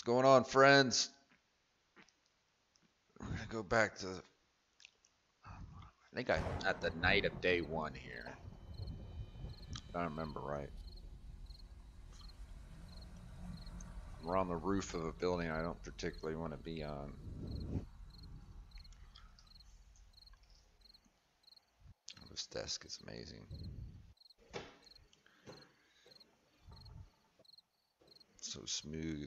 What's going on, friends? We're gonna go back to. I think I'm at the night of day one here. If I remember right. We're on the roof of a building I don't particularly want to be on. This desk is amazing. So smooth.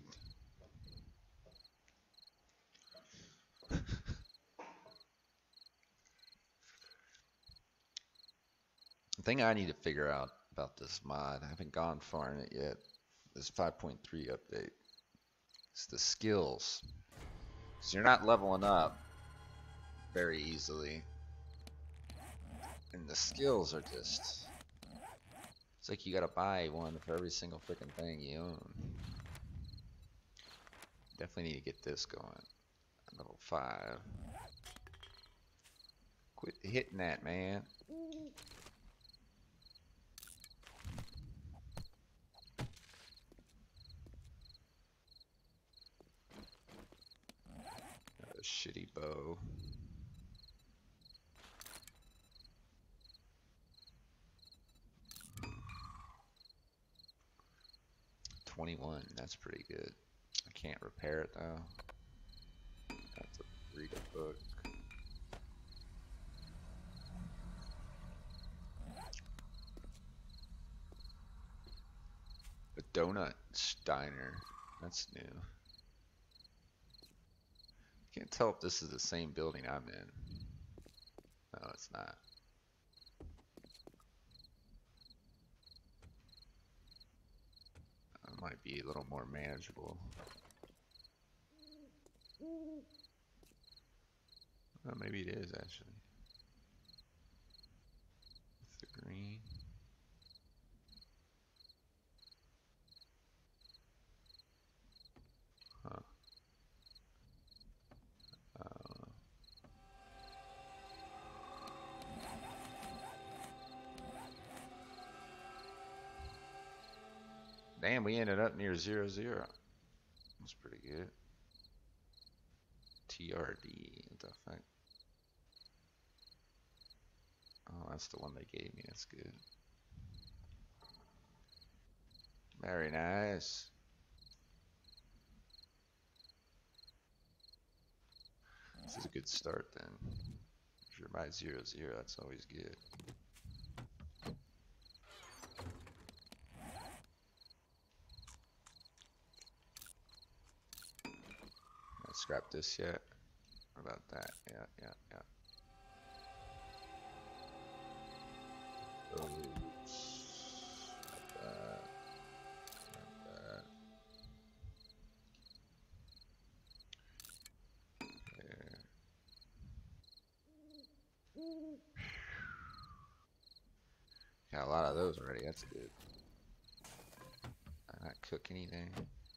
The thing I need to figure out about this mod, I haven't gone far in it yet, this 5.3 update, it's the skills. So you're not leveling up very easily. And the skills are just, it's like you gotta buy one for every single freaking thing you own. Definitely need to get this going. Level 5. Quit hitting that, man. Got a shitty bow. $21, that's pretty good. I can't repair it though. That's a read a book. A donut steiner. That's new. Can't tell if this is the same building I'm in. No, it's not. It might be a little more manageable. Oh, maybe it is actually. With the green. Huh. Damn, we ended up near 0-0. That's pretty good. TRD, what the fuck? Oh, that's the one they gave me, that's good. Very nice. This is a good start then. If you're by 0-0, that's always good. Let's scrap this yet. What about that? Yeah. Oops. Not that. Not that. There. Got a lot of those already, that's good. I not cook anything.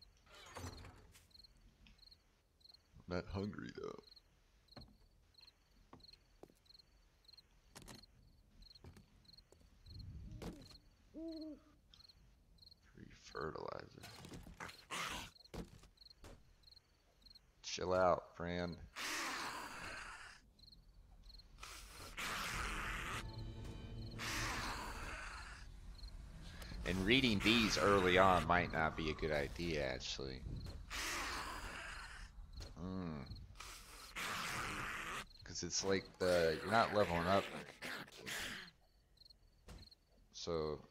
I'm not hungry though. Free fertilizer. Chill out, friend. And reading these early on might not be a good idea, actually. Because it's like you're not leveling up. So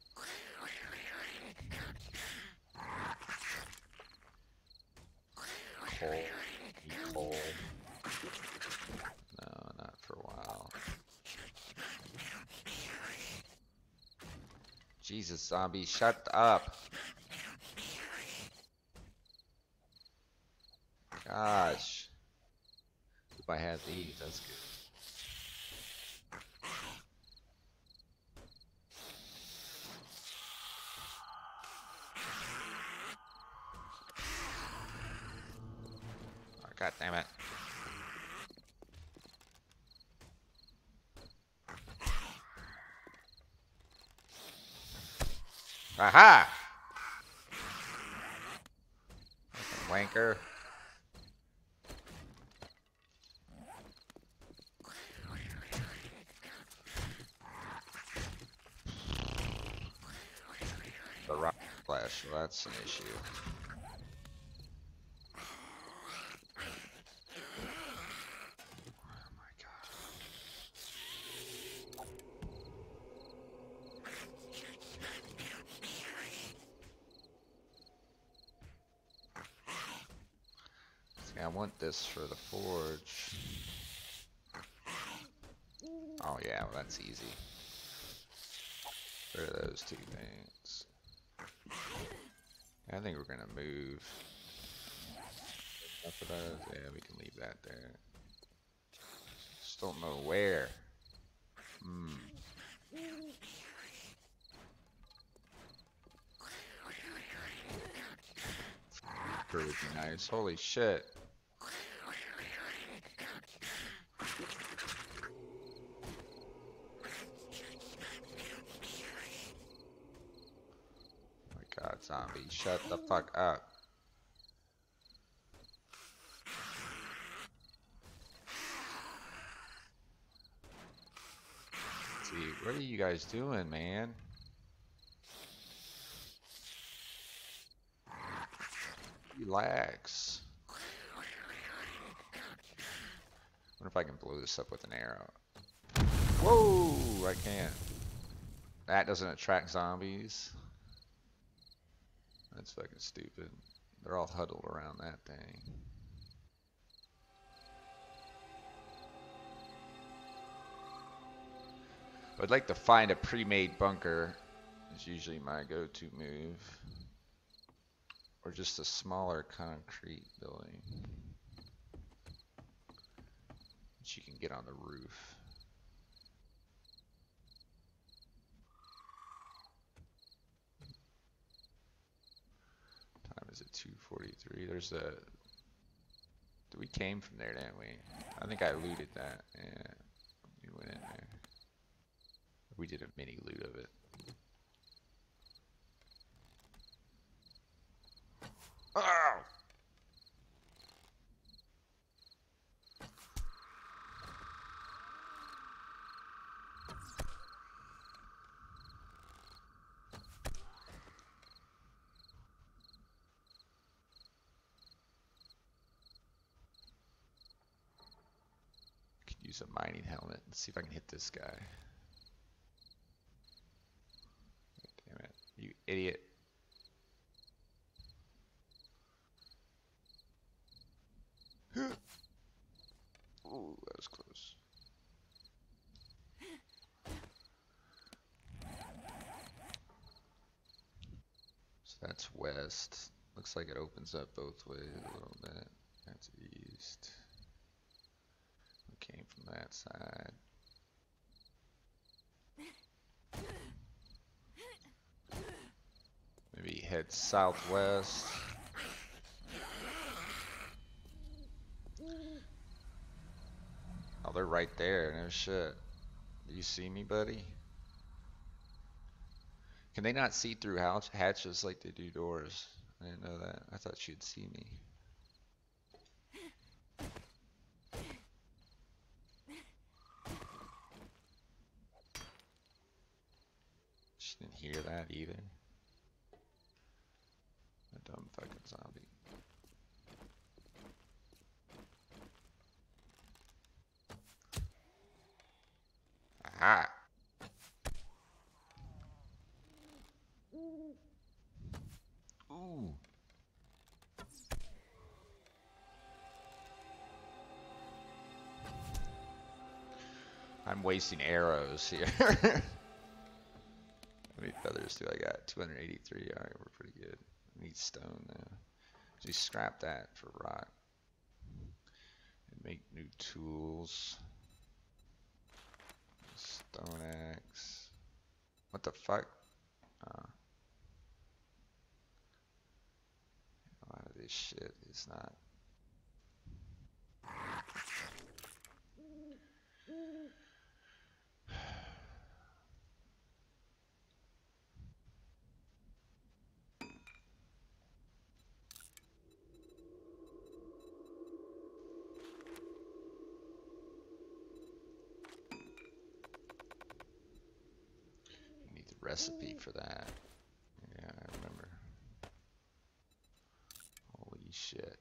coal. No, not for a while. Jesus, zombie, shut up. Gosh. If I had these, that's good. Oh, God damn it. Aha! Wanker. The rock flash, well, that's an issue. Oh my god. See, I want this for the forge. Oh yeah, well, that's easy. Rid of those two things. I think we're gonna move. Enough of those? Yeah, we can leave that there. Just don't know where. Would be nice. Holy shit. Oh my god, zombie, shut the fuck up. Let's see, what are you guys doing, man? Relax. Wonder if I can blow this up with an arrow. Whoa, I can't. That doesn't attract zombies. That's fucking stupid. They're all huddled around that thing. I'd like to find a pre-made bunker. Is usually my go-to move. Or just a smaller concrete building that you can get on the roof. Time is it 2:43? There's a... We came from there, didn't we? I think I looted that. Yeah, we went in there. We did a mini loot of it. Oh! Could use a mining helmet and see if I can hit this guy. Damn it, you idiot. Ooh, that was close. So that's west. Looks like it opens up both ways a little bit. That's east. We came from that side. Maybe head southwest. Oh, they're right there. No shit. Do you see me, buddy? Can they not see through hatches like they do doors? I didn't know that. I thought she'd see me. She didn't hear that either. A dumb fucking zombie. Aha! Ooh. I'm wasting arrows here. How many feathers do I got? 283. Alright, we're pretty good. I need stone though. So you scrap that for rock. And make new tools. Stone axe. What the fuck? A lot of this shit is not. recipe for that. Yeah, I remember. Holy shit.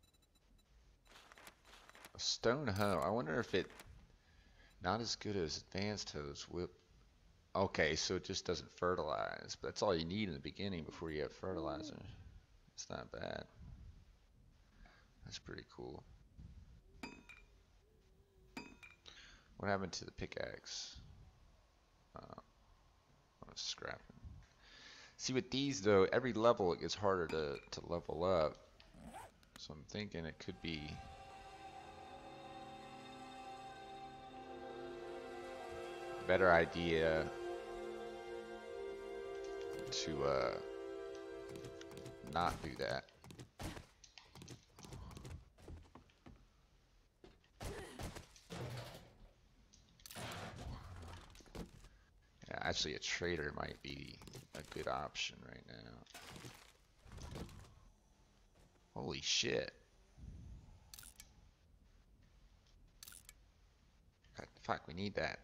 A stone hoe. I wonder if it not as good as advanced hoes whip. Okay, so it just doesn't fertilize, but that's all you need in the beginning before you have fertilizer. It's not bad. That's pretty cool. What happened to the pickaxe? I was scrapping. See, with these though, every level it gets harder to level up. So I'm thinking it could be a better idea to not do that. Yeah, actually a trader might be a good option right now. Holy shit. God, fuck, we need that.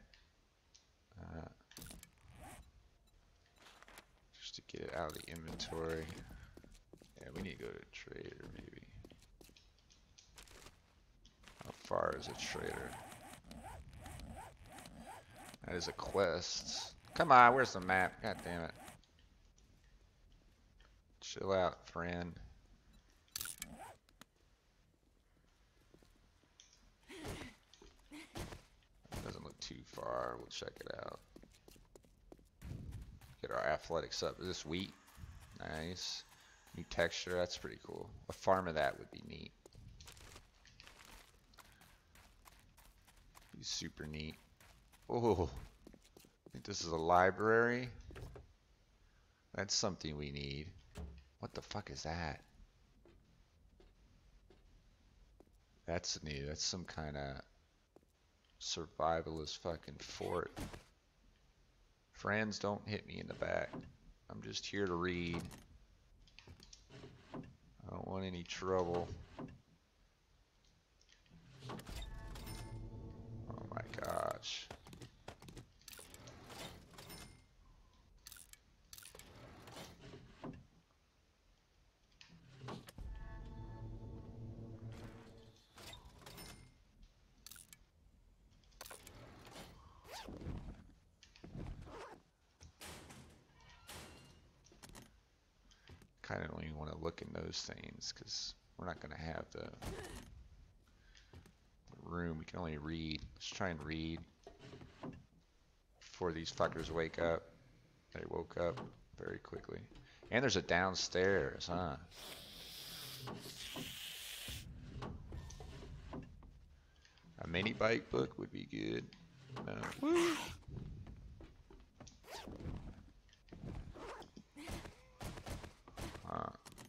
Just to get it out of the inventory. Yeah, we need to go to a trader maybe. How far is a trader? That is a quest. Come on, where's the map? God damn it. Chill out, friend. Doesn't look too far. We'll check it out. Get our athletics up. Is this wheat? Nice. New texture. That's pretty cool. A farm of that would be neat. Be super neat. Oh, I think this is a library. That's something we need. What the fuck is that? That's new. That's some kind of survivalist fucking fort. Friends, don't hit me in the back. I'm just here to read. I don't want any trouble. Oh my gosh. Kind of don't even want to look in those things because we're not going to have the room. We can only read. Let's try and read before these fuckers wake up. They woke up very quickly. And there's a downstairs, huh? A mini bike book would be good. No. Woo! Huh.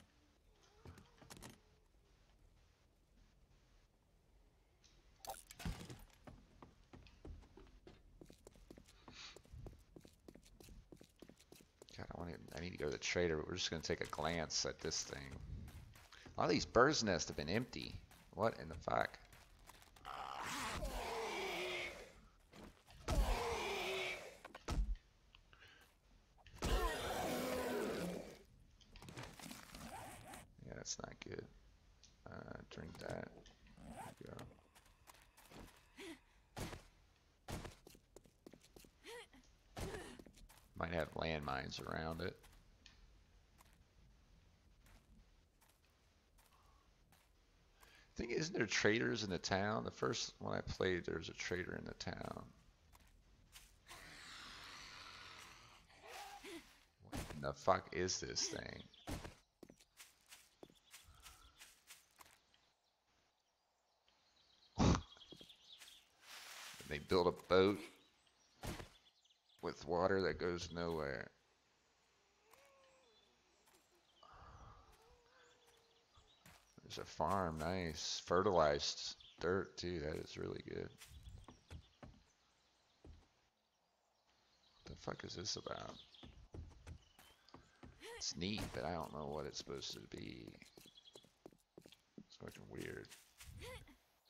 God, I need to go to the trader, but we're just gonna take a glance at this thing. A lot of these birds' nests have been empty. What in the fuck? Yeah, that's not good. Drink that. There we go. Might have landmines around it. I think, isn't there traders in the town? The first one I played, there was a trader in the town. What in the fuck is this thing? They build a boat with water that goes nowhere. There's a farm, nice. Fertilized dirt too, that is really good. What the fuck is this about? It's neat, but I don't know what it's supposed to be. It's fucking weird.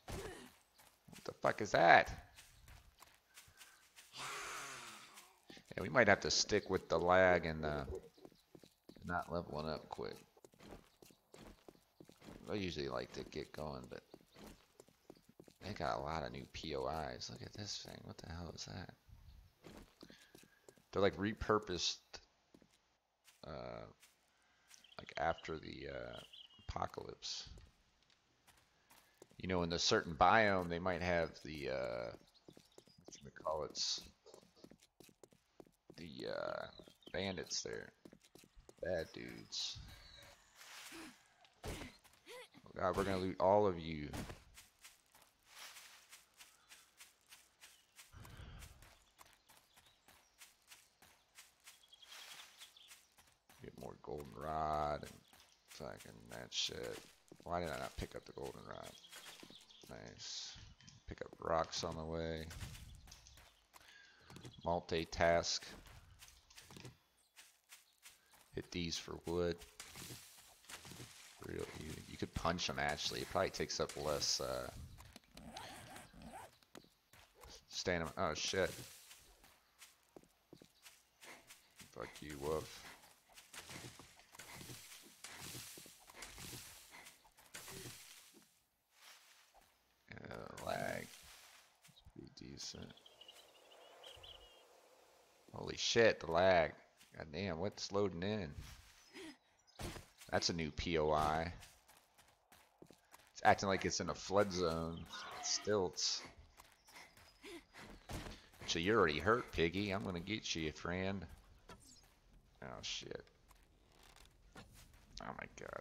What the fuck is that? Yeah, we might have to stick with the lag and not leveling up quick. I usually like to get going, but they got a lot of new POIs. Look at this thing. What the hell is that? They're like repurposed, like after the apocalypse. You know, in a certain biome, they might have the whatchamacallits, the bandits there, bad dudes. Oh God, we're gonna loot all of you. Get more goldenrod and fucking that shit. Why did I not pick up the goldenrod? Nice. Pick up rocks on the way. Multitask. Hit these for wood. Real, you could punch them actually. It probably takes up less stamina. Oh shit. Fuck you, wolf. Lag. It's pretty decent. Holy shit, the lag. God damn, what's loading in? That's a new POI. It's acting like it's in a flood zone. Stilts. So you're already hurt, Piggy. I'm gonna get you, friend. Oh shit. Oh my god.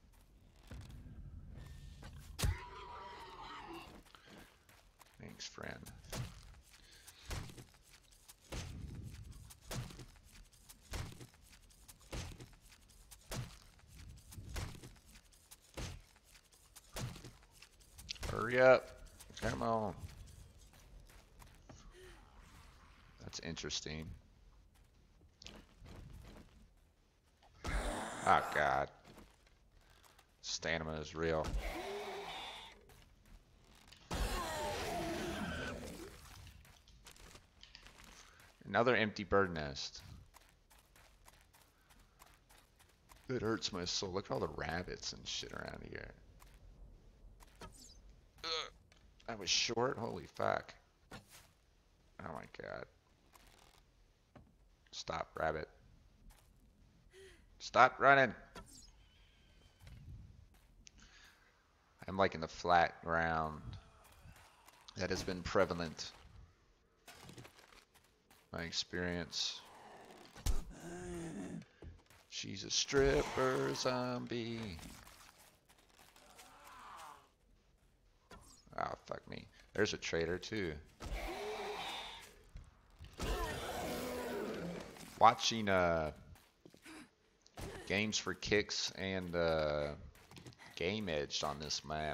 Thanks, friend. Hurry up. Come on. That's interesting. Oh god. Stamina is real. Another empty bird nest. It hurts my soul. Look at all the rabbits and shit around here. Ugh. That was short? Holy fuck. Oh my god. Stop, rabbit. Stop running. I'm like in the flat ground. That has been prevalent. My experience. She's a stripper zombie. Oh, fuck me. There's a traitor too. Watching Games for Kicks and Game Edge on this map.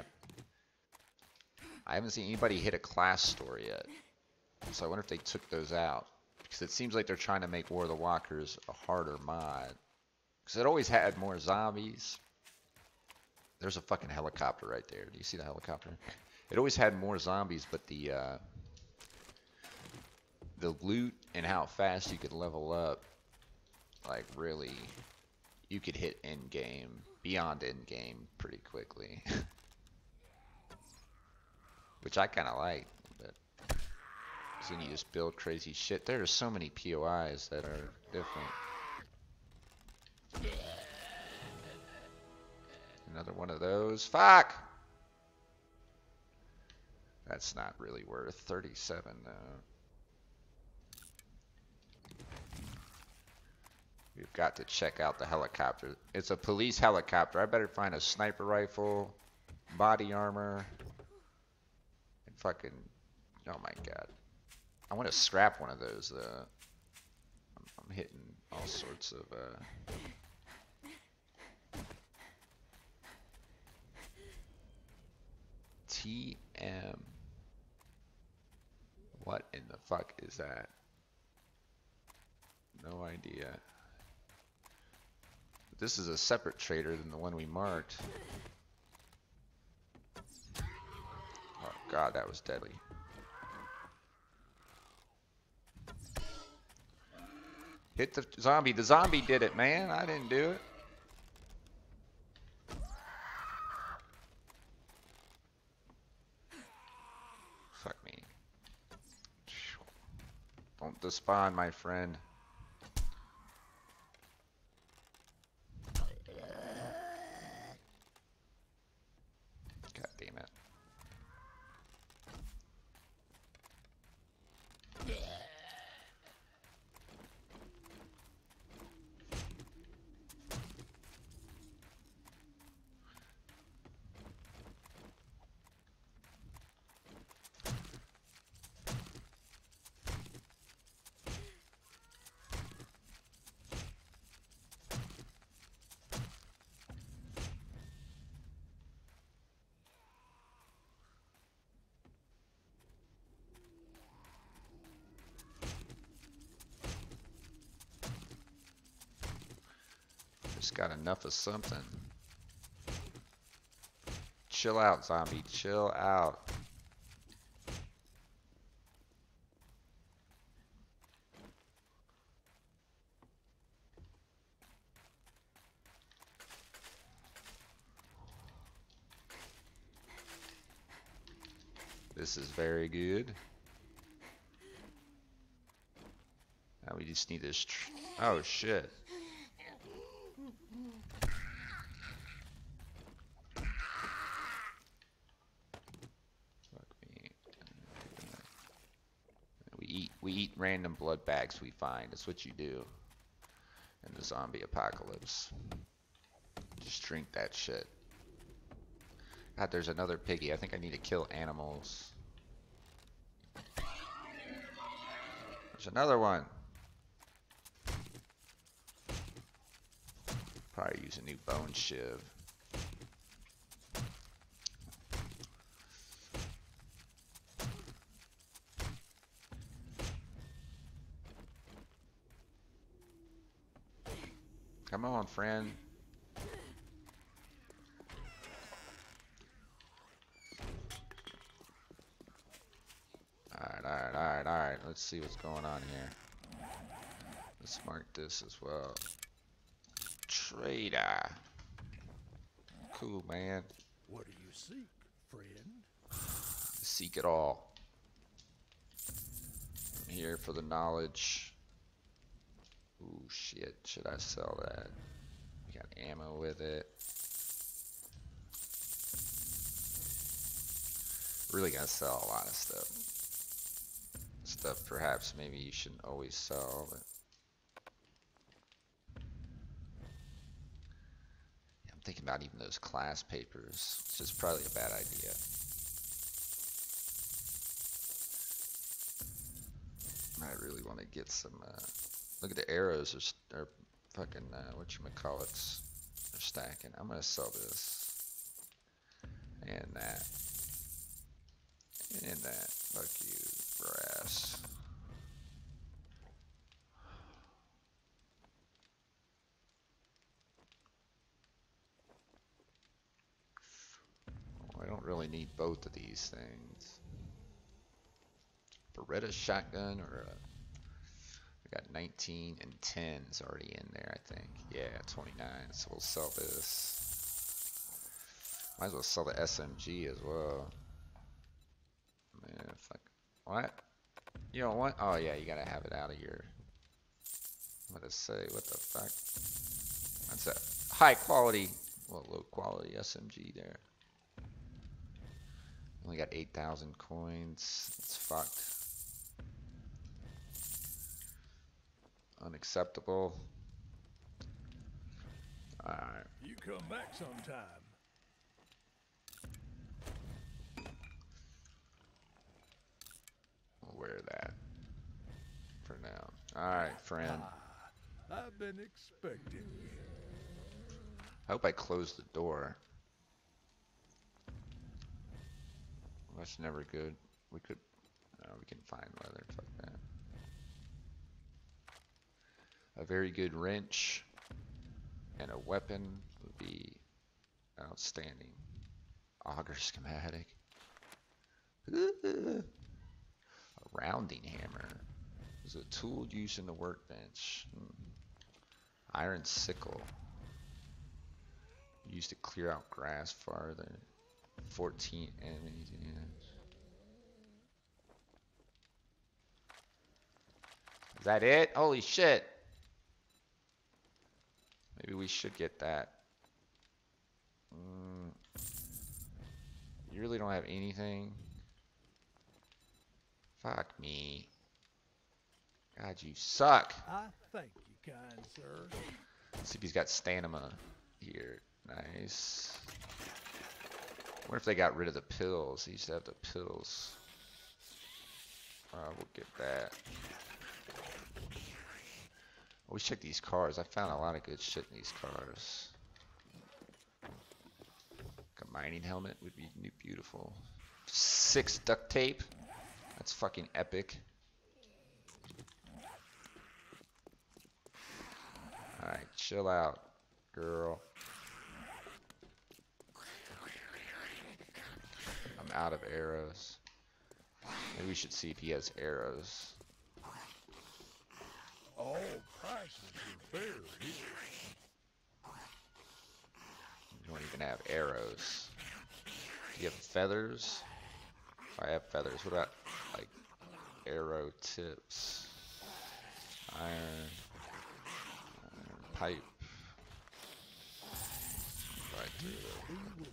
I haven't seen anybody hit a class store yet. So I wonder if they took those out. Because it seems like they're trying to make War of the Walkers a harder mod. Because it always had more zombies. There's a fucking helicopter right there. Do you see the helicopter? It always had more zombies, but the loot and how fast you could level up, like really, you could hit end game, beyond end game pretty quickly. Which I kind of like, but then you just build crazy shit. There are so many POIs that are different. Another one of those. Fuck! That's not really worth 37 though. We've got to check out the helicopter. It's a police helicopter. I better find a sniper rifle, body armor, and fucking, oh my god. I want to scrap one of those. I'm hitting all sorts of TM. What in the fuck is that? No idea. This is a separate trader than the one we marked. Oh god, that was deadly. Hit the zombie. The zombie did it, man. I didn't do it. Fuck me. Don't despawn, my friend. God damn it. Just got enough of something. Chill out, zombie. Chill out. This is very good. Now we just need this. Oh shit. We eat random blood bags we find. That's what you do in the zombie apocalypse. Just drink that shit. God, there's another piggy. I think I need to kill animals. There's another one. Probably use a new bone shiv. Come on, friend. Alright. Let's see what's going on here. Let's mark this as well. Trader. Cool, man. What do you seek, friend? Seek it all. I'm here for the knowledge. Ooh, shit. Should I sell that? We got ammo with it. Really gotta sell a lot of stuff. Stuff perhaps maybe you shouldn't always sell, but yeah, I'm thinking about even those class papers, which is probably a bad idea. I really want to get some, look at the arrows are fucking, whatchamacallits, they're stacking. I'm gonna sell this, and that, and that. Fuck you, brass. Oh, I don't really need both of these things. Beretta shotgun or a, we got 19 and 10s already in there, I think. Yeah, 29, so we'll sell this. Might as well sell the SMG as well. Man, fuck. What? You don't want? Oh yeah, you gotta have it out of your. What to say? What the fuck? That's a high quality, well, low quality SMG there. Only got 8,000 coins. It's fucked. Unacceptable. Alright. You come back sometime. We'll wear that for now. Alright, friend. I've been expecting you. I hope I closed the door. That's never good. We could, no, we can find weather. Fuck that. A very good wrench and a weapon would be outstanding. Auger schematic. A rounding hammer. Is a tool used in the workbench. Iron sickle. Used to clear out grass farther. 14 enemies. Is that it? Holy shit. Maybe we should get that. You really don't have anything? Fuck me. God, you suck. I thank you, kind sir. Let's see if he's got stamina here. Nice. I wonder if they got rid of the pills. He used to have the pills. We'll get that. We check these cars. I found a lot of good shit in these cars. Like a mining helmet would be beautiful. 6 duct tape. That's fucking epic. Alright, chill out, girl. I'm out of arrows. Maybe we should see if he has arrows. All prices are fair here. You don't even have arrows. Do you have feathers? I have feathers. What about, like, arrow tips? Iron pipe. Right through there.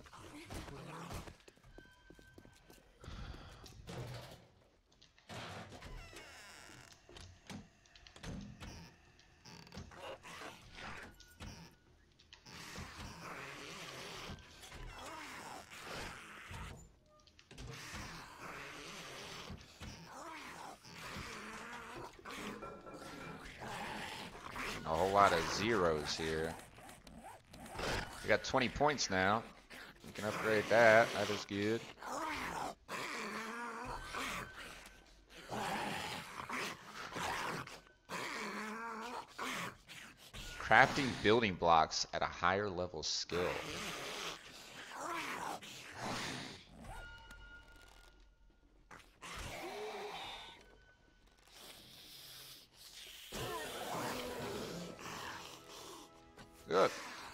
A whole lot of zeros here. We got 20 points now. We can upgrade that. That is good. Crafting building blocks at a higher level skill. Good.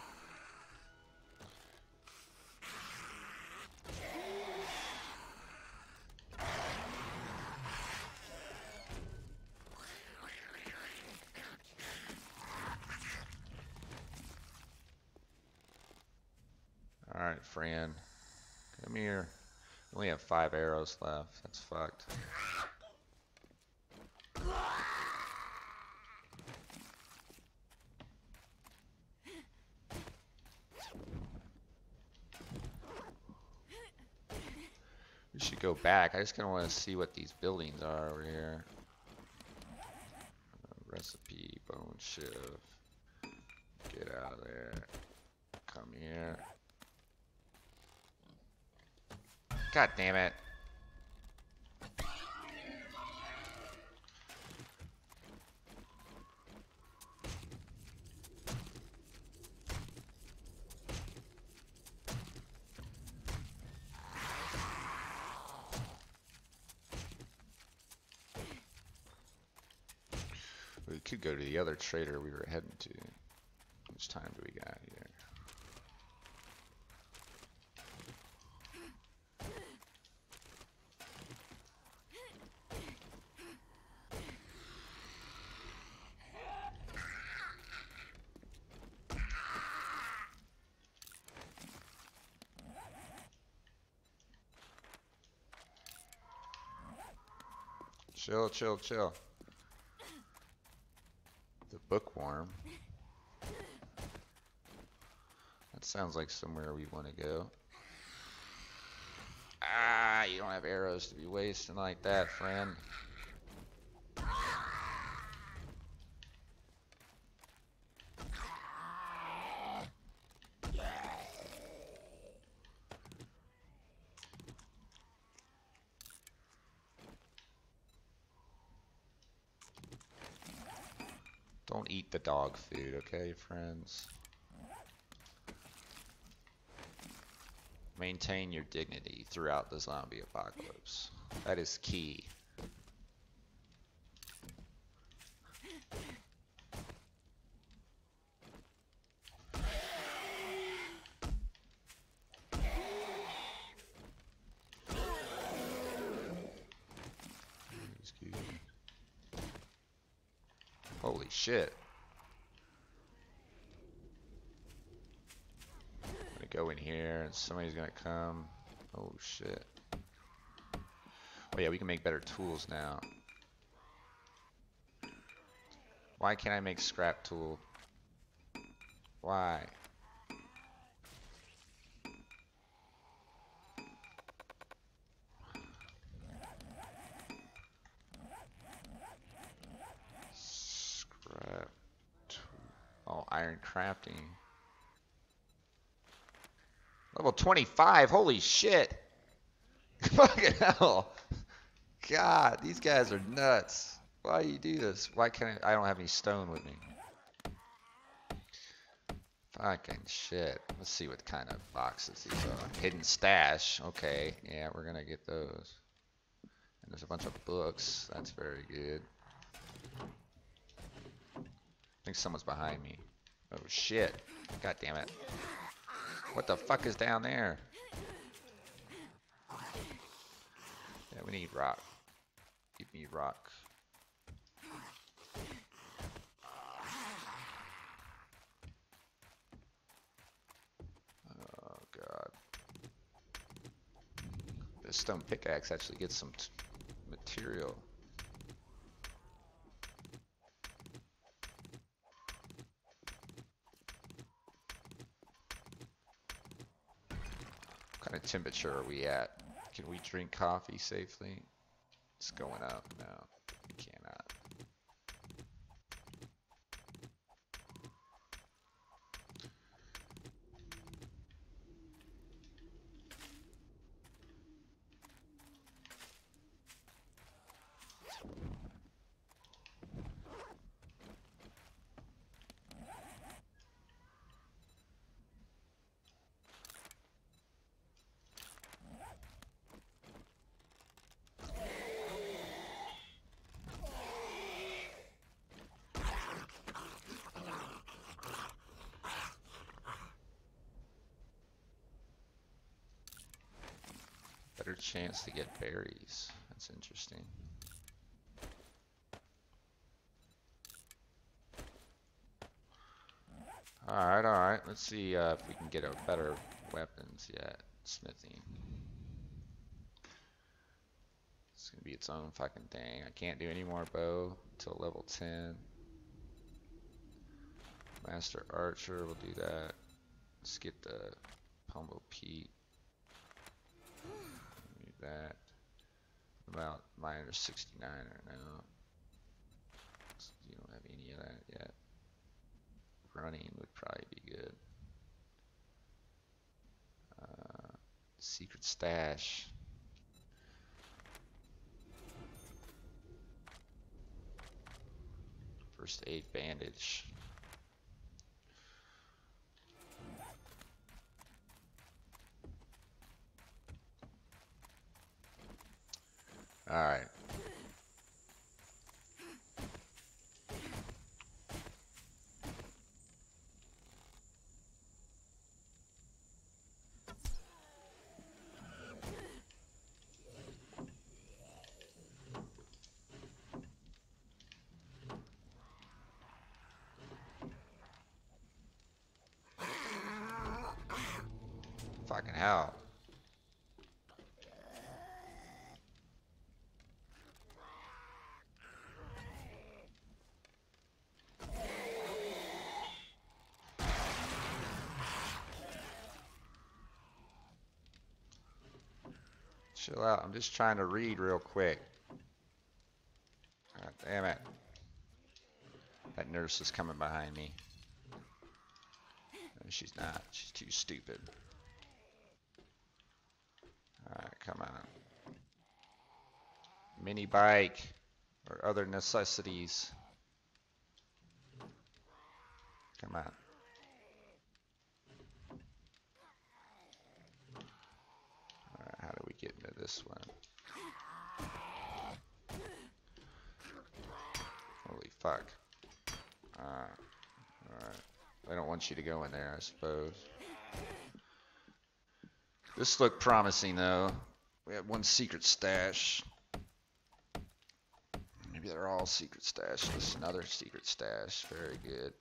All right, Fran. Come here. We only have 5 arrows left. That's fucked. We should go back. I just kind of want to see what these buildings are over here. Recipe, bone shiv. Get out of there. Come here. God damn it. We could go to the other trader we were heading to. How much time do we got here? Chill, chill, chill. The bookworm. That sounds like somewhere we want to go. Ah, you don't have arrows to be wasting like that, friend. Don't eat the dog food, okay, friends? Maintain your dignity throughout the zombie apocalypse. That is key. Holy shit. I'm gonna go in here and somebody's gonna come. Oh shit. Oh yeah, we can make better tools now. Why can't I make scrap tool? Why? Scrap tool. Oh, iron crafting. Level 25, holy shit. Fucking hell. God, these guys are nuts. Why do you do this? Why can't I don't have any stone with me. Fucking shit. Let's see what kind of boxes these are. Hidden stash. Okay, yeah, we're gonna get those. And there's a bunch of books. That's very good. I think someone's behind me. Oh shit. God damn it. What the fuck is down there? Yeah, we need rock. Give me rock. Oh god. This stone pickaxe actually gets some material. What kind of temperature are we at? Can we drink coffee safely? It's going up now. We cannot. Better chance to get berries. That's interesting. Alright, alright. Let's see if we can get a better weapons yet. Smithing. It's gonna be its own fucking thing. I can't do any more bow until level 10. Master Archer, we'll do that. Let's get the Pummel Pete. That about minor 69 right now. So you don't have any of that yet. Running would probably be good. Secret stash. First aid bandage. All right. Fucking hell. Chill out. I'm just trying to read real quick. God damn it. That nurse is coming behind me. No, she's not. She's too stupid. Alright, come on. Mini bike or other necessities. Come on. Alright, how do we get into this one? Holy fuck. Alright. I don't want you to go in there, I suppose. This looked promising though. We have one secret stash. Maybe they're all secret stashes. Another secret stash. Very good.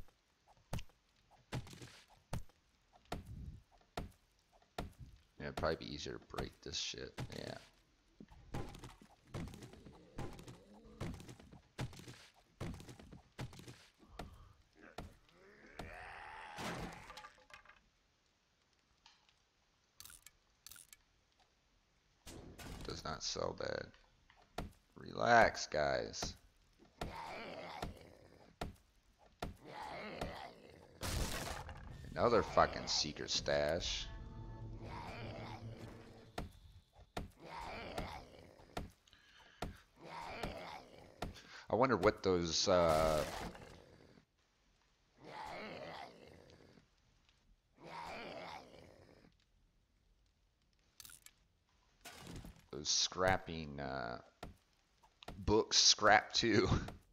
Yeah, it'd probably be easier to break this shit. Yeah. Does not sell bad. Relax, guys. Another fucking secret stash. I wonder what those scrapping books scrap too.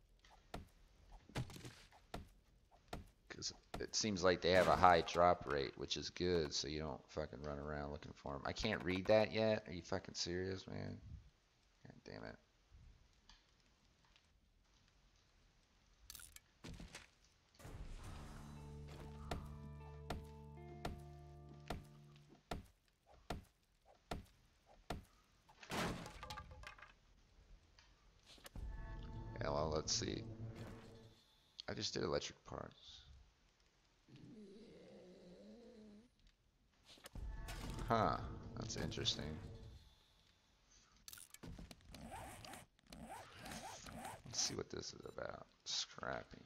Because it seems like they have a high drop rate, which is good, so you don't fucking run around looking for them. I can't read that yet. Are you fucking serious, man? God damn it. Yeah, well, let's see. I just did electric parts. Huh, that's interesting. Let's see what this is about. Scrapping.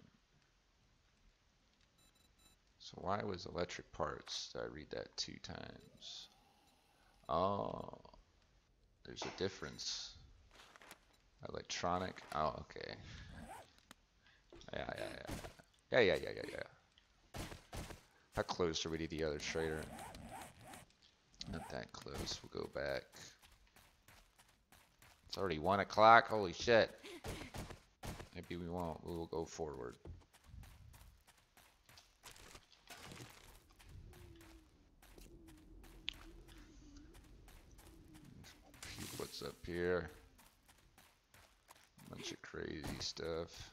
So why was electric parts? Did I read that 2 times? Oh, there's a difference. Electronic. Oh, okay. Yeah. How close are we to the other trader? Not that close. We'll go back. It's already 1 o'clock. Holy shit. Maybe we won't. We will go forward. What's up here? Bunch of crazy stuff.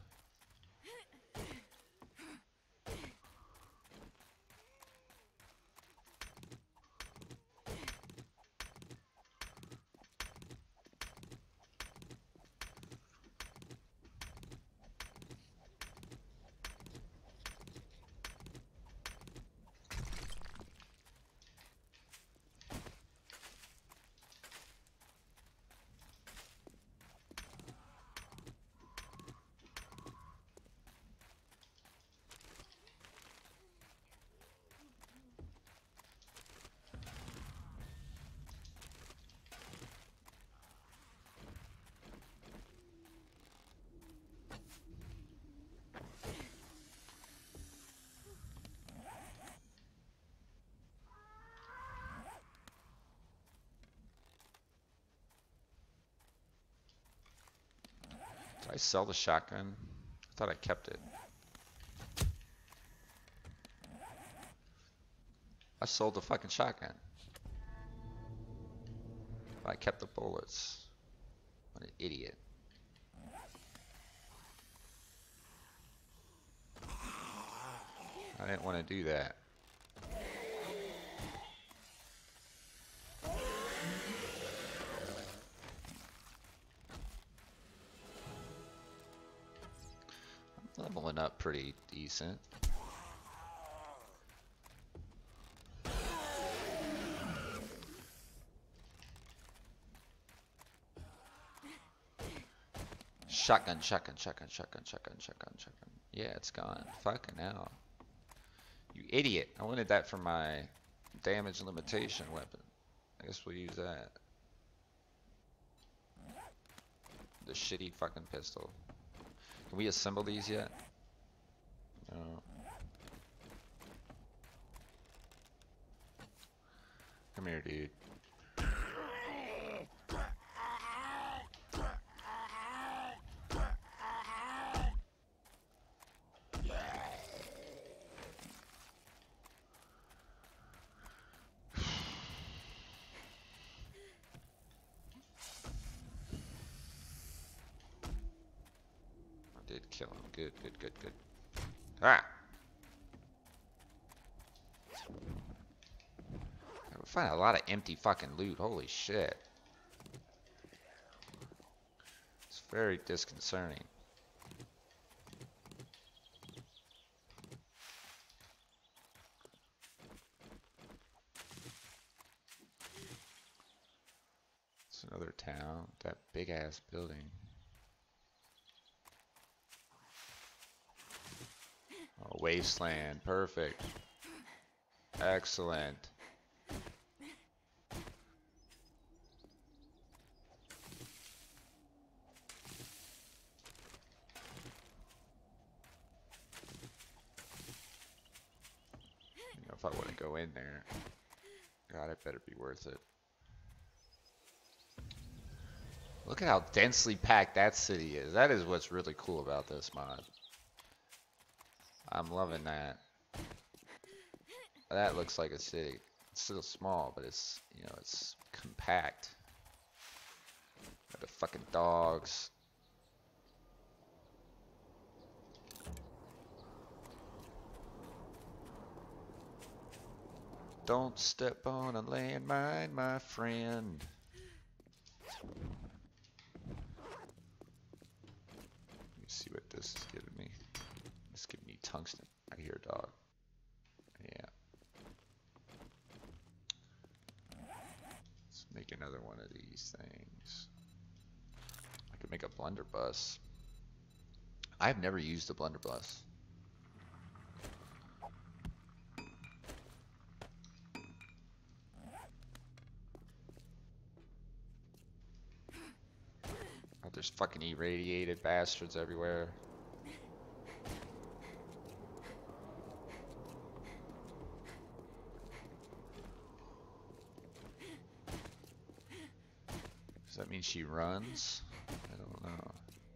Did I sell the shotgun? I thought I kept it. I sold the fucking shotgun. I kept the bullets. What an idiot. I didn't want to do that. I'm leveling up pretty decent. Shotgun. Yeah, it's gone. Fucking hell. You idiot. I wanted that for my damage limitation weapon. I guess we'll use that. The shitty fucking pistol. Can we assemble these yet? No. Come here, dude. kill him. Good, good, good, good. Ah! We find a lot of empty fucking loot. Holy shit. It's very disconcerting. It's another town. That big ass building. Oh, wasteland. Perfect. Excellent. You know, if I want to go in there, God, it better be worth it. Look at how densely packed that city is. That is what's really cool about this mod. I'm loving that. That looks like a city. It's still small, but it's, you know, it's compact. Got the fucking dogs. Don't step on a landmine, my friend. Let me see what this is giving me. It's giving me tungsten. I hear a dog. Yeah. Let's make another one of these things. I could make a blunderbuss. I've never used a blunderbuss. Oh, there's fucking irradiated bastards everywhere. Does that mean she runs? I don't know.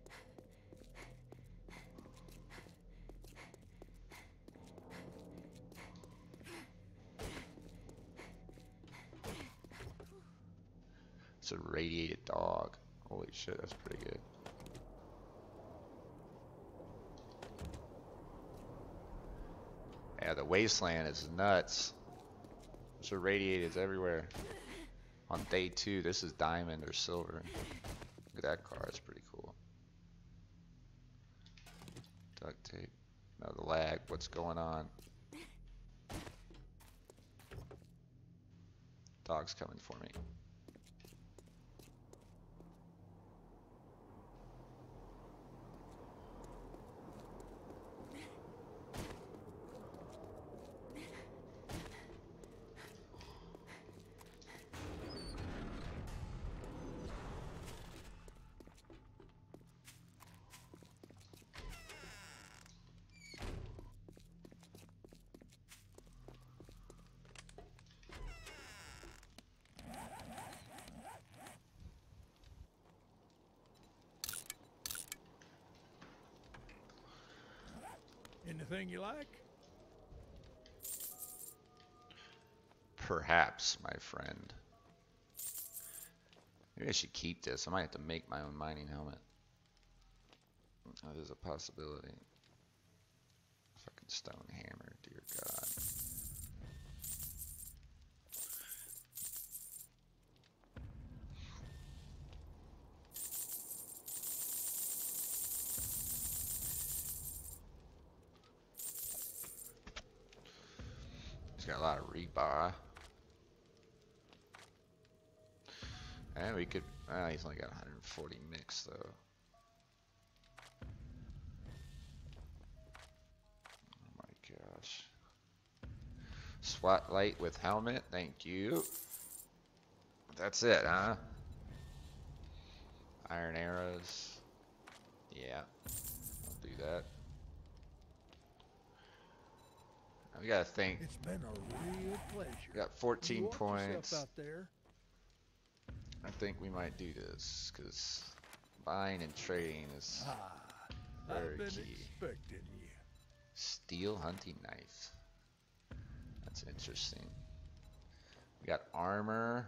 It's a radiated dog. Holy shit, that's pretty good. Yeah, the wasteland is nuts. There's irradiateds everywhere. On day 2, this is diamond or silver. Look at that car, it's pretty cool. Duct tape. No, the lag, what's going on? Dog's coming for me. Anything you like? Perhaps, my friend. Maybe I should keep this. I might have to make my own mining helmet. That is a possibility. Fucking stone hammer, dear God. He's got a lot of rebar. And we could, he's only got 140 mix though. Oh my gosh. SWAT light with helmet, thank you. That's it, huh? Iron arrows. Yeah, I'll do that. We gotta think. It's been a real pleasure. We got 14 You watch points. yourself out there. I think we might do this because buying and trading is very I've been key. expecting you. Steel hunting knife. That's interesting. We got armor.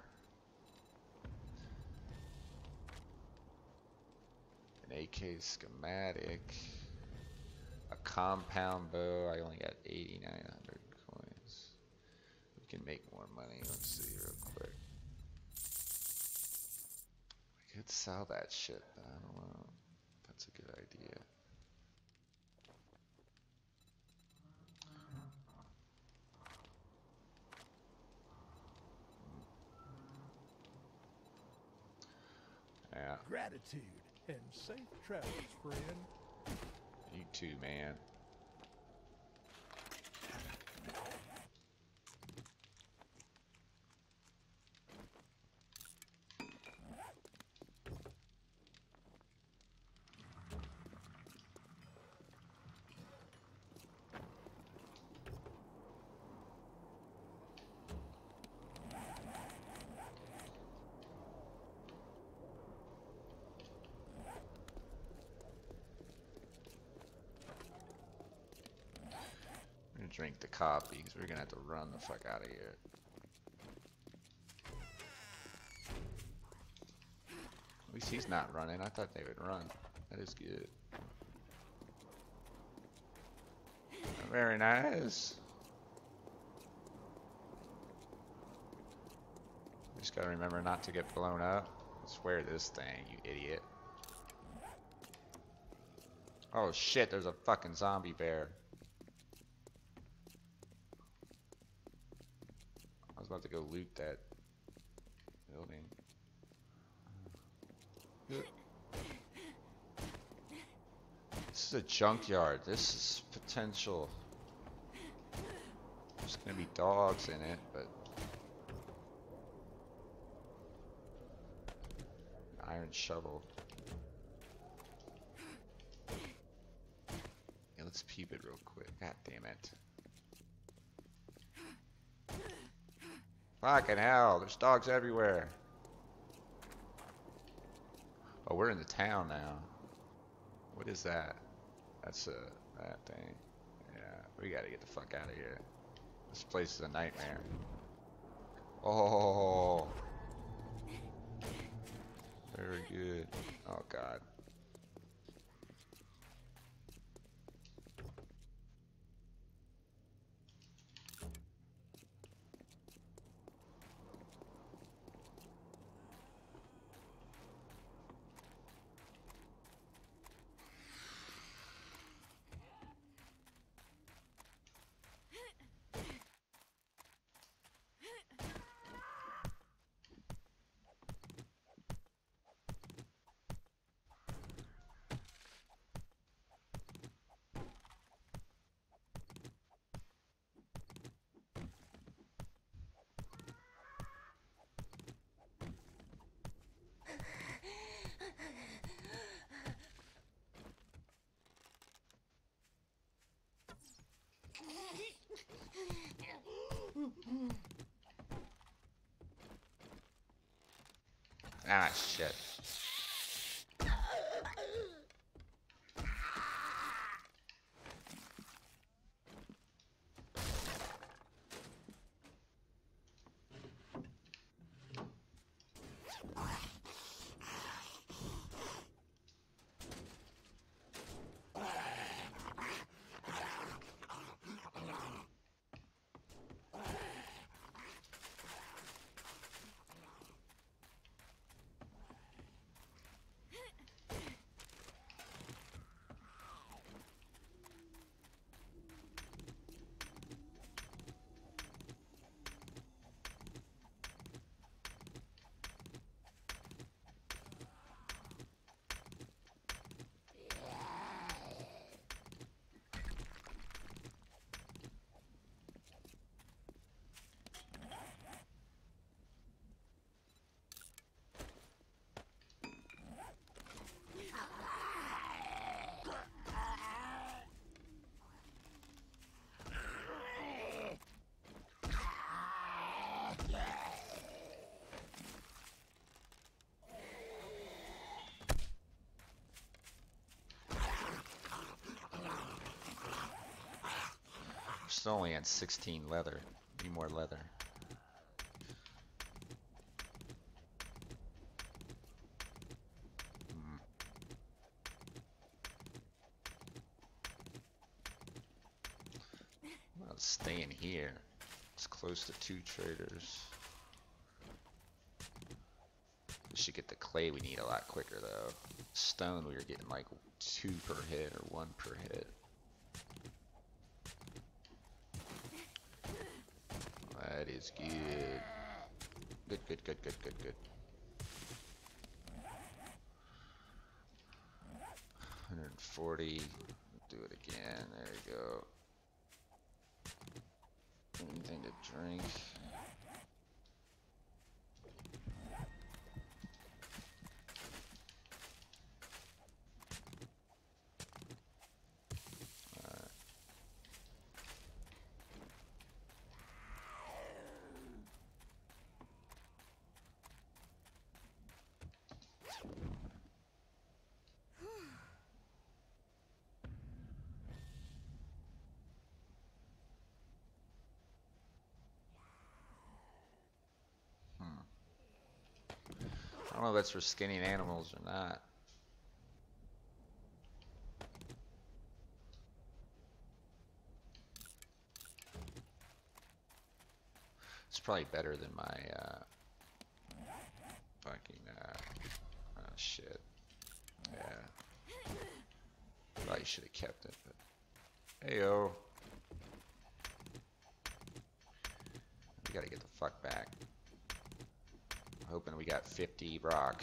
An AK schematic. compound bow. I only got 8,900 coins. We can make more money. Let's see real quick. We could sell that shit, but I don't know. That's a good idea. Yeah, Gratitude and safe travels, friend. you too, man. I'm gonna drink the coffee because we're gonna have to run the fuck out of here. At least he's not running. I thought they would run. That is good. Very nice. Just gotta remember not to get blown up. I swear this thing, you idiot. Oh shit, there's a fucking zombie bear. I was about to go loot that building. This is a junkyard. This is potential. There's gonna be dogs in it, but iron shovel. Yeah, let's peep it real quick. God damn it. Fucking hell, there's dogs everywhere. Oh, we're in the town now. What is that? That's that thing. Yeah, we gotta get the fuck out of here. This place is a nightmare. Oh, very good. Oh god. Ah, shit. Still only at 16 leather. Need more leather. here. It's close to 2 traders. We should get the clay we need a lot quicker though. Stone we were getting like 2 per hit or 1 per hit. That is good. Good, good, good, good, good, good. 140. Do it again. There you go. Anything to drink? I don't know if that's for skinning animals or not. It's probably better than my fucking oh shit. Yeah. Probably should have kept it, but heyo. We gotta get the fuck back. Hoping we got 50 rock.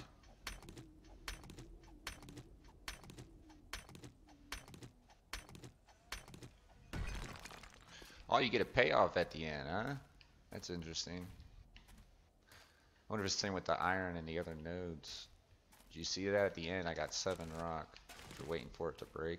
Oh, you get a payoff at the end, huh? That's interesting. I wonder if it's the same with the iron and the other nodes. Did you see that at the end? I got 7 rock for waiting for it to break.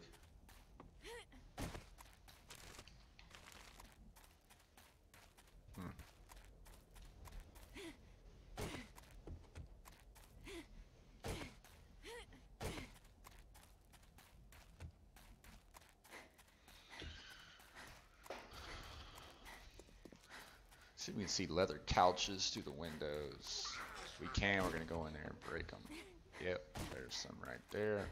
See if we can see leather couches through the windows. If we can, we're gonna go in there and break them. Yep, there's some right there.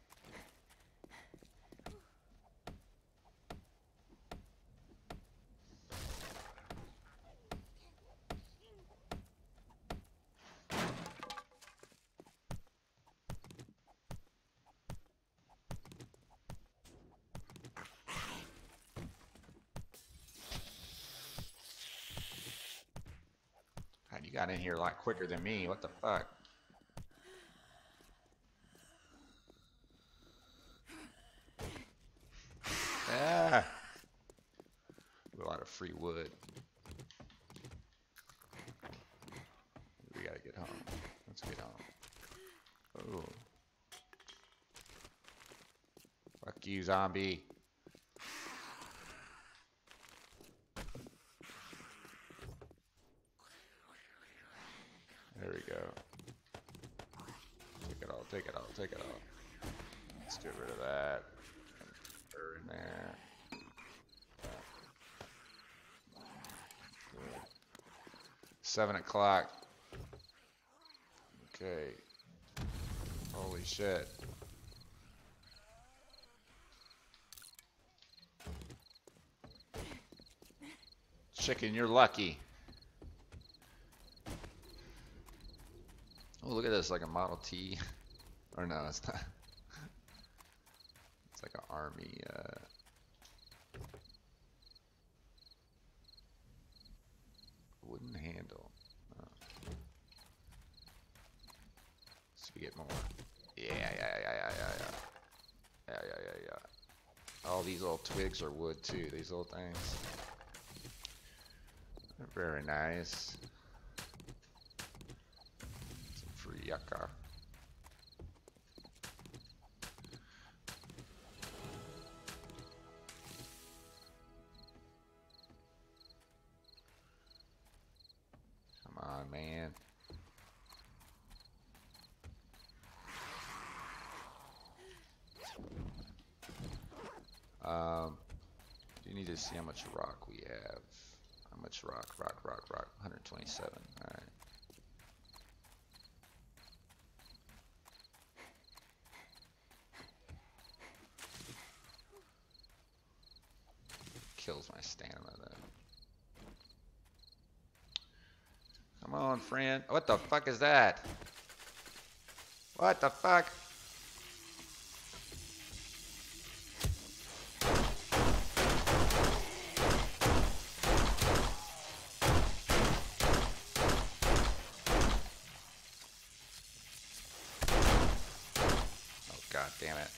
God, you got in here a lot quicker than me. What the fuck? Ah! A lot of free wood. We gotta get home. Let's get home. Oh. Fuck you, zombie. There we go. Take it all, take it all, take it all. Let's get rid of that. Put her in there. 7 o'clock. Okay. Holy shit. Chicken, you're lucky. Oh, look at this, like a Model T. Or no, it's not. It's like an army, wooden handle. Oh. So we get more. Yeah. All these little twigs are wood too, these little things. They're very nice. Some free yucca. Come on, man. You need to see how much rock we have. How much rock? 127. Alright. Kills my stamina though. on, friend. What the fuck is that? What the fuck? Oh, god damn it.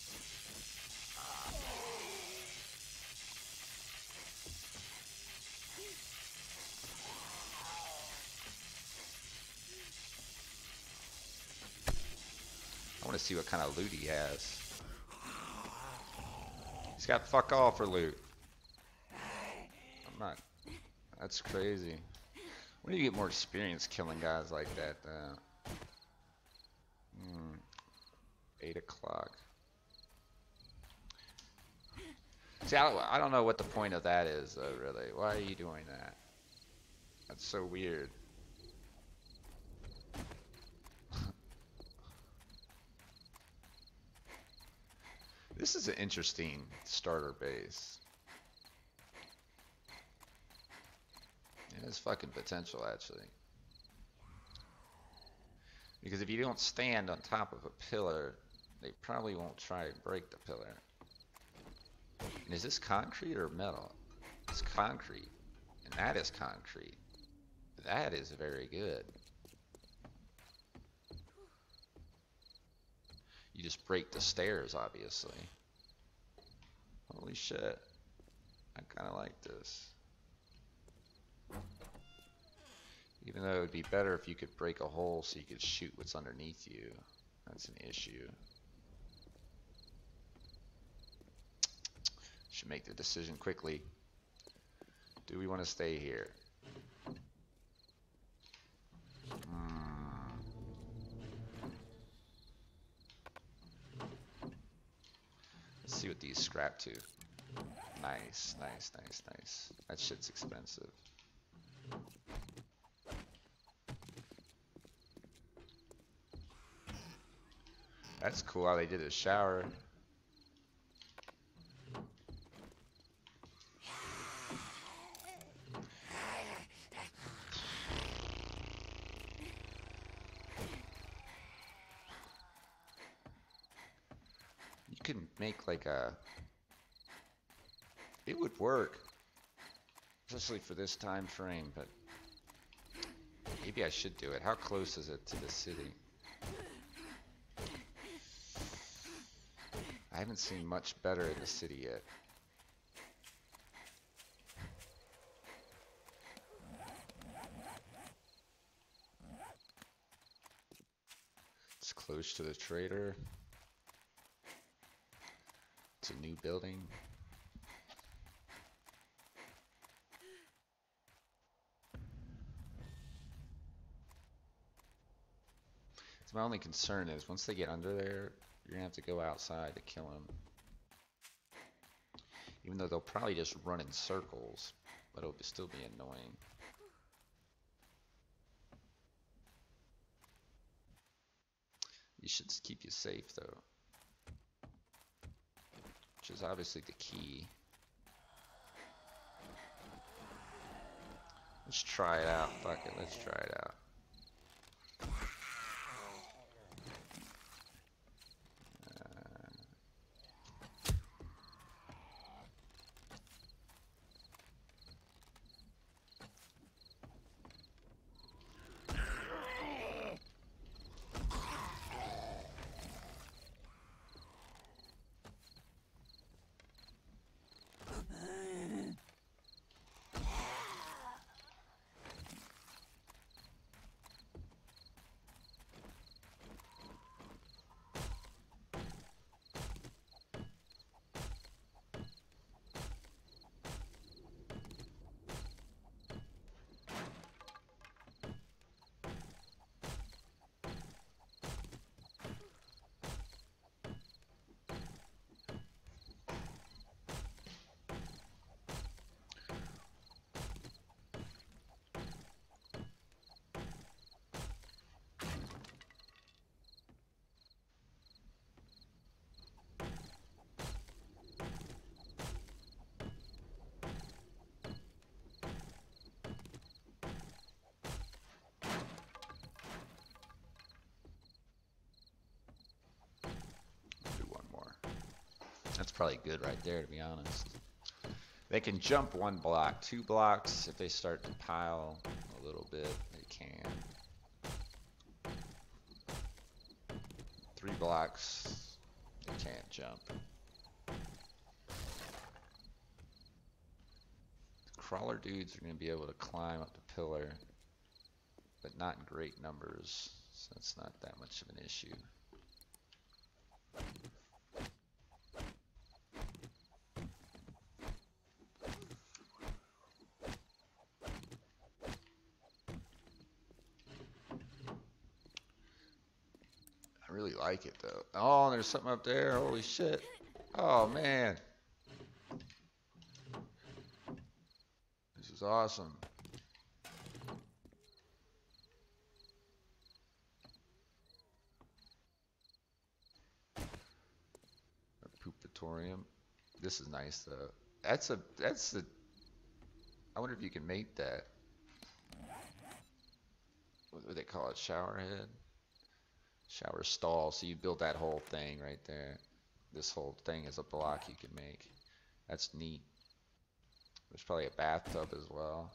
I want to see what kind of loot he has. He's got fuck all for loot. I'm not... That's crazy. When do you get more experience killing guys like that? 8 o'clock. See, I don't know what the point of that is, though, really. Why are you doing that? That's so weird. This is an interesting starter base. It has fucking potential, actually. Because if you don't stand on top of a pillar, they probably won't try and break the pillar. And is this concrete or metal? It's concrete. And that is concrete. That is very good. You just break the stairs, obviously. Holy shit. I kind of like this. Even though it would be better if you could break a hole so you could shoot what's underneath you. That's an issue. Should make the decision quickly. Do we want to stay here? Let's see what these scrap to. Nice, nice, nice, nice. That shit's expensive. That's cool how they did a shower. You can make like a... It would work. Especially for this time frame, but... Maybe I should do it. How close is it to the city? I haven't seen much better in the city yet. It's close to the trader. It's a new building. So my only concern is once they get under there, you're gonna have to go outside to kill them. Even though they'll probably just run in circles, but it'll still be annoying. You should keep you safe though, which is obviously the key. Let's try it out. Fuck it, let's try it out. probably good right there, to be honest. They can jump 1 block, 2 blocks. If they start to pile a little bit, they can. 3 blocks, they can't jump. The crawler dudes are going to be able to climb up the pillar, but not in great numbers, so it's not that much of an issue. I really like it though. Oh, there's something up there. Holy shit. Oh man. This is awesome. A poopatorium. This is nice though. That's the I wonder if you can mate that. What do they call it? Shower head? Shower stall. So you build that whole thing right there. This whole thing is a block you can make. That's neat. There's probably a bathtub as well.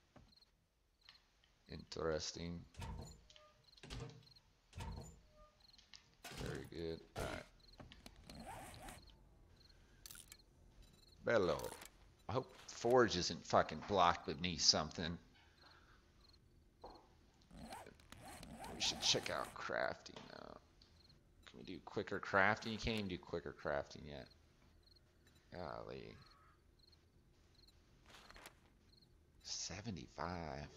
Interesting. Very good. Alright. Bello. I hope Forge isn't fucking blocked beneath something. We should check out crafting now. Can we do quicker crafting? You can't even do quicker crafting yet. Golly. 75.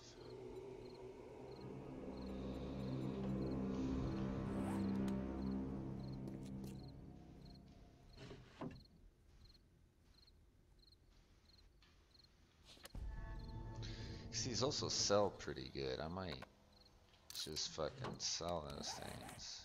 These also sell pretty good. I might just fucking sell those things.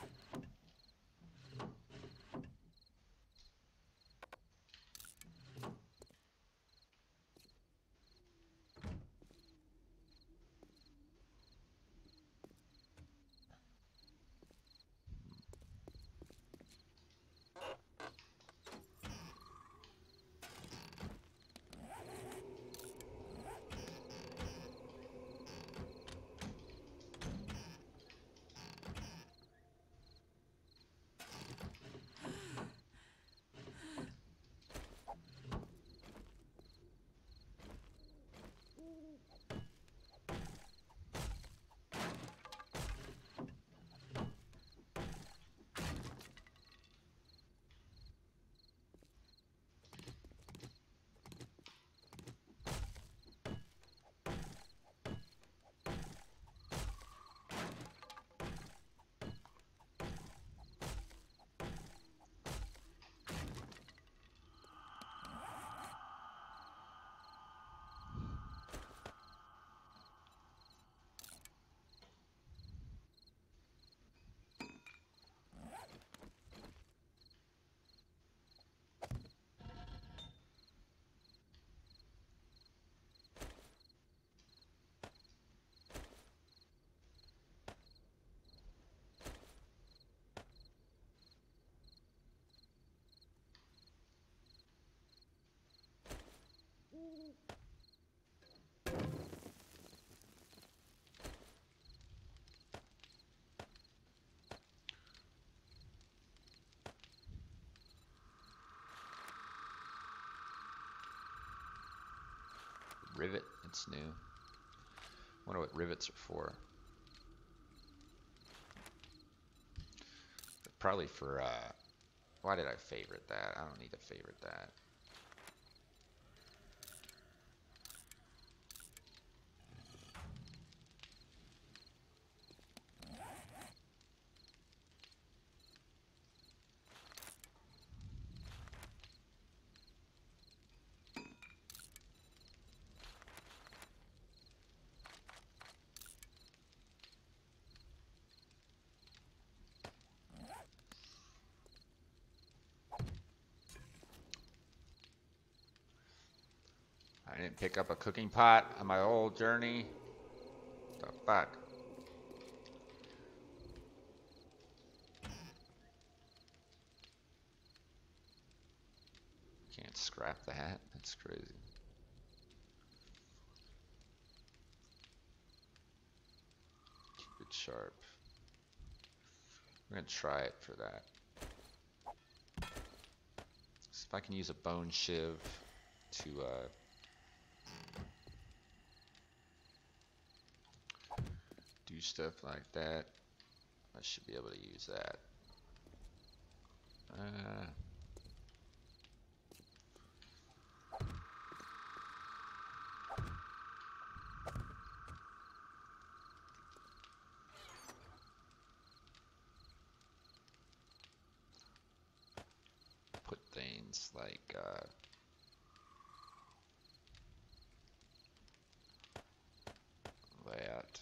Rivet, it's new. Wonder what rivets are for. Probably for, why did I favorite that? I don't need to favorite that. I didn't pick up a cooking pot on my old journey. What the fuck? Can't scrap that. That's crazy. Keep it sharp. We're gonna try it for that. So if I can use a bone shiv to do stuff like that, I should be able to use that. Put things like that.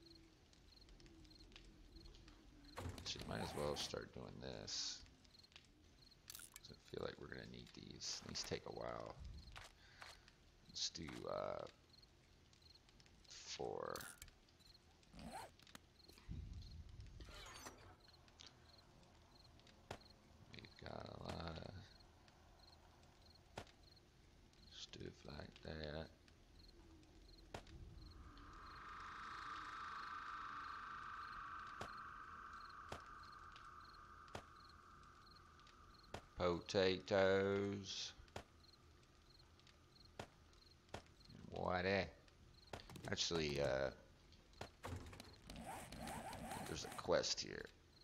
Might as well start doing this. I feel like we're gonna need these. These take a while. Let's do 4. We've got a lot of stuff like that. Potatoes. What? Actually, there's a quest here.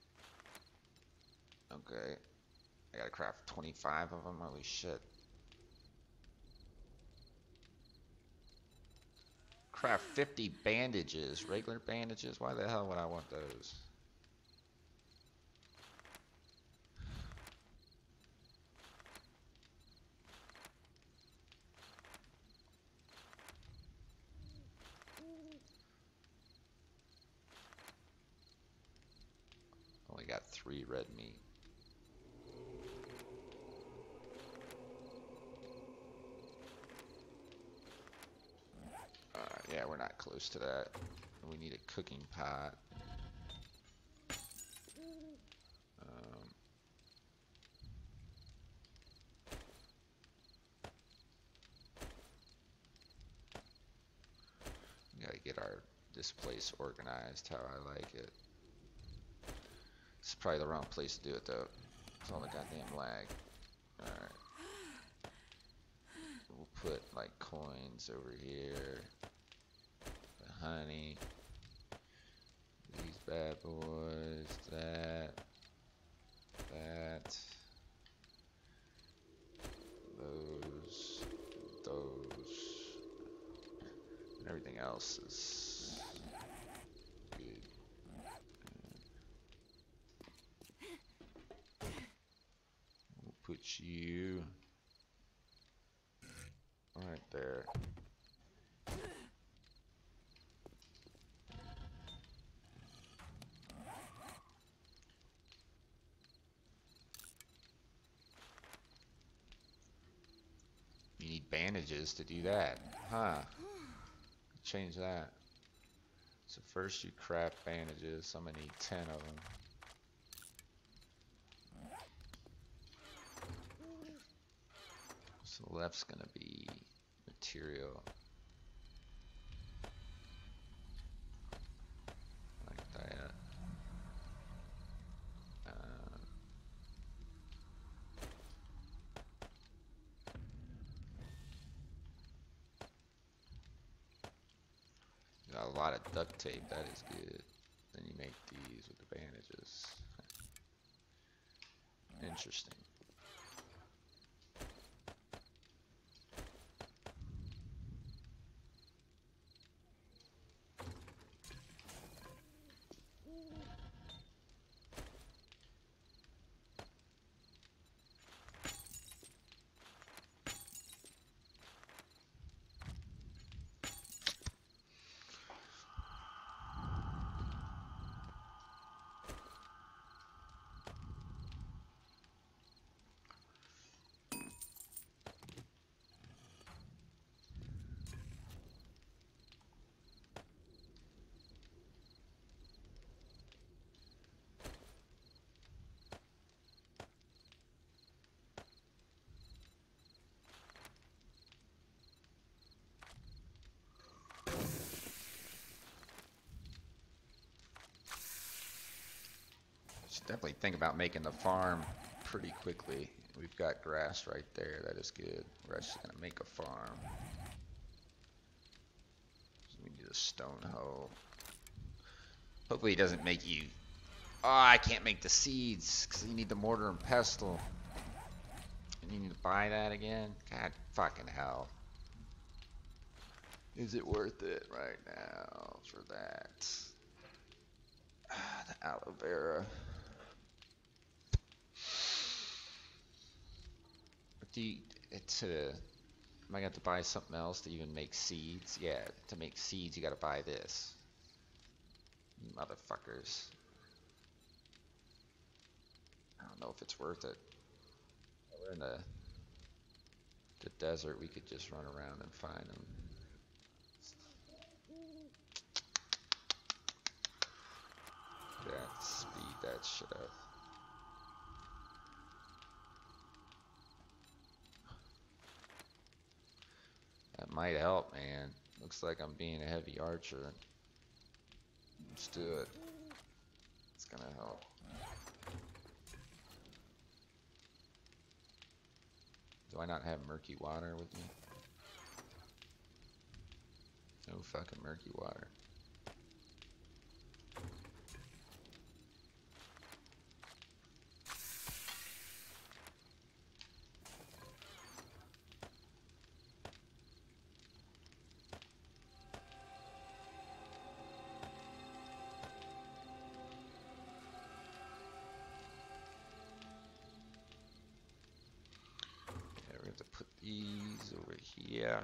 Okay. I gotta craft 25 of them. Holy shit. Craft 50 bandages. Regular bandages? Why the hell would I want those? Only got 3 red meat. Yeah, we're not close to that. We need a cooking pot. We gotta get this place organized how I like it. This is probably the wrong place to do it though. It's all the goddamn lag. Alright. We'll put like coins over here. The honey. These bad boys. That. Those. And everything else is good. We'll put you right there. You need bandages to do that, huh? Change that. So first you craft bandages. I'm gonna need 10 of them. So the left's gonna be material. Like that. Got a lot of duct tape, that is good. Then you make these with the bandages. Interesting. definitely think about making the farm pretty quickly. We've got grass right there. That is good. We're actually gonna make a farm. So we need a stone hoe. Hopefully he doesn't make you. Oh, I can't make the seeds because you need the mortar and pestle. And you need to buy that again. God fucking hell. Is it worth it right now for that? The aloe vera. It's am I gonna have to buy something else to even make seeds? Yeah, to make seeds you gotta buy this. Motherfuckers. I don't know if it's worth it. We're in the desert, we could just run around and find them. Yeah, speed that shit up. That might help, man. Looks like I'm being a heavy archer. Let's do it. It's gonna help. Do I not have murky water with me? No fucking murky water. Okay, we have to put these over here.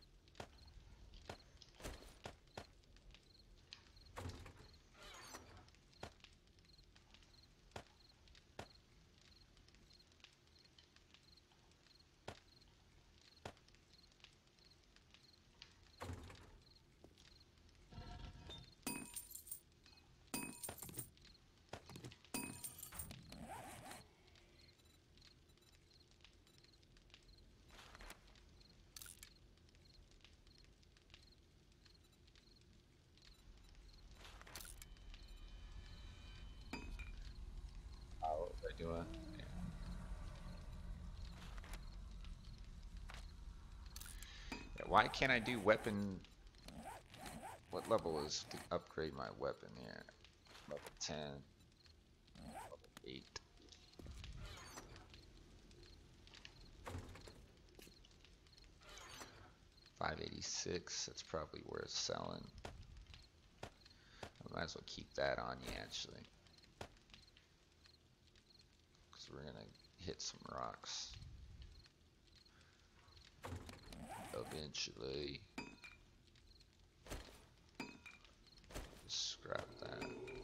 What was I doing? Yeah, why can't I do weapon? What level is to upgrade my weapon here? Level 10. Level 8. $586. That's probably worth selling. I might as well keep that on you actually. Because we're gonna hit some rocks. Eventually. Just scrap that.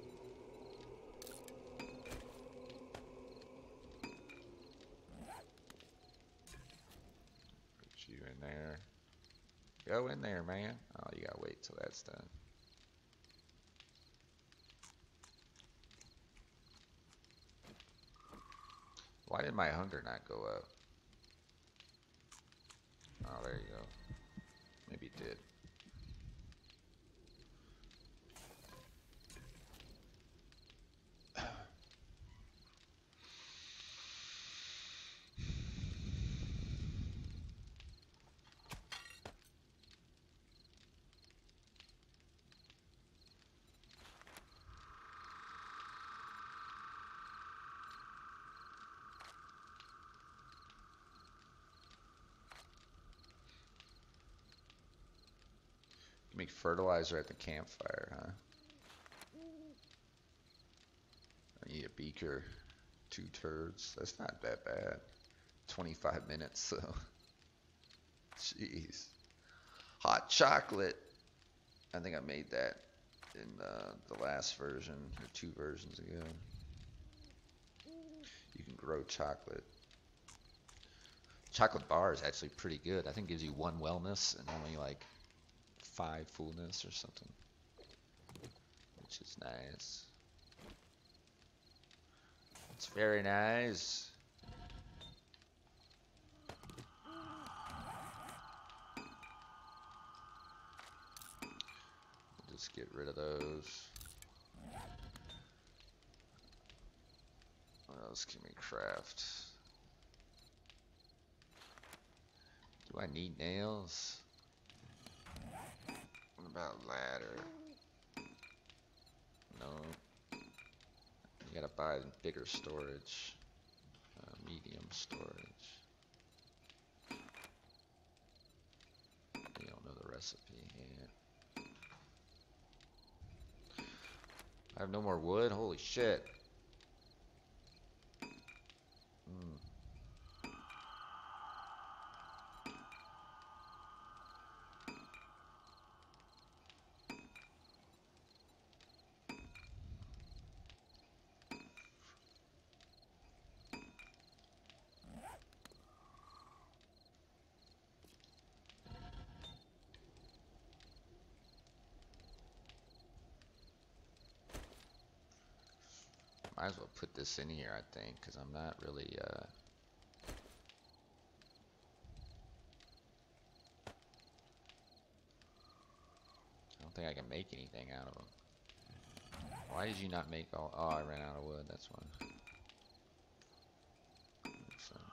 Put you in there. Go in there, man. Oh, you gotta wait till that's done. Why did my hunger not go up? Oh, there you go. Maybe it did. You make fertilizer at the campfire, huh? I need a beaker. 2 turds. That's not that bad. 25 minutes, so. Jeez. Hot chocolate. I think I made that in the last version, or 2 versions ago. You can grow chocolate. Chocolate bar is actually pretty good. I think it gives you 1 wellness and only like 5 fullness or something. Which is nice. It's very nice. We'll just get rid of those. What else can we craft? Do I need nails? What about ladder? No. You gotta buy bigger storage. Medium storage. You don't know the recipe. Yeah. I have no more wood? Holy shit. Might as well put this in here, I think, because I'm not really, I don't think I can make anything out of them. Why did you not make all, oh, I ran out of wood, that's why. Makes sense.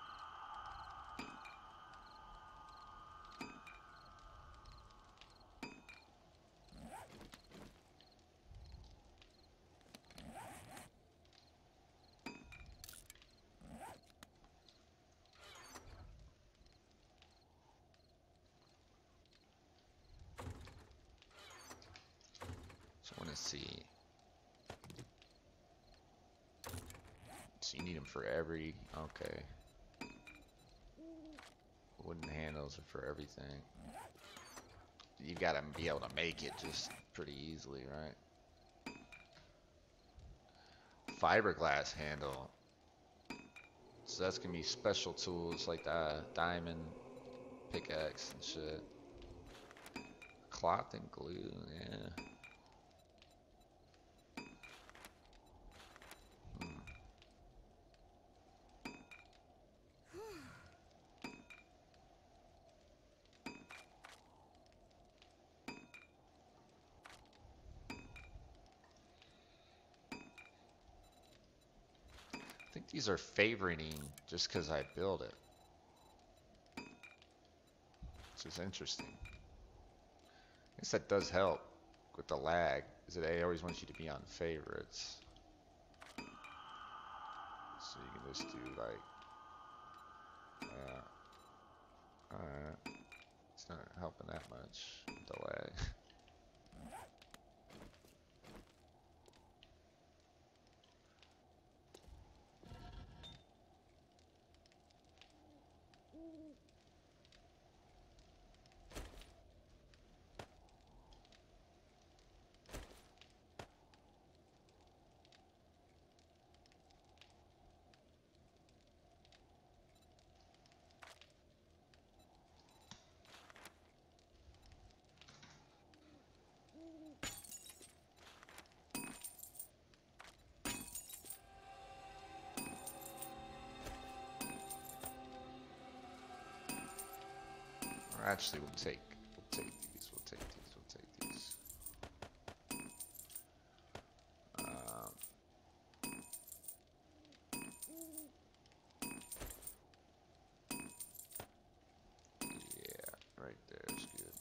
So I want to see. So you need them for every, okay. Wooden handles are for everything. You gotta be able to make it just pretty easily, right? Fiberglass handle. So that's gonna be special tools like the diamond pickaxe and shit. Cloth and glue, yeah. I think these are favoriting just because I build it. Which is interesting. I guess that does help with the lag, is that they always want you to be on favorites. So you can just do like, alright. It's not helping that much, the lag. Or actually, we'll take these. We'll take these. Yeah, right there is good.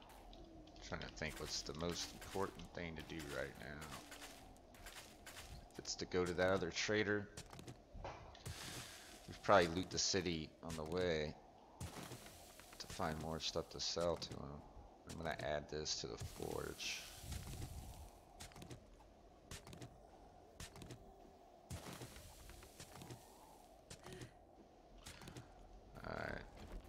Trying to think what's the most important thing to do right now. I It's to go to that other trader. We've probably loot the city on the way to find more stuff to sell to him. I'm gonna add this to the forge. Alright.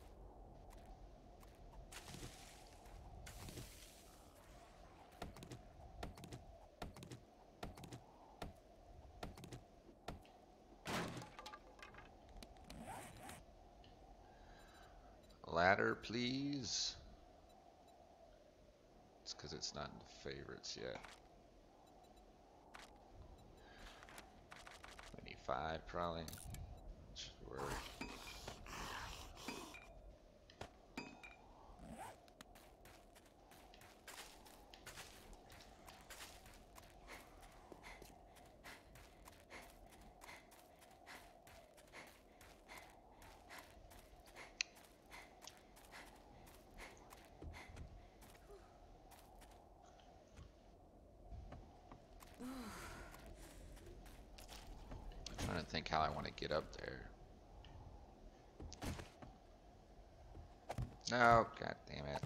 Ladder, please. It's because it's not in the favorites yet. 25 probably. Should work. I'm trying to think how I want to get up there. No, god damn it.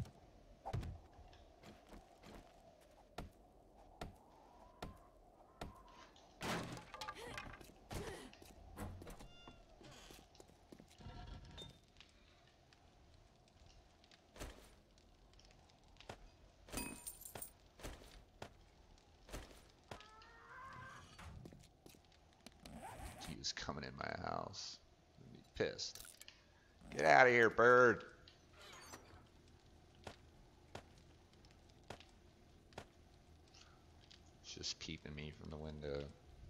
He was coming in my house. I'd be pissed. Get out of here, bird. It's just peeping me from the window.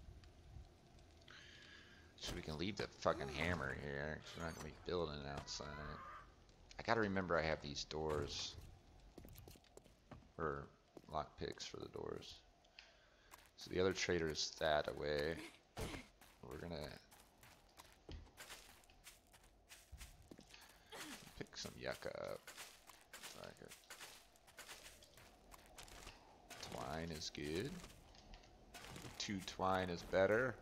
So we can leave the fucking hammer here. 'Cause we're not gonna be building outside. I gotta remember I have these doors. Or lock picks for the doors. So the other trader is that away. We're gonna pick some yucca up. Like it. Twine is good. 2 twine is better.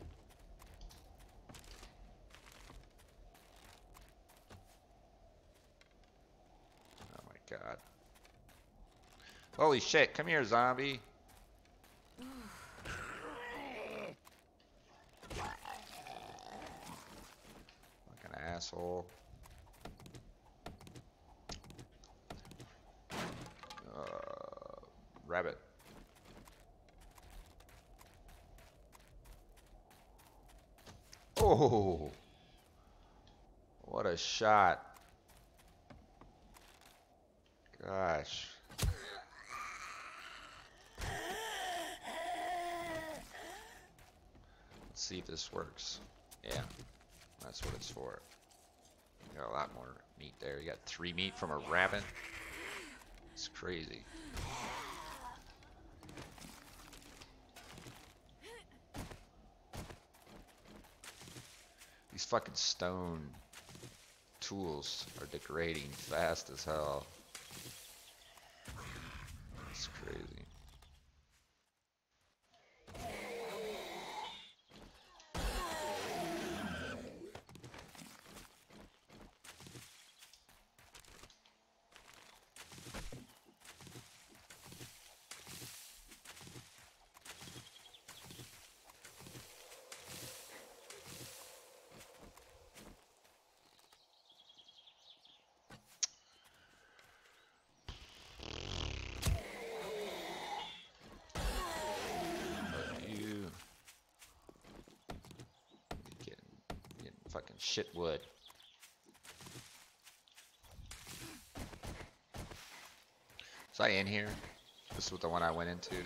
Oh my god. Holy shit, come here, zombie. Fucking asshole. Rabbit. Oh, what a shot. Gosh. Let's see if this works. Yeah, that's what it's for. Got a lot more meat there. You got 3 meat from a rabbit. It's crazy. These fucking stone tools are degrading fast as hell. It's crazy. Fucking shit wood. Was I in here? This was the one I went into?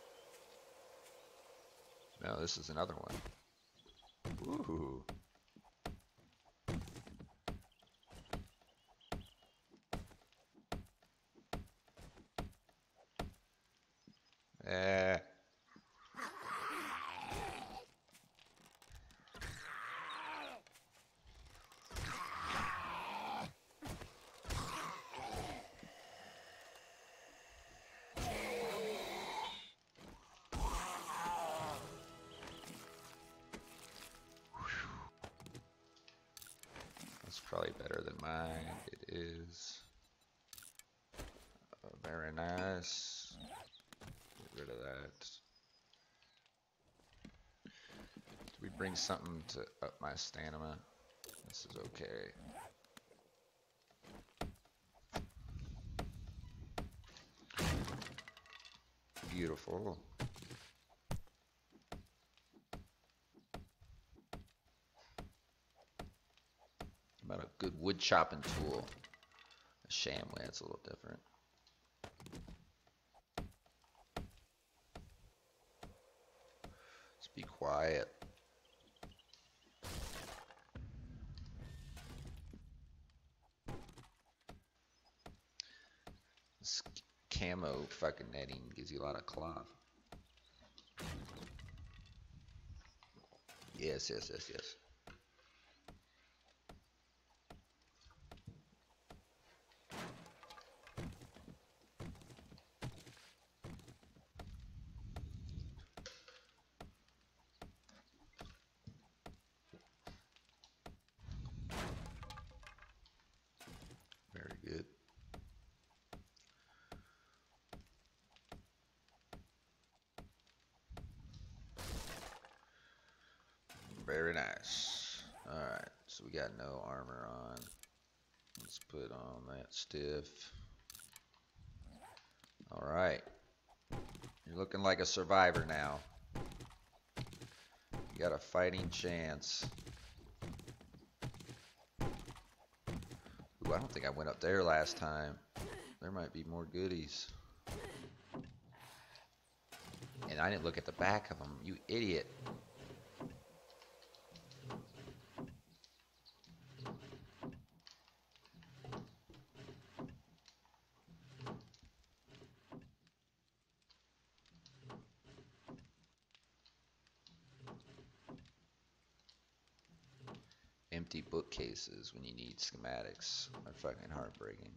No, this is another one. Ooh. probably better than mine. It is. Very nice. Get rid of that. Did we bring something to up my stamina? This is okay. Beautiful. How about a good wood chopping tool? A Shamway, that's a little different. Let's be quiet. This camo fucking netting gives you a lot of cloth. Yes, yes, yes, yes. Very good. Very nice. Alright, so we got no armor on. Let's put on that stiff. Alright. You're looking like a survivor now. You got a fighting chance. Ooh, I don't think I went up there last time. There might be more goodies. And I didn't look at the back of them, you idiot. Empty bookcases when you need schematics are fucking heartbreaking.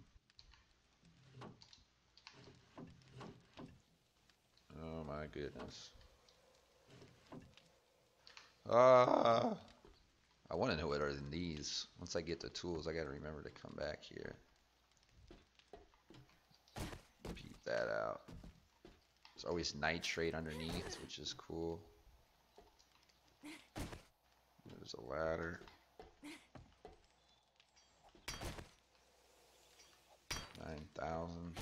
Oh my goodness. I want to know what are in these. Once I get the tools, I gotta remember to come back here. Peep that out. There's always nitrate underneath, which is cool. There's a ladder. 9,000.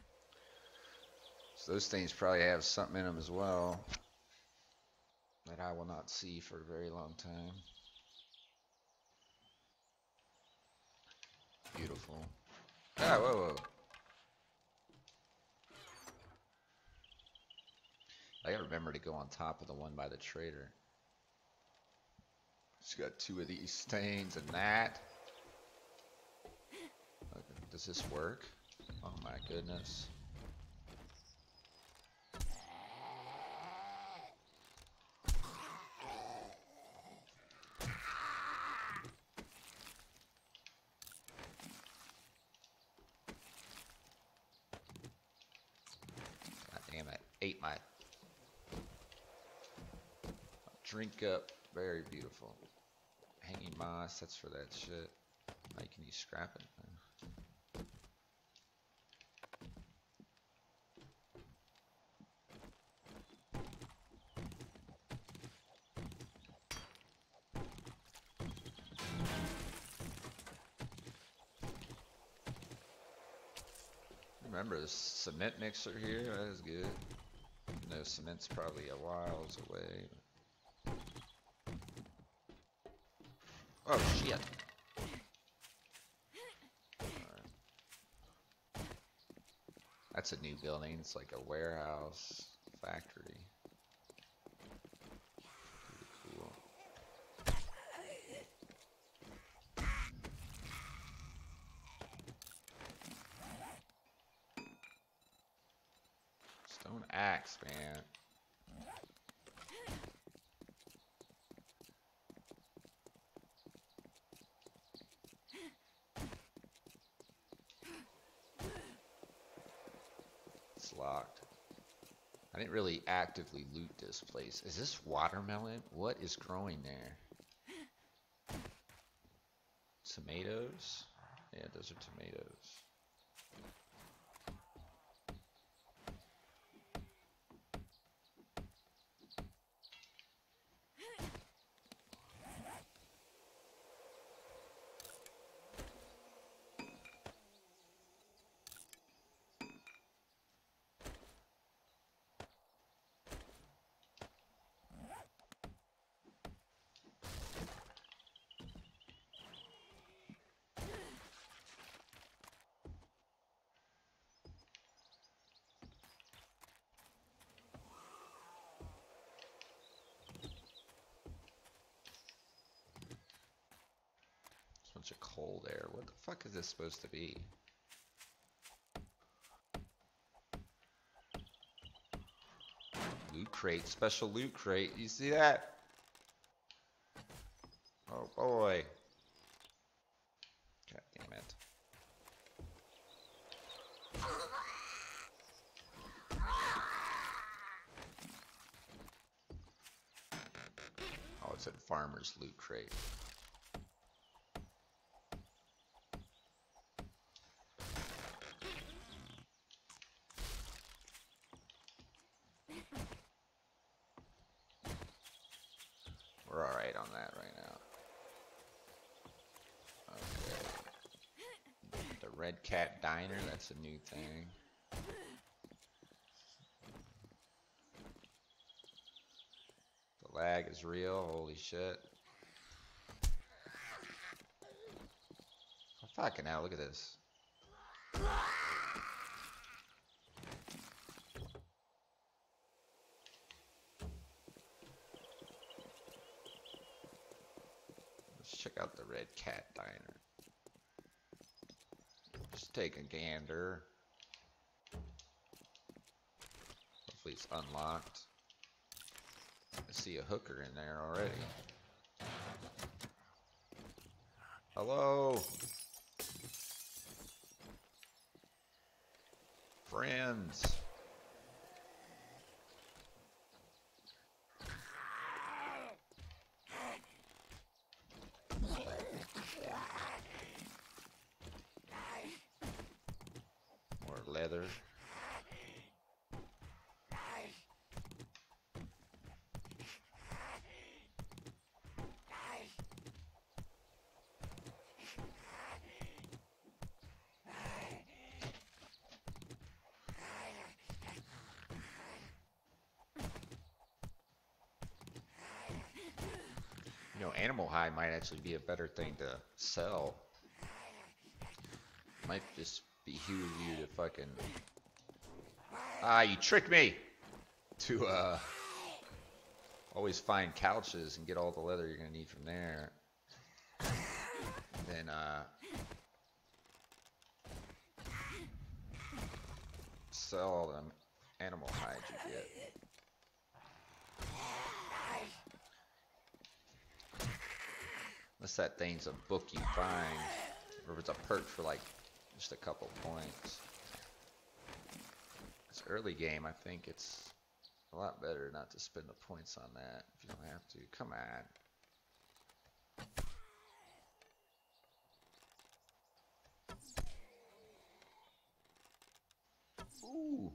So those things probably have something in them as well that I will not see for a very long time. Beautiful. Ah, whoa, whoa. I gotta remember to go on top of the one by the trader. Just got 2 of these stains and that. Okay, does this work? Oh my goodness. God damn it. Ate my drink up. Very beautiful. Hanging moss, that's for that shit. Now you can use scrapping. Remember the cement mixer here? That is good. No, cement's probably a whiles away. Oh shit. Right. That's a new building. It's like a warehouse factory. Pretty cool. Stone axe, man. It's locked. I didn't really actively loot this place. Is this watermelon? What is growing there? It's tomatoes? Yeah, those are tomatoes. Bunch of coal there. What the fuck is this supposed to be? Loot crate, special loot crate. You see that? Oh boy. God damn it. Oh, it's a farmer's loot crate. We're alright on that right now. Okay. The Red Cat Diner, that's a new thing. The lag is real, holy shit. Oh, fucking hell, look at this. Let's check out the Red Cat Diner. Just take a gander. Hopefully it's unlocked. I see a hooker in there already. Hello? Friends. More leather. You know, animal hide might actually be a better thing to sell. Might just behoove you to fucking... Ah, you tricked me! To, always find couches and get all the leather you're gonna need from there. And then, sell all the animal hides you get. Unless that thing's a book you find, or if it's a perk for like just a couple points. It's early game, I think it's a lot better not to spend the points on that if you don't have to. Come on. Ooh.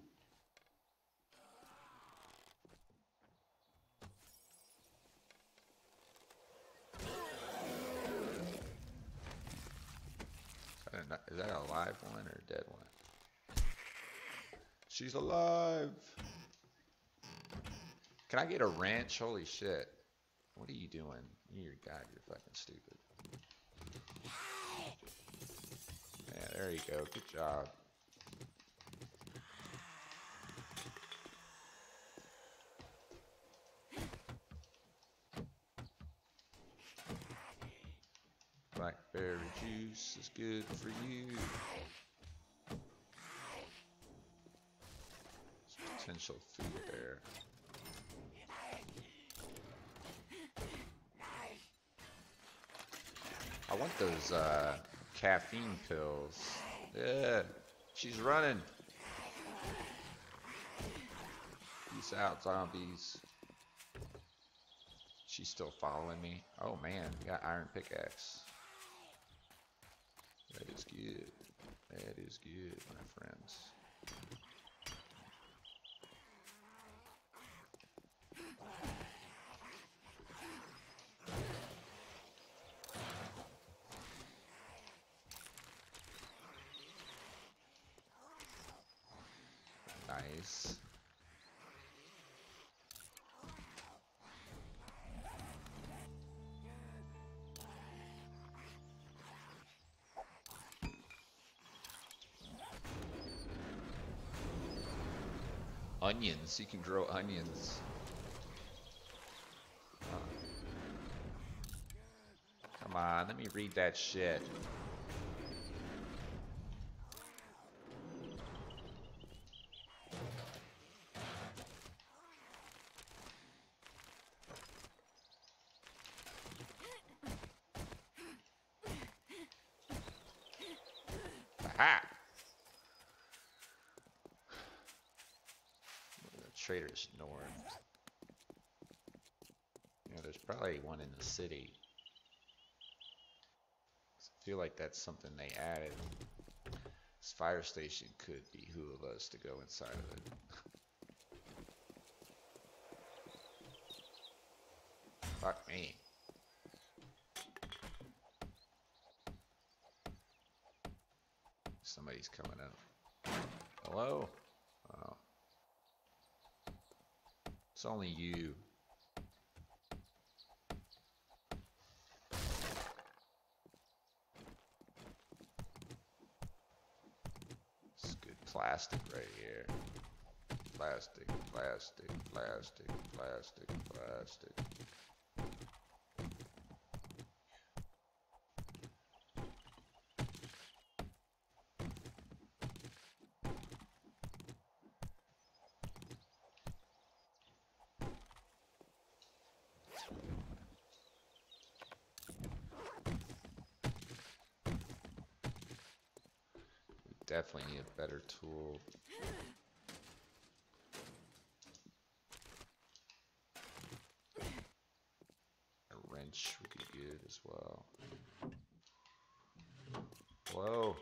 Is that a live one or a dead one? She's alive! Can I get a wrench? Holy shit. What are you doing? You're fucking stupid. Yeah, there you go. Good job. Blackberry juice is good for you. There's potential food there. I want those caffeine pills. Yeah, she's running. Peace out, zombies. She's still following me. Oh man, we got iron pickaxe. That is good. That is good, my friends. Nice. Onions, you can grow onions. Come on, let me read that shit. Aha! The Trader's North. Yeah, there's probably one in the city. I feel like that's something they added. This fire station could behoove us to go inside of it. Fuck me. Somebody's coming up. Hello? Oh. It's only you. It's good plastic right here. Plastic, plastic, plastic, plastic, plastic. Definitely need a better tool. A wrench would be good as well. Whoa.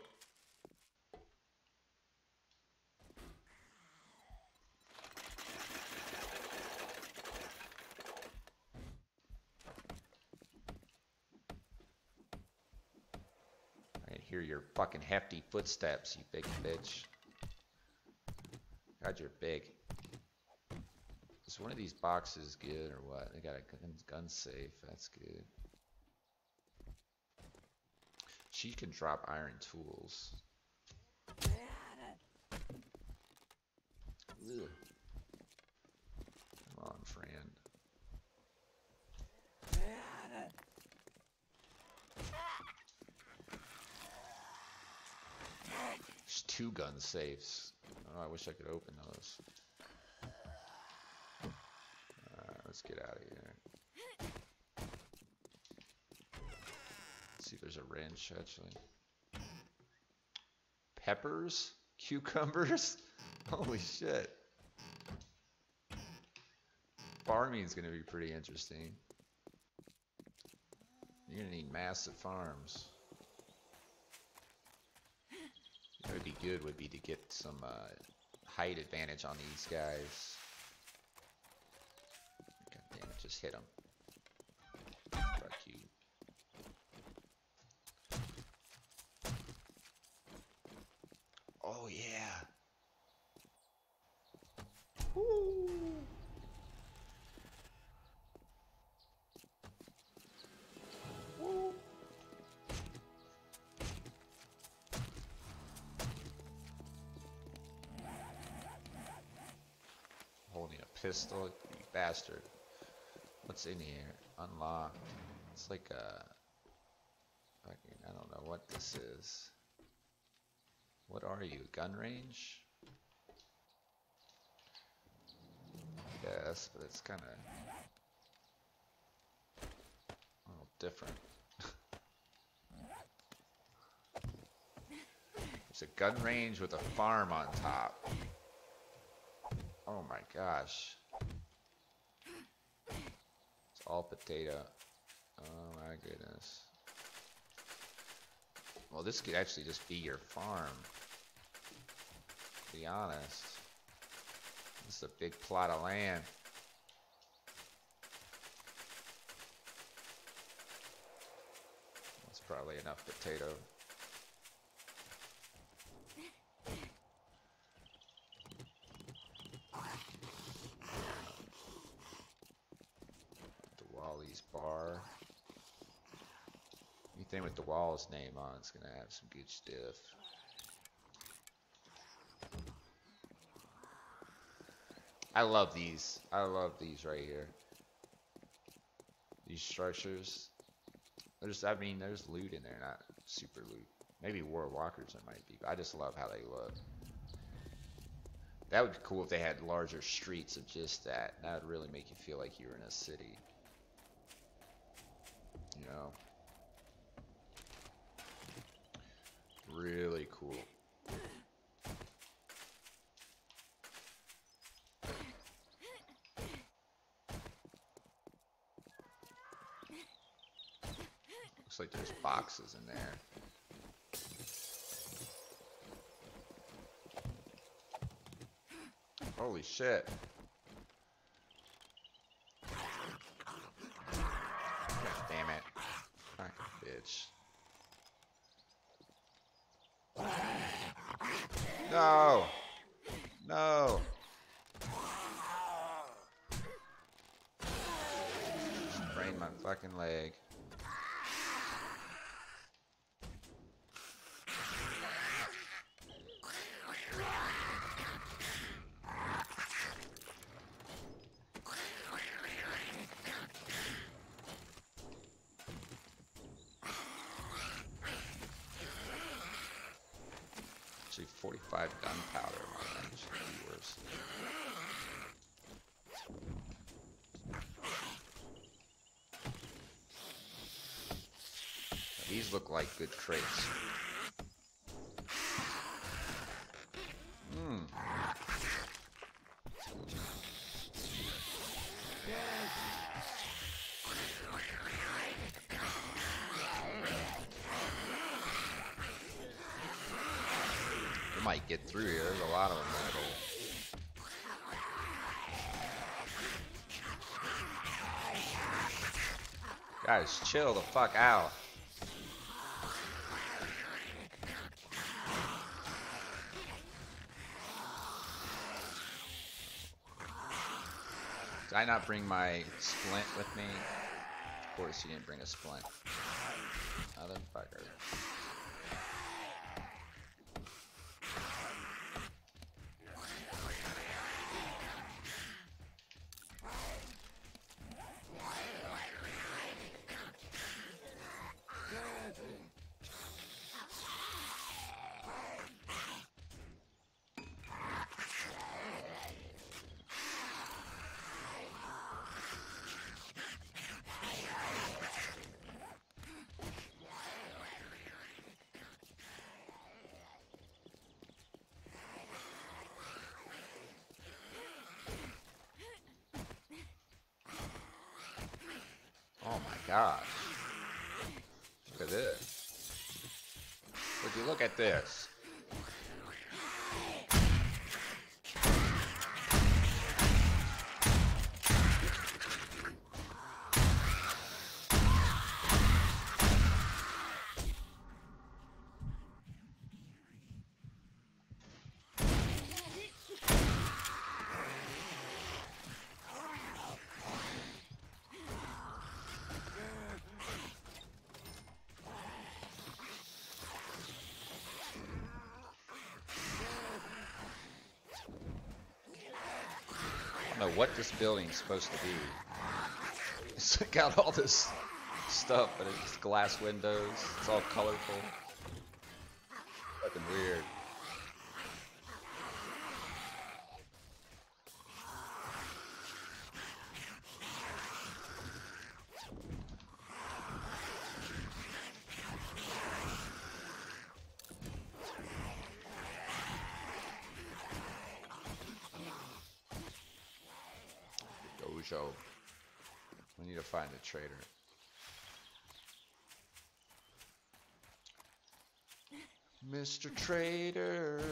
I hear your fucking hefty footsteps, you big bitch. God, you're big. Is one of these boxes good or what? They got a gun safe. That's good. She can drop iron tools. Ugh. Come on, friend. There's 2 gun safes. Oh, I wish I could open those. Let's get out of here. Let's see if there's a wrench, actually. Peppers? Cucumbers? Holy shit. Farming's gonna be pretty interesting. You're gonna need massive farms. What would be good would be to get some height advantage on these guys. God damn it, just hit them. Fuck you. Oh yeah. Woo. Woo. Holding a pistol, you bastard. What's in here? Unlocked. It's like a fucking, I don't know what this is. What are you? Gun range? Yes, but it's kind of a little different. There's a gun range with a farm on top. Oh my gosh. It's all potato. Oh my goodness. Well, this could actually just be your farm. To be honest. This is a big plot of land. That's probably enough potato. DeWally's bar. Anything with DeWally's name on it's gonna have some good stuff. I love these. I love these right here. These structures. There's, I mean, there's loot in there, not super loot. Maybe War Walkers there might be, but I just love how they look. That would be cool if they had larger streets of just that. That would really make you feel like you were in a city. You know? Really cool. Looks like there's boxes in there. Holy shit. God damn it. Fucking bitch. No! No! Sprained my fucking leg. Actually, 45 gunpowder might actually be worse. These look like good crates. We might get through here. There's a lot of them there. Guys, chill the fuck out. Did I not bring my splint with me? Of course you didn't bring a splint. Motherfucker. Oh my gosh. Look at this. Would you look at this? I don't know what this building's supposed to be. It's got all this stuff, but it's glass windows. It's all colorful. Fucking weird. Dojo. We need to find a trader. Mr. Trader.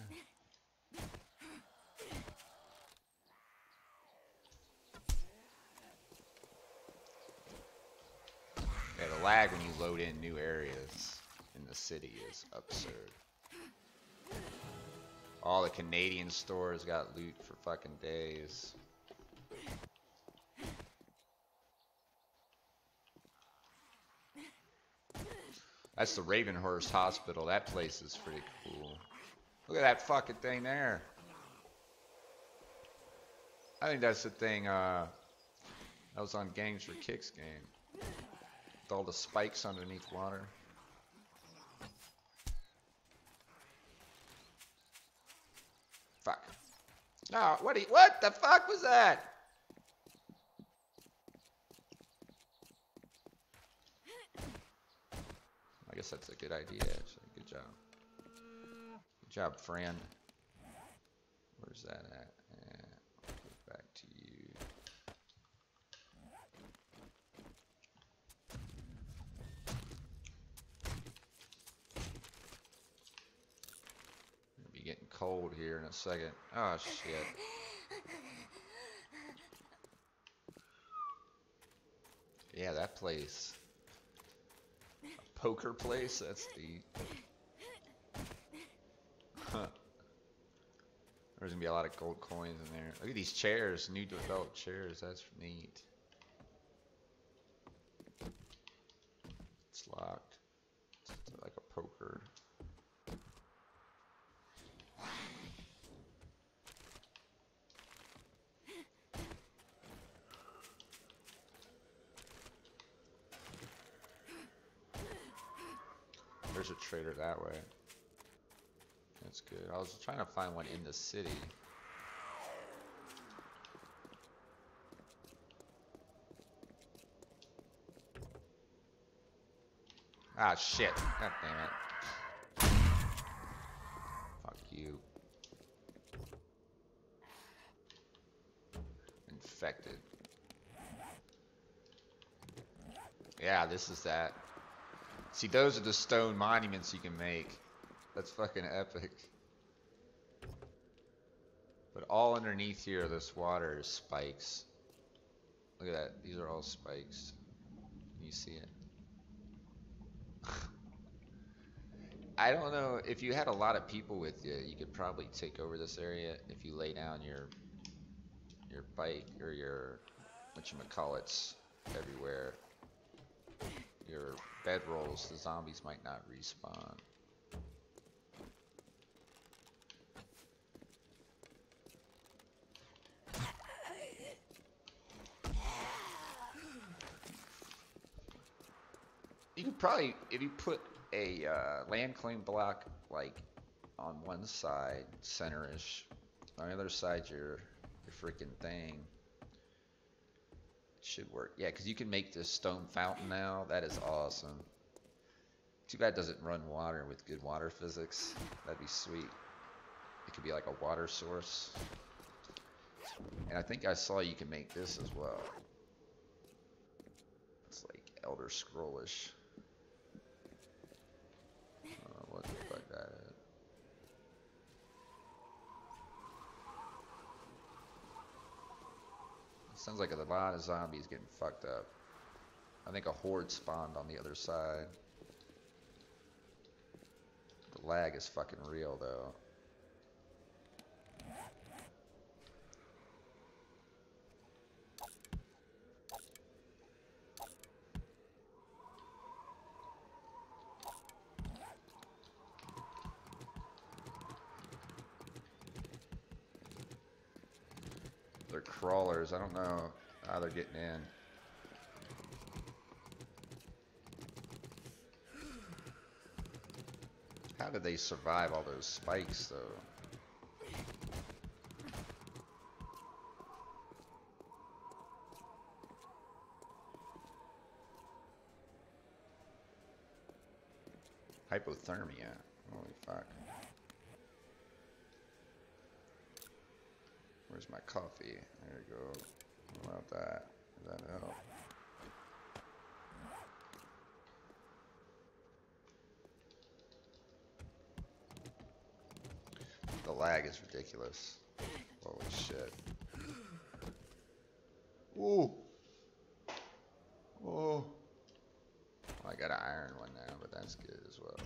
Yeah, the lag when you load in new areas in the city is absurd. All the Canadian stores got loot for fucking days. That's the Ravenhurst Hospital. That place is pretty cool. Look at that fucking thing there. I think that's the thing that was on Gangs for Kicks game. With all the spikes underneath water. Fuck. No, what the fuck was that? I guess that's a good idea, actually. Good job. Good job, friend. Where's that at? Yeah, go back to you. Gonna be getting cold here in a second. Oh shit. Yeah, that place. A poker place? That's the... Huh. There's gonna be a lot of gold coins in there. Look at these chairs, new developed chairs. That's neat. It's locked. It's like a poker. There's a trader that way. That's good. I was trying to find one in the city. Ah, shit. God damn it. Fuck you. Infected. Yeah, this is that. See, those are the stone monuments you can make. That's fucking epic. But all underneath here, this water is spikes. Look at that. These are all spikes. Can you see it? I don't know. If you had a lot of people with you, you could probably take over this area if you lay down your bike or your whatchamacallits everywhere. Your bedrolls, the zombies might not respawn. You could probably, if you put a land claim block like on one side, center-ish, on the other side your freaking thing, it should work. Yeah, because you can make this stone fountain now. That is awesome. Too bad it doesn't run water with good water physics. That'd be sweet. It could be like a water source. And I think I saw you can make this as well. It's like Elder Scrollish. What the fuck that is. It sounds like a lot of zombies getting fucked up. I think a horde spawned on the other side. The lag is fucking real though. They're crawlers. I don't know how they're getting in. How did they survive all those spikes though? Hypothermia. Holy fuck. Where's my coffee? There you go. What about that? Does that help? lag is ridiculous. Holy shit. Ooh. Oh. I got an iron one now, but that's good as well.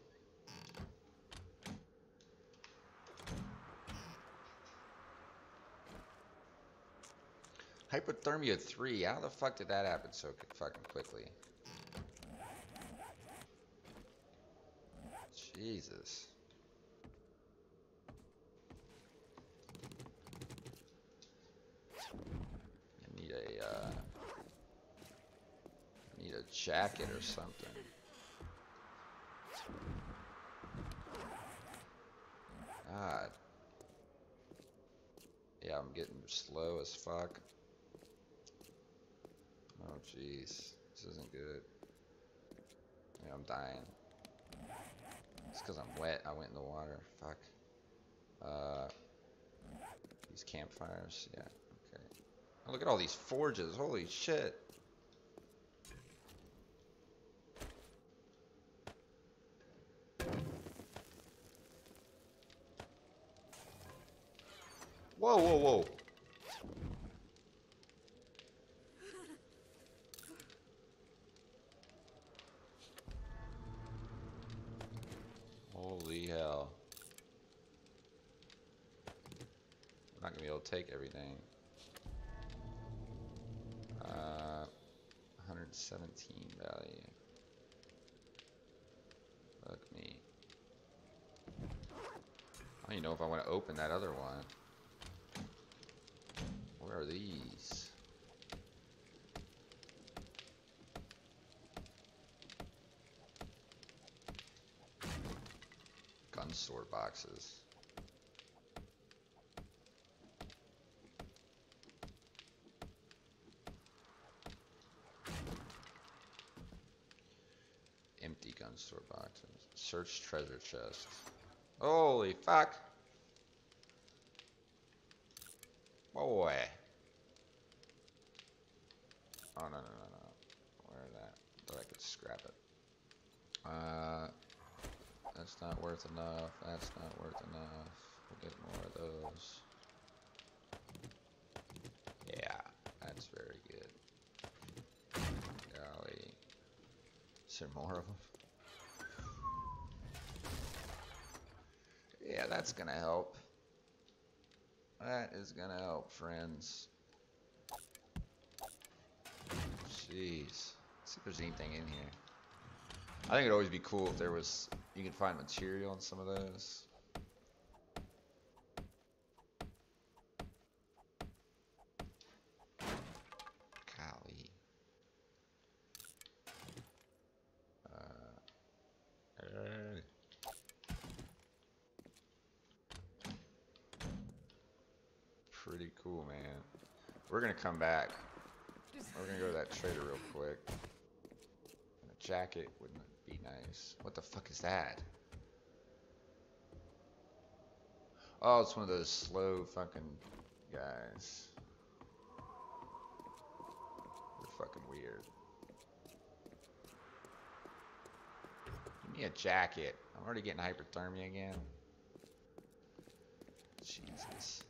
Hypothermia 3. How the fuck did that happen so fucking quickly? Jesus. I need a jacket or something. God. Yeah, I'm getting slow as fuck. Oh jeez. This isn't good. Yeah, I'm dying. It's because I'm wet. I went in the water. Fuck. These campfires. Yeah. Okay. Oh, look at all these forges. Holy shit. Whoa, whoa, whoa. Holy hell. I'm not gonna be able to take everything. 117 value. Fuck me. I don't even know if I want to open that other one. Where are these? Gun sword boxes. Empty gun store boxes. Search treasure chest. Holy fuck. Boy. Oh, no, no, no, no. Where is that? Thought I could scrap it. That's not worth enough. That's not worth enough. We'll get more of those. Yeah, that's very good. Golly. Is there more of them? Yeah, that's gonna help. That is gonna help, friends. Jeez. Let's see if there's anything in here. I think it'd always be cool if there was, you could find material on some of those. Golly. Pretty cool, man. We're gonna come back. We're gonna go to that trader real quick. And a jacket wouldn't be nice. What the fuck is that? Oh, it's one of those slow fucking guys. They're fucking weird. Give me a jacket. I'm already getting hypothermia again. Jesus.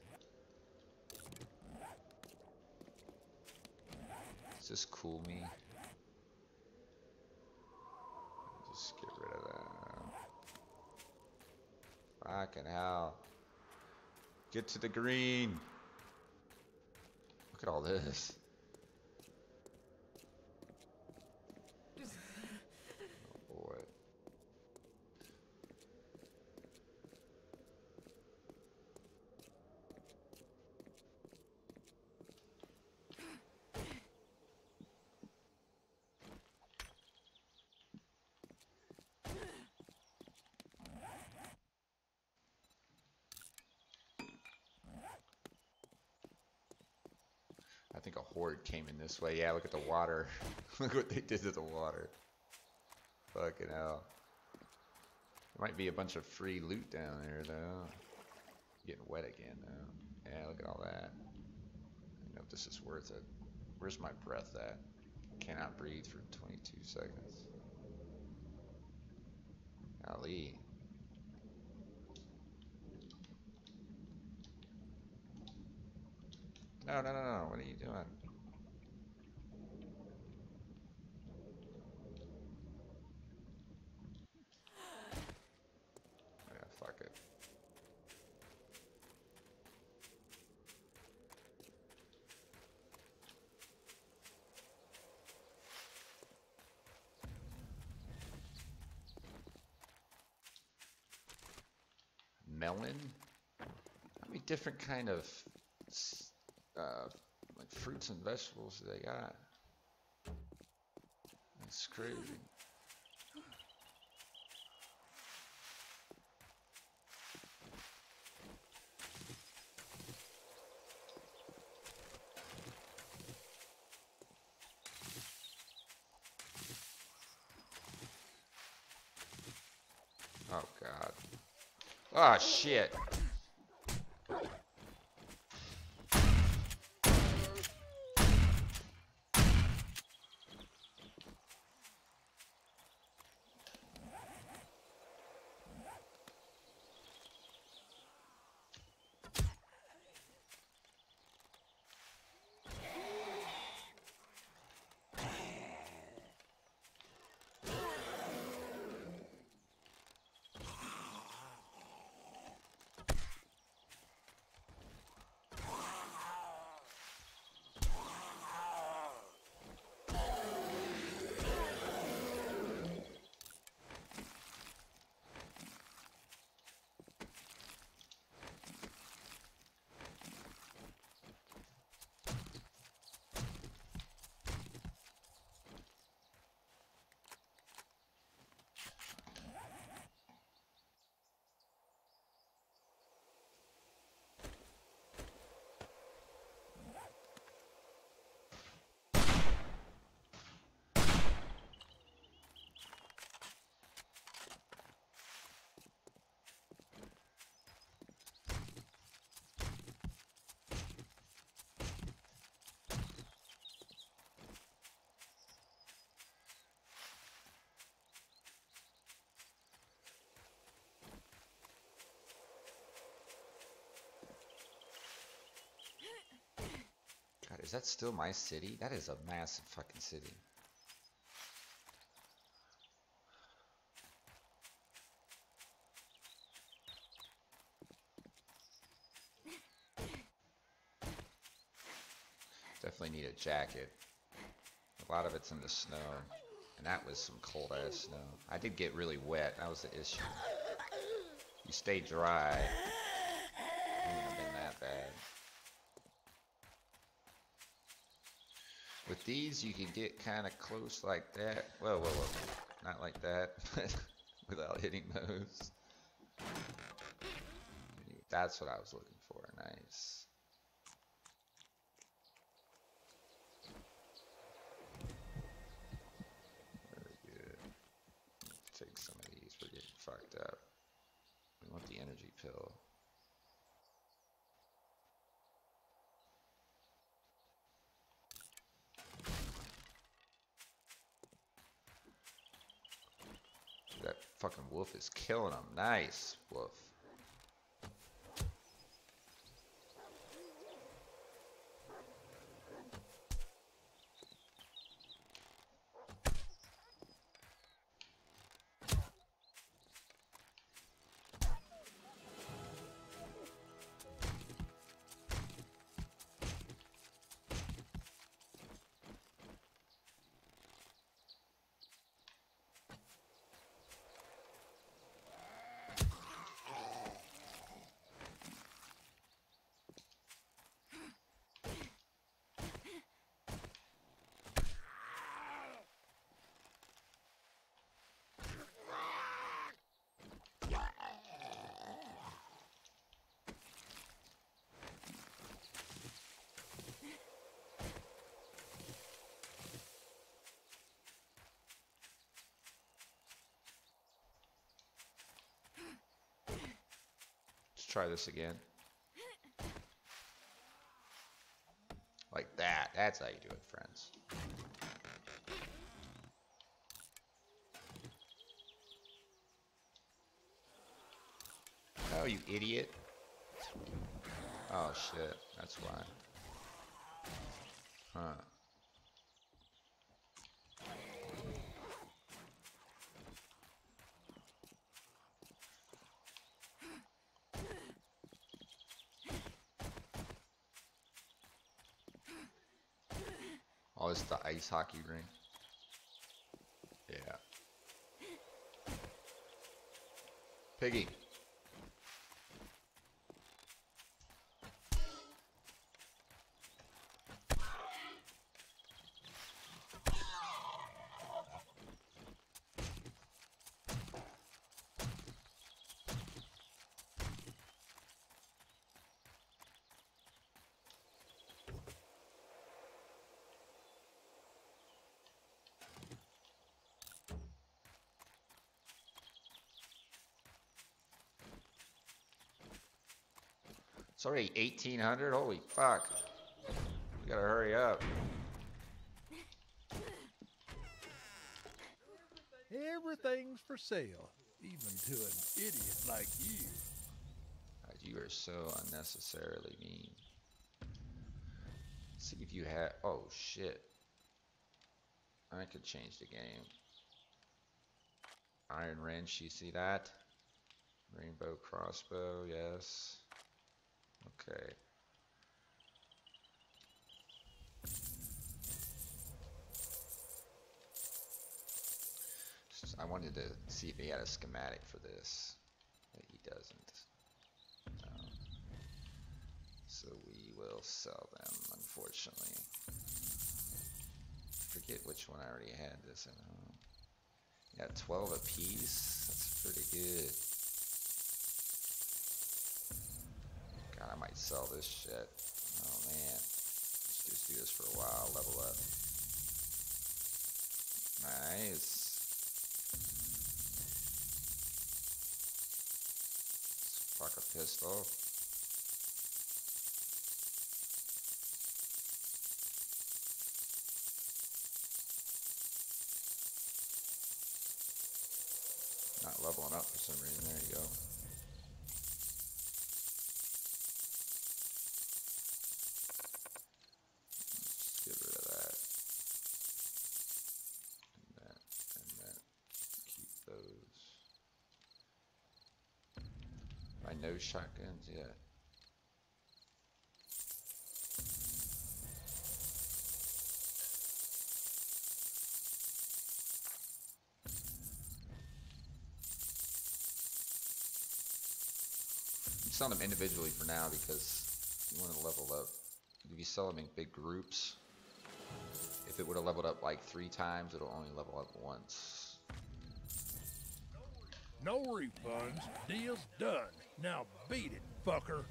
Does this cool me? Just get rid of that. Fucking hell. Get to the green. Look at all this. Oh boy. I think a horde came in this way. Yeah, look at the water. Look what they did to the water. Fucking hell. There might be a bunch of free loot down there, though. Getting wet again, though. Yeah, look at all that. I don't know if this is worth it. Where's my breath at? Cannot breathe for 22 seconds. Ali. No, no, no, no. What are you doing? Yeah, fuck it. Melon? How many different kind of uh, like fruits and vegetables do they got? That's crazy. Oh god. Oh shit. God, is that still my city? That is a massive fucking city. Definitely need a jacket. A lot of it's in the snow. And that was some cold ass snow. I did get really wet. That was the issue. You stay dry. It wouldn't have been that bad. With these, you can get kind of close like that. Whoa, whoa, whoa. Not like that, but without hitting those. That's what I was looking for. Nice. Very good. Take some of these. We're getting fucked up. We want the energy pill. That fucking wolf is killing them. Nice, wolf. Let's try this again. Like that. That's how you do it, friends. Oh, you idiot. Oh, shit. That's why. Huh. Oh, it's the ice hockey rink. Yeah. Piggy. It's already 1800. Holy fuck. We gotta hurry up. Everything's for sale, even to an idiot like you. God, you are so unnecessarily mean. Let's see if you have. Oh shit. I could change the game. Iron wrench, you see that? Rainbow crossbow, yes. Okay. I wanted to see if he had a schematic for this, but he doesn't. No. So we will sell them, unfortunately. Forget which one I already had this at home. Yeah, 12 apiece. That's pretty good. God, I might sell this shit. Oh man. Let's just do this for a while. Level up. Nice. Fuck a pistol. Not leveling up for some reason. There you go. Let's get rid of that. And that. Keep those. My nose shotguns, yeah. I'm selling them individually for now because you want to level up. If you sell them in big groups, if it would have leveled up like 3 times, it'll only level up once. No refunds. Deal's done. Now beat it, fucker.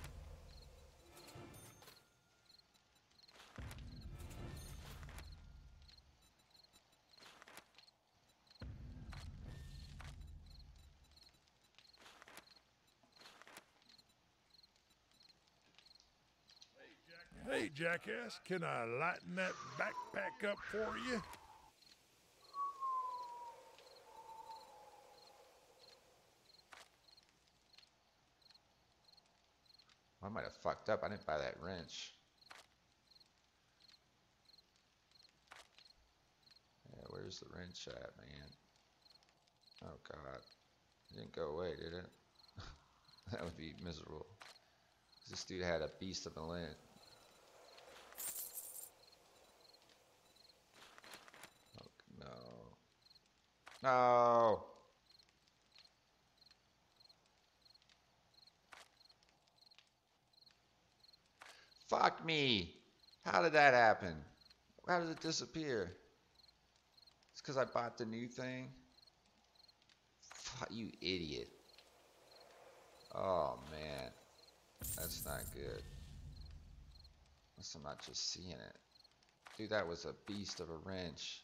Hey, jackass, can I lighten that backpack up for you? I might have fucked up. I didn't buy that wrench. Yeah, where's the wrench at, man? Oh god. It didn't go away, did it? That would be miserable. This dude had a beast of a lint. Oh, no. No! Fuck me! How did that happen? How did it disappear? It's because I bought the new thing? Fuck, you idiot. Oh, man. That's not good. Unless I'm not just seeing it. Dude, that was a beast of a wrench.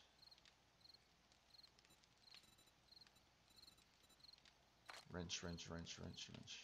Wrench, wrench, wrench, wrench, wrench.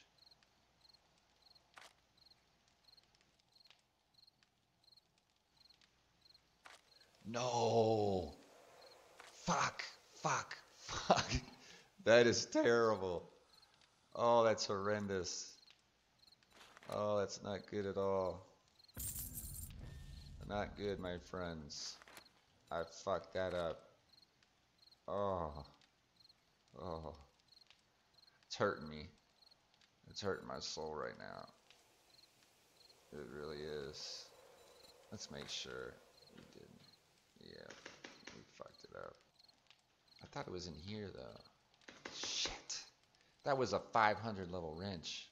No! Fuck! Fuck! Fuck! That is terrible. Oh, that's horrendous. Oh, that's not good at all. Not good, my friends. I fucked that up. Oh. Oh. It's hurting me. It's hurting my soul right now. It really is. Let's make sure we didn't. Yeah, we fucked it up. I thought it was in here though. Shit. That was a 500 level wrench.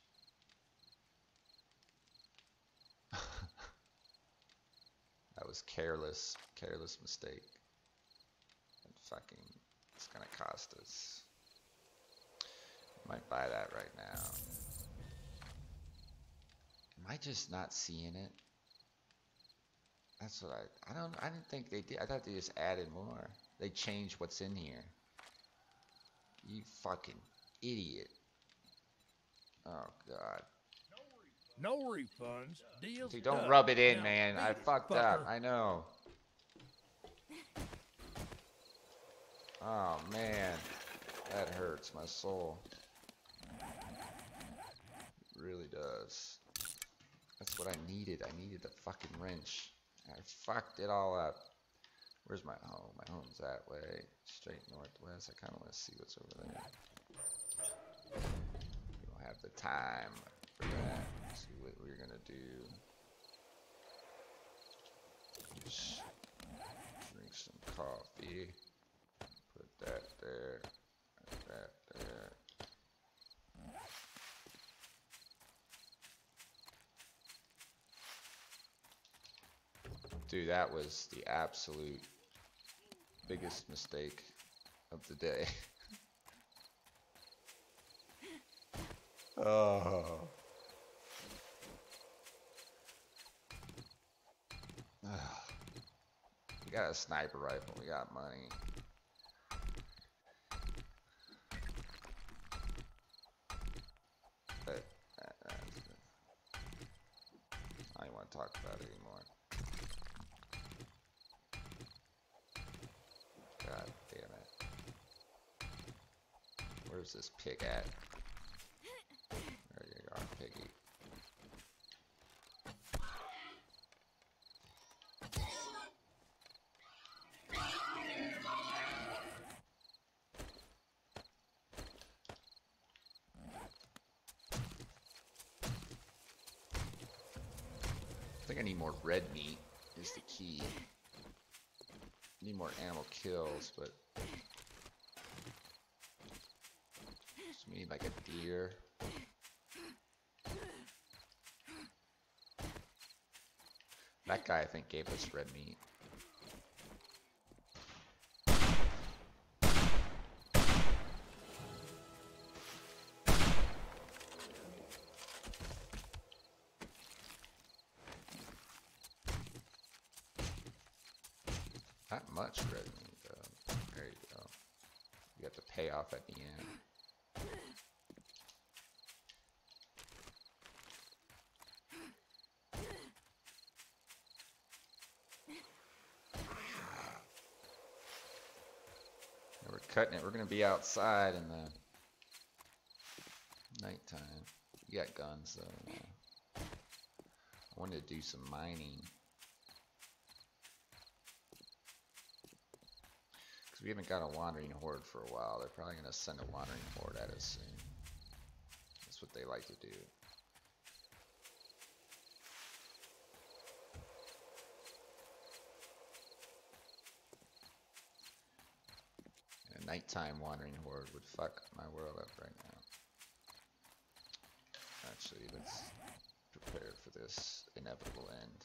That was careless mistake. And fucking, it's gonna cost us. Might buy that right now. Am I just not seeing it? That's what I didn't think they did. I thought they just added more. They changed what's in here. You fucking idiot. Oh god. No refunds. Deals. Dude, don't done. rub it in, Now, man. I beat it, fucked fucker. up. I know. Oh man. That hurts my soul. It really does. That's what I needed. I needed the fucking wrench. I fucked it all up. Where's my home? My home's that way. Straight northwest. I kind of want to see what's over there. We don't have the time for that. Let's see what we're gonna do. Just drink some coffee. Put that there. Put that there. Dude, that was the absolute biggest mistake of the day. Oh. We got a sniper rifle. We got money. But I don't want to talk about it anymore. God damn it. Where's this pig at? There you go, piggy. I think I need more red meat is the key. Need more animal kills, but just we need like a deer. That guy I think gave us red meat. Not much red meat though. There you go. You got the payoff at the end. Now we're cutting it. We're gonna be outside in the nighttime. You got guns though. I wanted to do some mining. We haven't got a wandering horde for a while. They're probably going to send a wandering horde at us soon. That's what they like to do. And a nighttime wandering horde would fuck my world up right now. Actually, let's prepare for this inevitable end.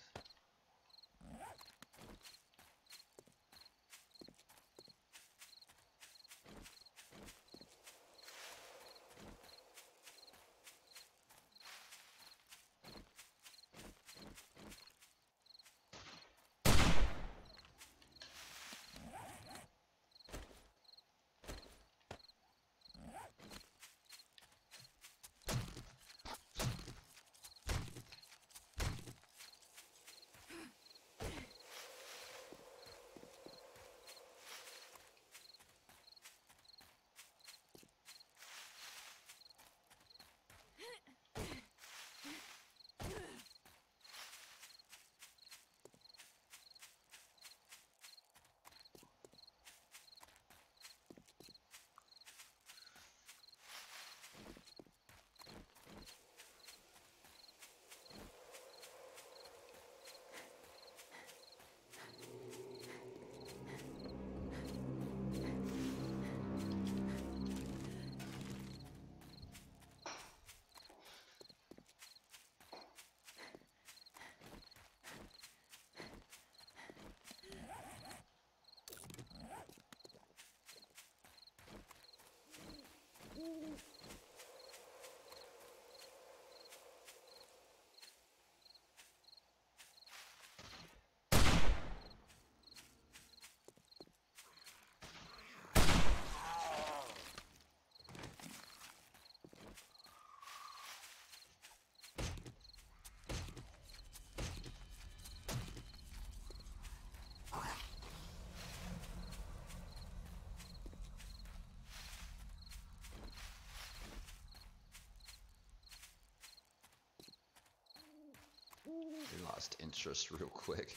lost interest real quick.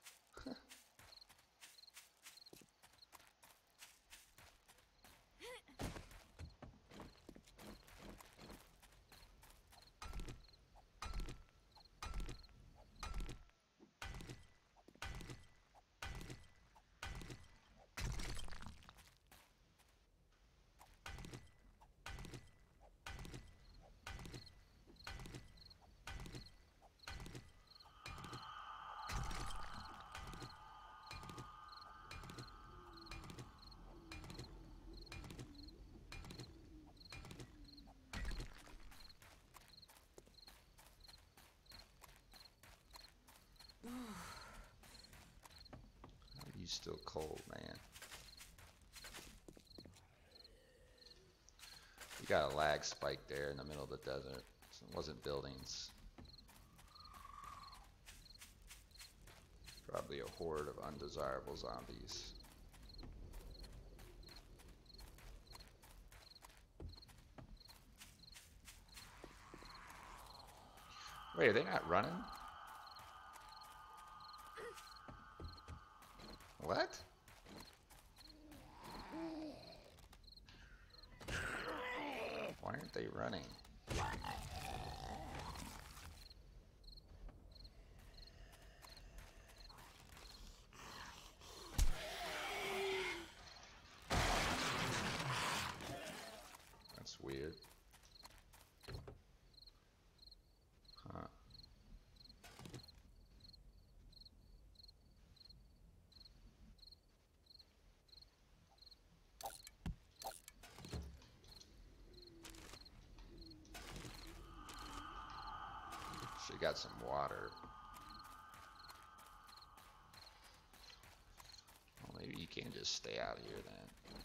You still cold, man. You got a lag spike there in the middle of the desert. So it wasn't buildings. Probably a horde of undesirable zombies. Wait, are they not running? What? Why aren't they running? That's weird. Huh. She got some water. Well, maybe you can just stay out here then.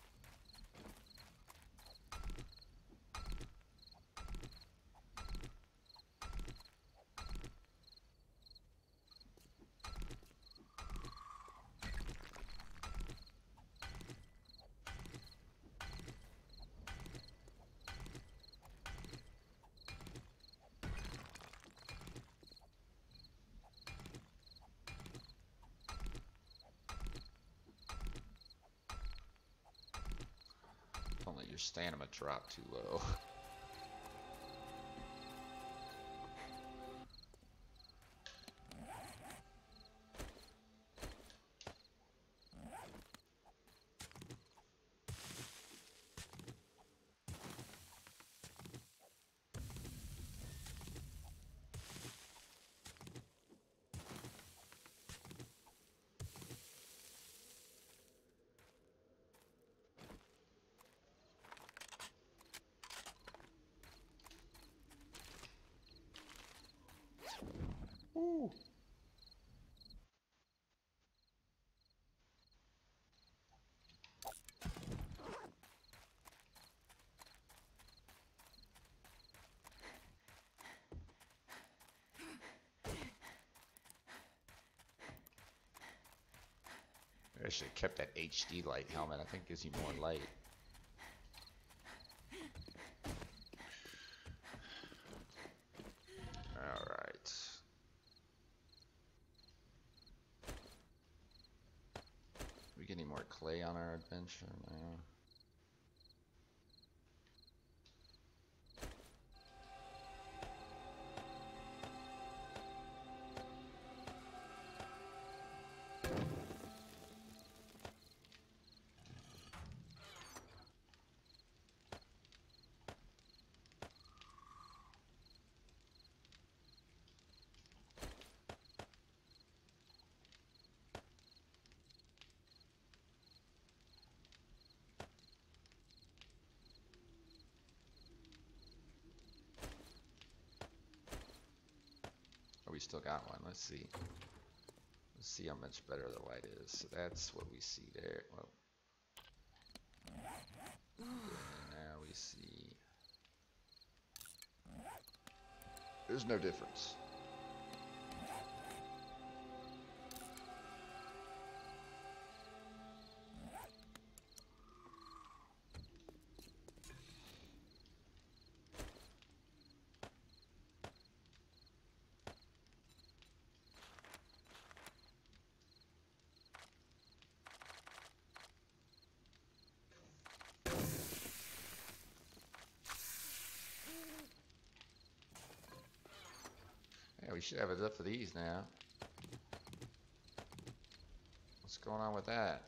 Only your stamina dropped too low. Ooh. I should have kept that HD light helmet. I think it gives you more light. Alright. We get any more clay on our adventure? No. We still got one. Let's see. Let's see how much better the light is. So that's what we see there. Well, now we see. There's no difference. should have enough of these now. What's going on with that?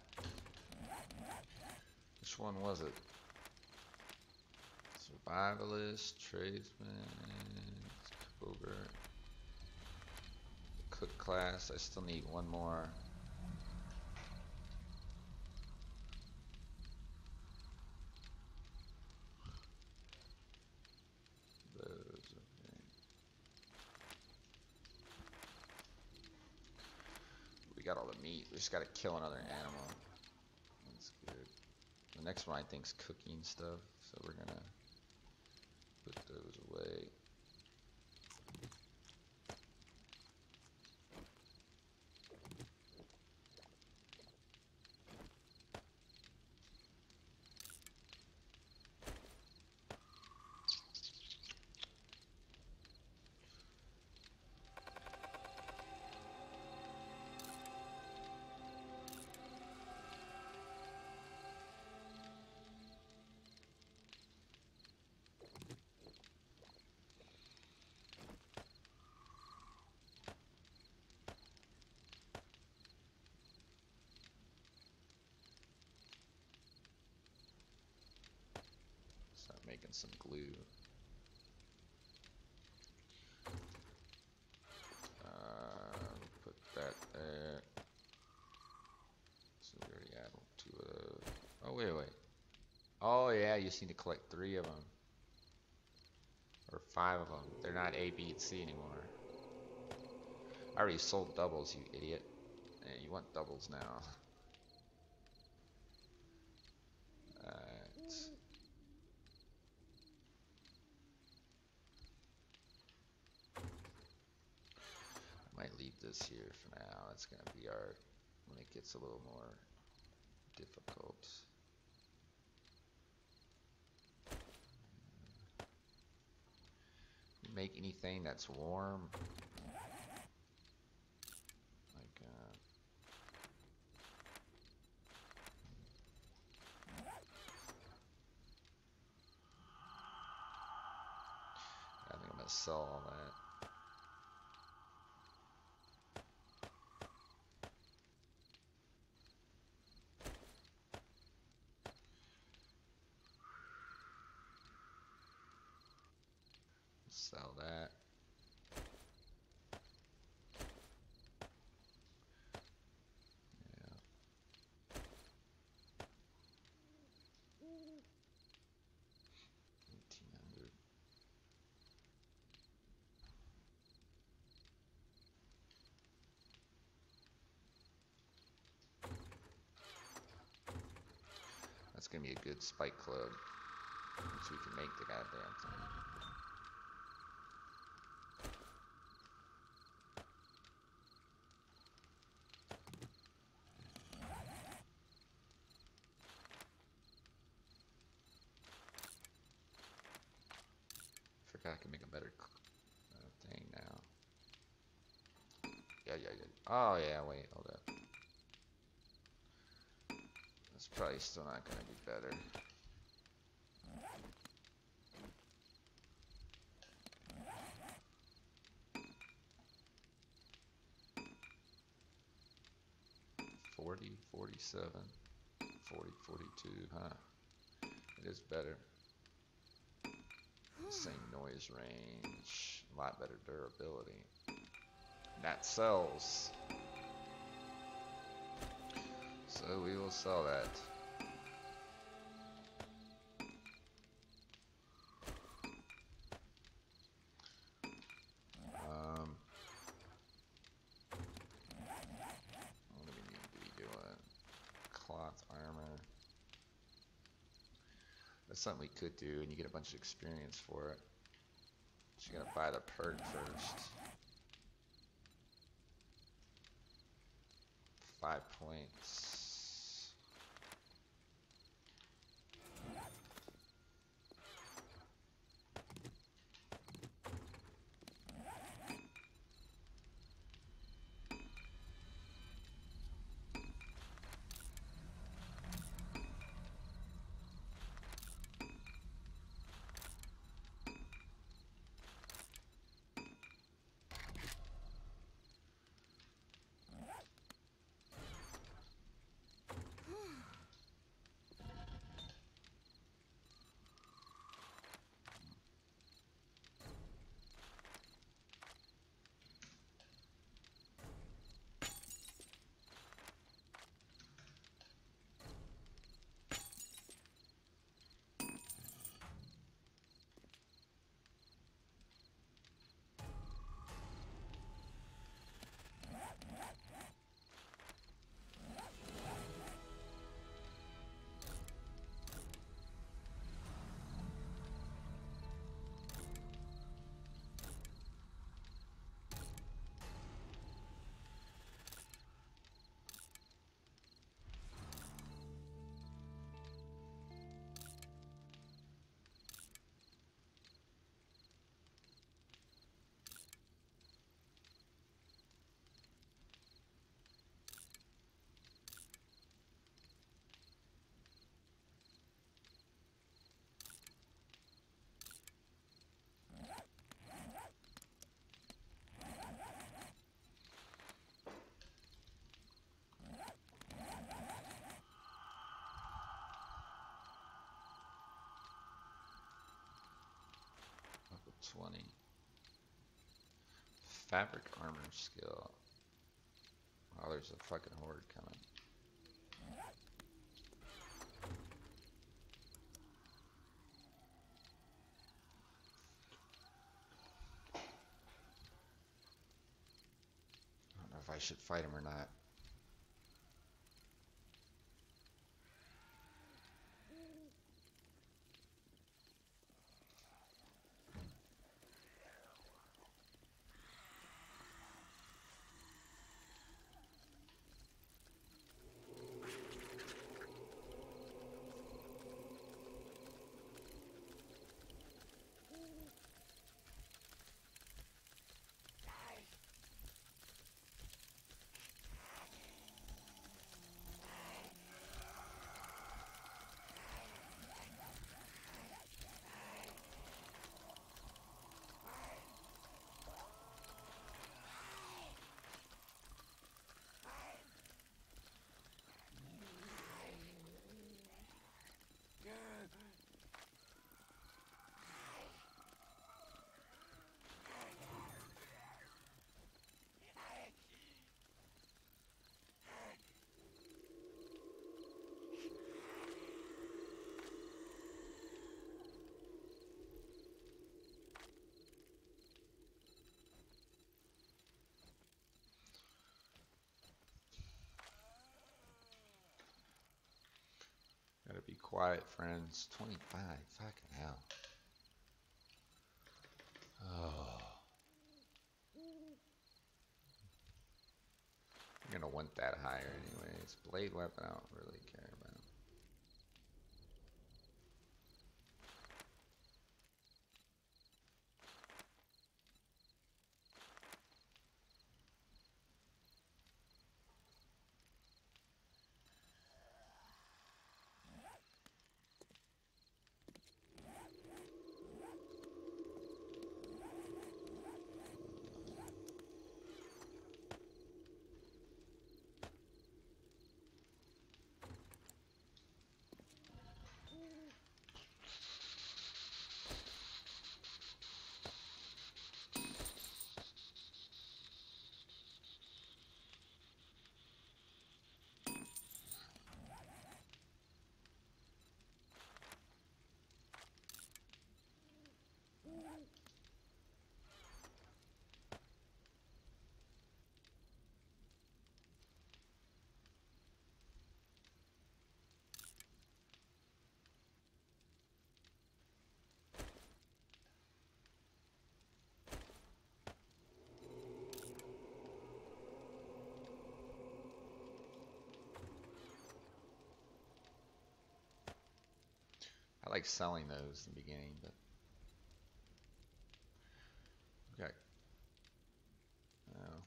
Which one was it? Survivalist, tradesman, ogre, cook class. I still need one more. We got all the meat. We just gotta kill another animal. That's good. The next one I think is cooking stuff, so we're gonna put those away. Start making some glue. Put that there. So we already added 2 of those. Oh, wait. Oh, yeah, you just need to collect 3 of them. Or 5 of them. They're not A, B, and C anymore. I already sold doubles, you idiot. Yeah, you want doubles now. Alright. I might leave this here for now. That's gonna be our, when it gets a little more difficult. Make anything that's warm. Like, I think I'm gonna sell all that. Sell that. Yeah. 1800. That's gonna be a good spike club. So we can make the goddamn thing. Forgot I can make a better thing now. Yeah. Oh yeah, wait, hold up. That's probably still not gonna be better. $40, $47, $40, $42, huh? It is better. Same noise range, a lot better durability. That sells. So we will sell that. What do we need to be doing? Cloth armor. That's something we could do, and you get a bunch of experience for it. So you gotta buy the perk first. 5 points. 20. Fabric armor skill. Oh, there's a fucking horde coming. I don't know if I should fight him or not. Gotta be quiet, friends. 25. Fucking hell. Oh. I'm gonna want that higher anyways. Blade weapon, I don't really care about. I like selling those in the beginning, but okay. Oh.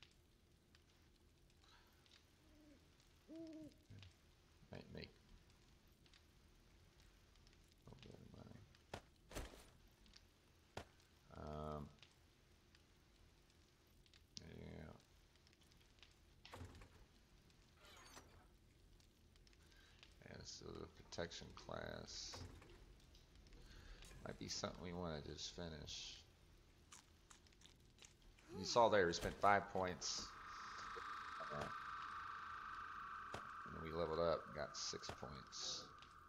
Might make a little bit of money. Yeah. Yeah, so the protection class might be something we want to just finish. You saw there, we spent 5 points. And we leveled up, got 6 points.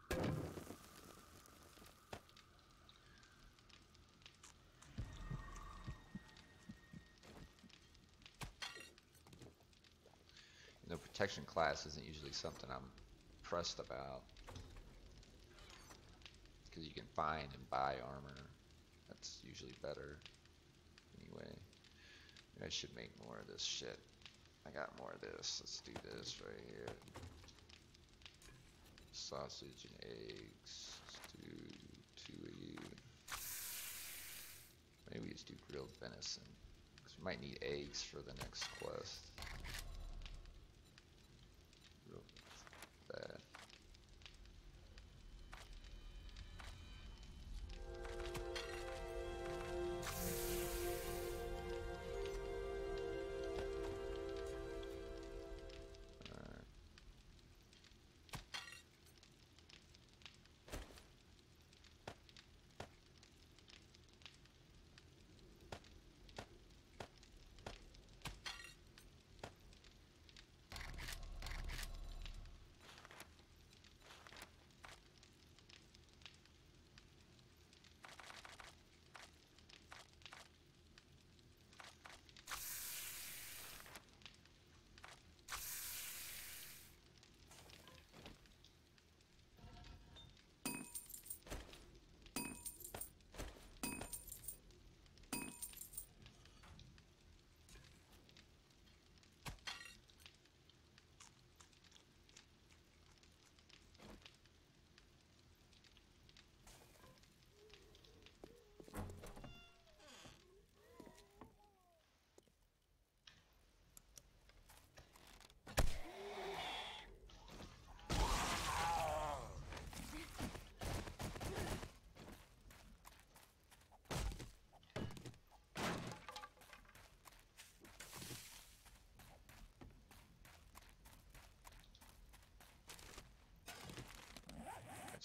You know, protection class isn't usually something I'm pressed about. Because you can find and buy armor. That's usually better. Anyway, maybe I should make more of this shit. I got more of this. Let's do this right here. Sausage and eggs. Let's do 2 of you. Maybe we just do grilled venison. Because we might need eggs for the next quest. Bad.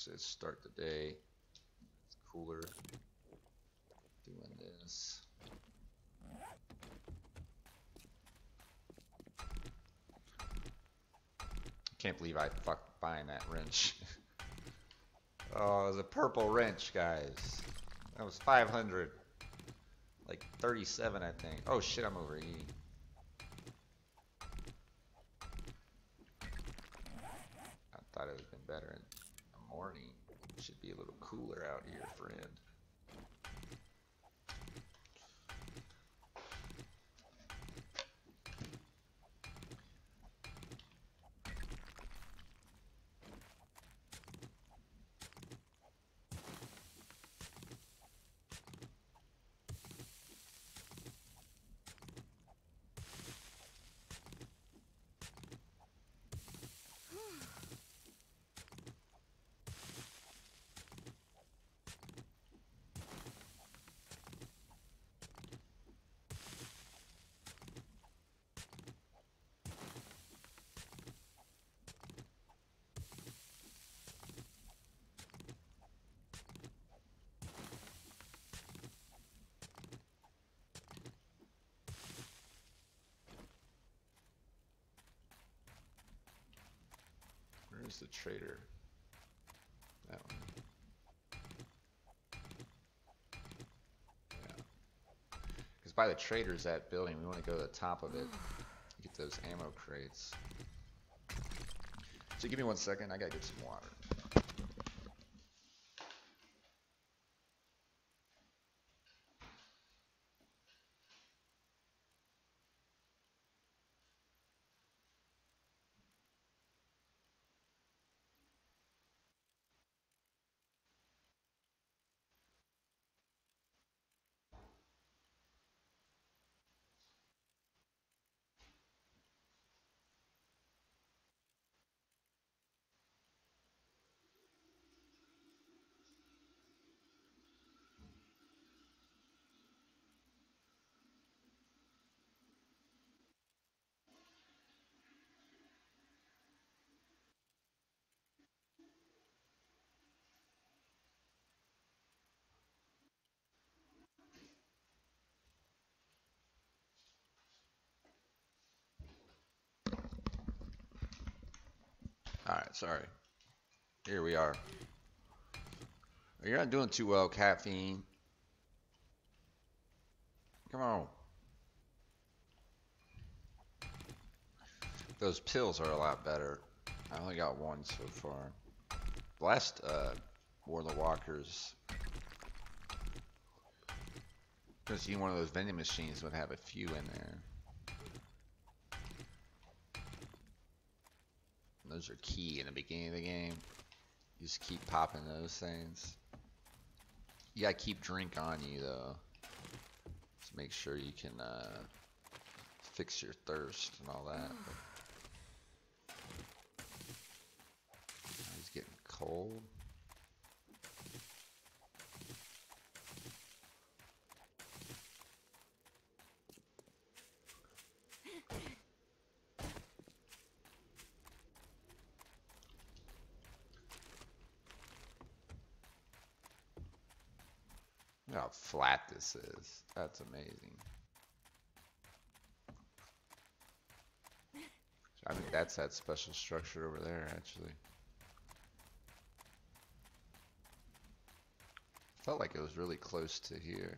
to start the day. It's cooler doing this. Can't believe I fucked buying that wrench. Oh, it was a purple wrench, guys. That was 500. Like 37, I think. Oh shit, I'm overeating. I thought it would have been better in the morning. It should be a little cooler out here, friend. Where's the trader? That one. Yeah. Because by the trader's that building, we want to go to the top of it. Get those ammo crates. So give me 1 second, I gotta get some water. Alright, sorry. Here we are. You're not doing too well, caffeine. Come on. Those pills are a lot better. I only got one so far. Last War of the Walkers, because one of those vending machines would have a few in there. And those are key in the beginning of the game. You just keep popping those things. You gotta keep drink on you though. Just make sure you can fix your thirst and all that. He's getting cold. Look how flat this is. That's amazing. I think that's that special structure over there, actually. Felt like it was really close to here.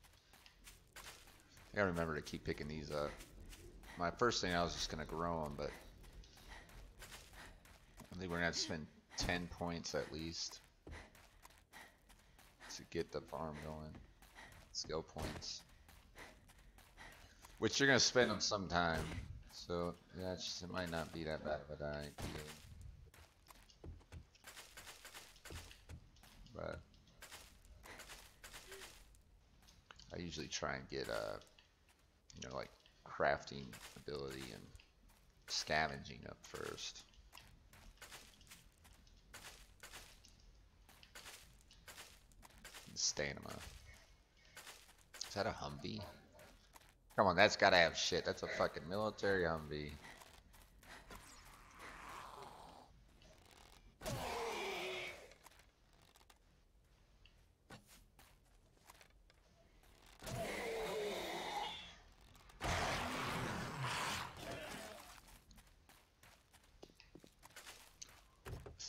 I gotta remember to keep picking these up. My first thing, I was just gonna grow them, but I think we're gonna have to spend 10 points at least to get the farm going. Skill points. Which you're gonna spend them sometime. So yeah, it might not be that bad of an idea. But I usually try and get you know, like crafting ability and scavenging up first. And stamina. Is that a Humvee? Come on, that's gotta have shit. That's a fucking military Humvee.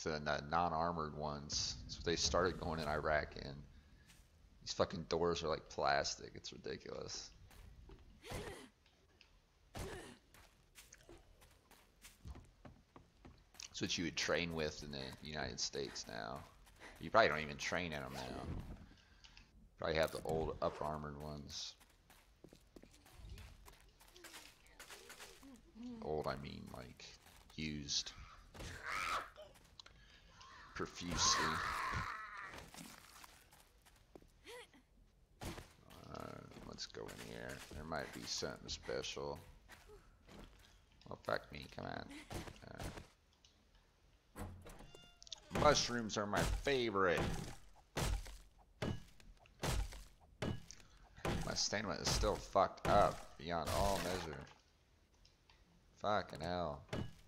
the non-armored ones. That's what they started going in Iraq in. These fucking doors are like plastic. It's ridiculous. That's what you would train with in the United States now. You probably don't even train in them now. Probably have the old up armored ones. Old, I mean like used profusely. Let's go in here. There might be something special. Oh, fuck me, come on. Mushrooms are my favorite. My stamina is still fucked up beyond all measure. Fucking hell.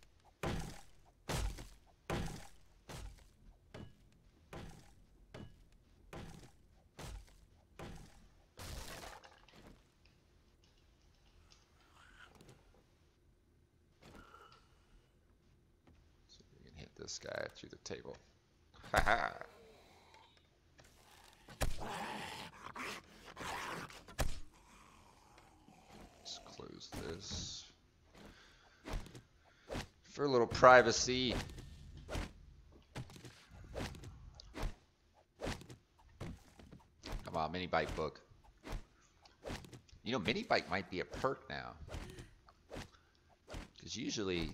So we can hit this guy through the table. Haha. Let's close this. For a little privacy. Come on, mini bike book. You know, mini bike might be a perk now. Because usually,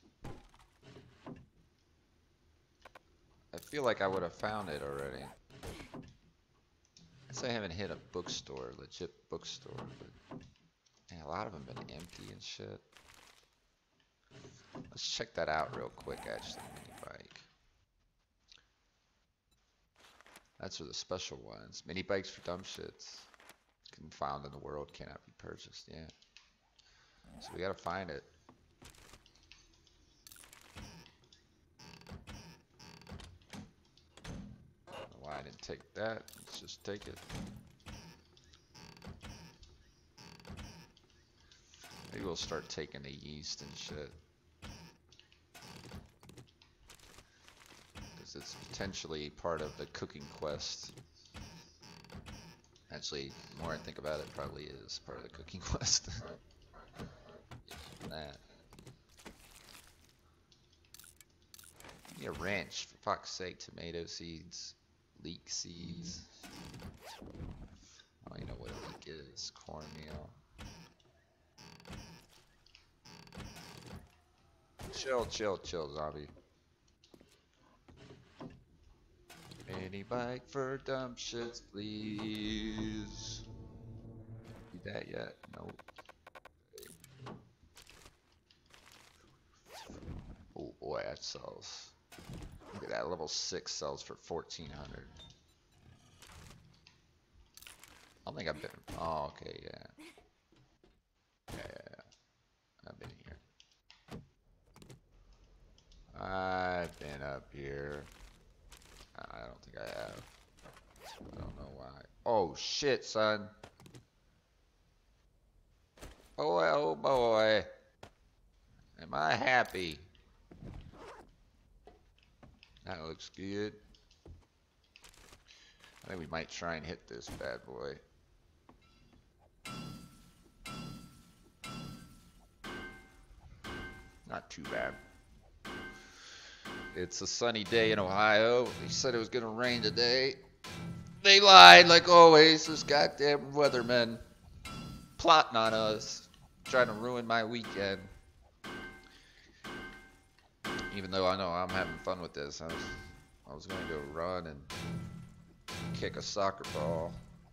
I feel like I would have found it already. I guess I haven't hit a bookstore, legit bookstore, but man, a lot of them been empty and shit. Let's check that out real quick, actually, mini bike. That's for the special ones. Mini bikes for dumb shits. Can found in the world, cannot be purchased, yeah. So we gotta find it. I don't know why I didn't take that. Let's just take it. Maybe we'll start taking the yeast and shit. It's potentially part of the cooking quest. Actually, the more I think about it, probably is part of the cooking quest. That. Need a wrench, for fuck's sake. Tomato seeds, leek seeds. I don't even know what a leek is. Cornmeal. Chill, chill, chill, zombie. Mini bike for dumb shits, please. Do that yet? Nope. Oh boy, that sells. Look at that, level 6 sells for 1,400. I don't think I've been. Oh, okay, yeah. Yeah. I've been here. I've been up here. I don't think I have. I don't know why. Oh shit, son. Boy, oh boy. Am I happy? That looks good. I think we might try and hit this bad boy. Not too bad. It's a sunny day in Ohio. They said it was gonna rain today. They lied like always. Those goddamn weathermen plotting on us, trying to ruin my weekend. Even though I know I'm having fun with this, I was gonna go run and kick a soccer ball,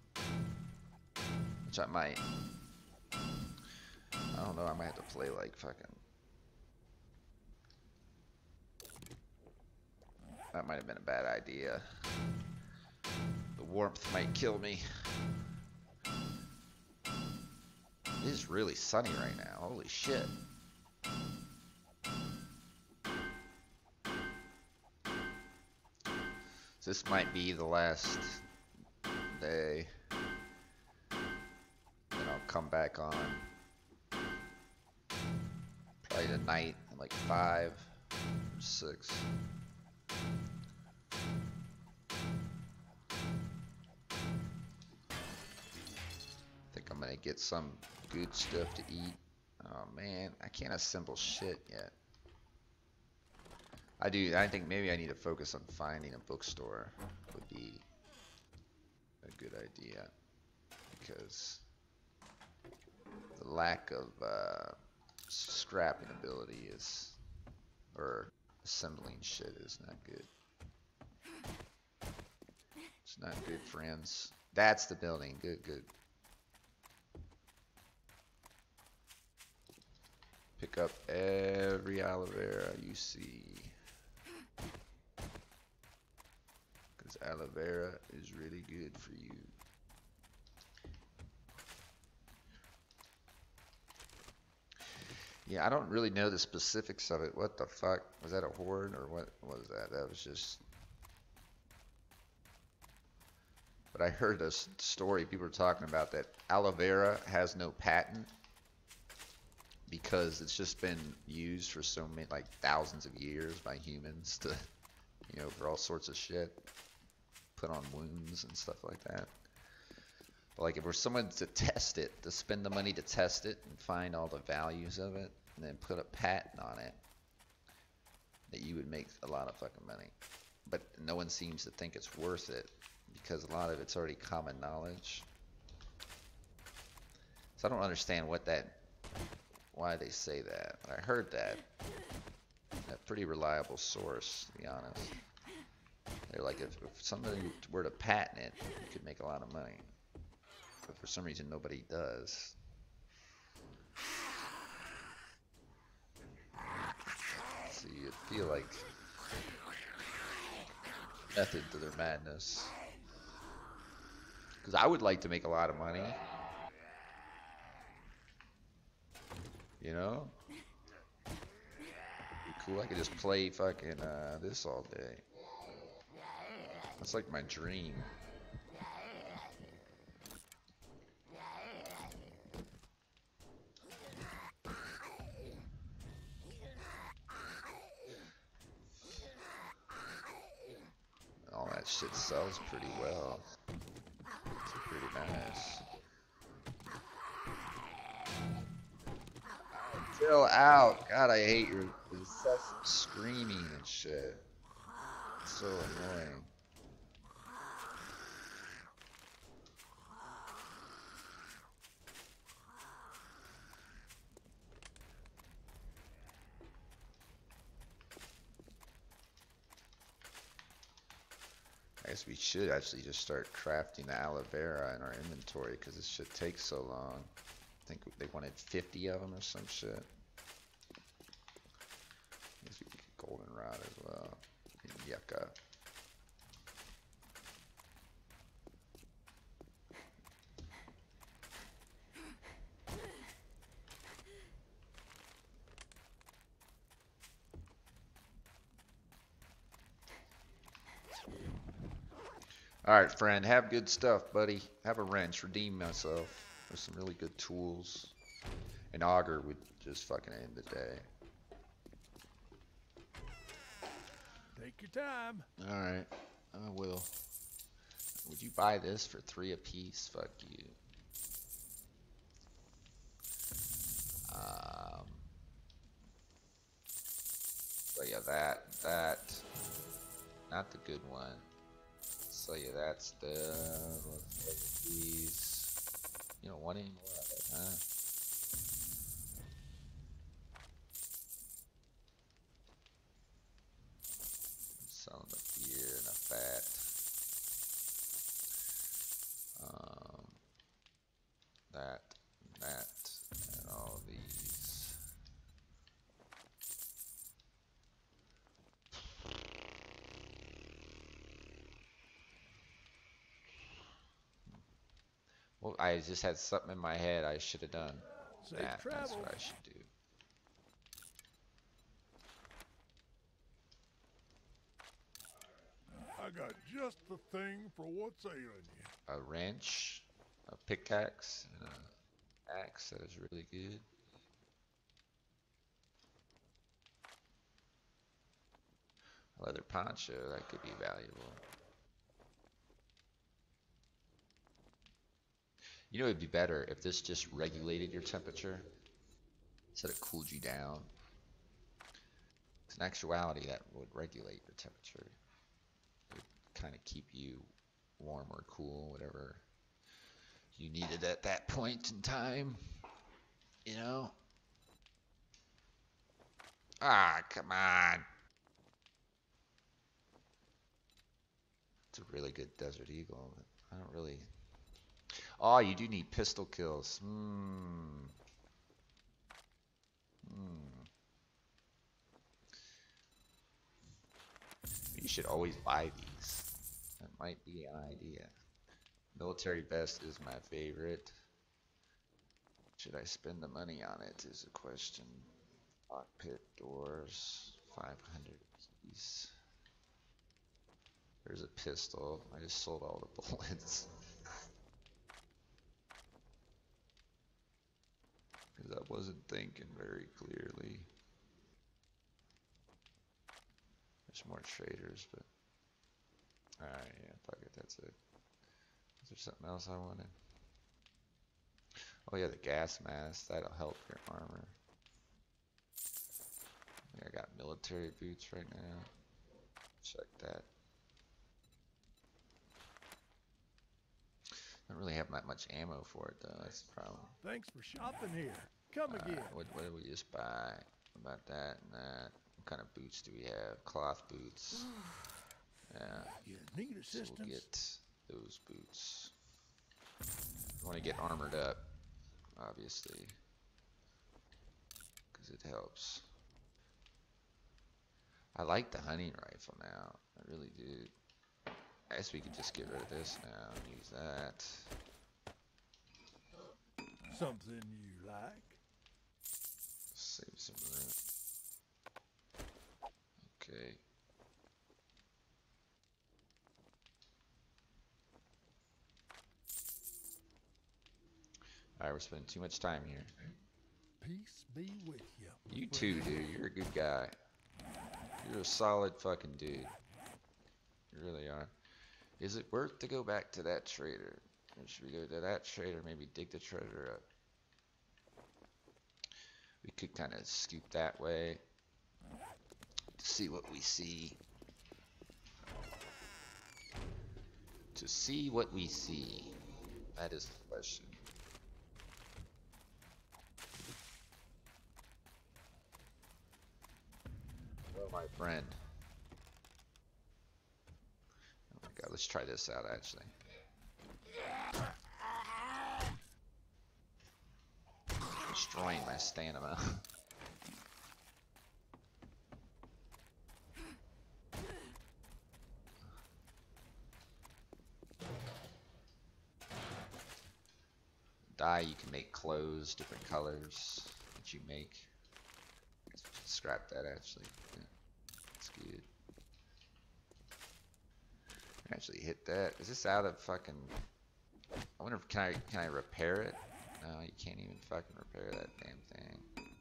which I might. I don't know. I might have to play like fucking. That might have been a bad idea. The warmth might kill me. It is really sunny right now. Holy shit. So this might be the last day. Then I'll come back on. Probably tonight at like 5 or 6. get some good stuff to eat. Oh man, I can't assemble shit yet. I think maybe I need to focus on finding a bookstore would be a good idea. Because the lack of scrapping ability is, or assembling shit is not good. It's not good, friends. That's the building. Good, good. Pick up every aloe vera you see. Because aloe vera is really good for you. Yeah, I don't really know the specifics of it. What the fuck? Was that a horde or what was that? That was just... But I heard a story people were talking about that aloe vera has no patent because it's just been used for so many, like thousands of years by humans to, you know, for all sorts of shit. Put on wounds and stuff like that. But like if we're someone to test it, to spend the money to test it and find all the values of it, and then put a patent on it, that you would make a lot of fucking money. But no one seems to think it's worth it because a lot of it's already common knowledge. So I don't understand what that, why they say that. But I heard that. A pretty reliable source, to be honest. They're like, if somebody were to patent it, you could make a lot of money. But for some reason, nobody does. So you feel like method to their madness. Because I would like to make a lot of money. You know? Be cool. I could just play fucking this all day. That's like my dream. All that shit sells pretty well. It's pretty nice. Chill out. God, I hate your incessant screaming and shit. It's so annoying. I guess we should actually just start crafting the aloe vera in our inventory because this shit takes so long. I think they wanted 50 of them or some shit. I guess we could get goldenrod as well. And yucca. Alright, friend, have good stuff, buddy. Have a wrench, redeem myself. There's some really good tools. An auger would just fucking end the day. Take your time. Alright, I will. Would you buy this for 3 apiece? Fuck you. So yeah, that. Not the good one. So yeah, that's the, let's play these. You don't want any more of it, huh? I'm selling the beer and the fat. That, and all these. Well, I just had something in my head I should have done. Safe That's travel. what I should do. I got just the thing for what's ailing you. A wrench, a pickaxe, and an axe that is really good. A leather poncho, that could be valuable. You know, it'd be better if this just regulated your temperature instead of cooled you down. In actuality, that would regulate your temperature. It would kind of keep you warm or cool, whatever you needed at that point in time. You know? Ah, come on. It's a really good Desert Eagle. But I don't really. Oh, you do need pistol kills. You should always buy these. That might be an idea. Military vest is my favorite. Should I spend the money on it is a question. Cockpit doors, 500 apiece. There's a pistol. I just sold all the bullets. Because I wasn't thinking very clearly. There's more traders, but... Alright, yeah, fuck it, that's it. Is there something else I wanted? Oh yeah, the gas mask, that'll help your armor. I got military boots right now. Check that. I don't really have that much ammo for it though, that's the problem. Thanks for shopping here. Come again. What did we just buy? About that and that. What kind of boots do we have? Cloth boots. Yeah. You need assistance? So we'll get those boots. You want to get armored up, obviously, because it helps. I like the hunting rifle now. I really do. I guess we could just get rid of this now and use that. Something you like? Save some room. Okay. Alright, we're spending too much time here. Peace be with you. You too, dude. You're a good guy. You're a solid fucking dude. You really are. Is it worth to go back to that trader? Or should we go to that trader, maybe dig the treasure up? We could kind of scoop that way to see what we see. To see what we see. That is the question. Oh, my friend. Oh my god, let's try this out actually. Destroying my stamina. Dye, you can make clothes, different colors that you make. Scrap that actually. Yeah, that's good. Actually hit that. Is this out of fucking? I wonder if can I repair it? No, you can't even fucking repair that damn thing.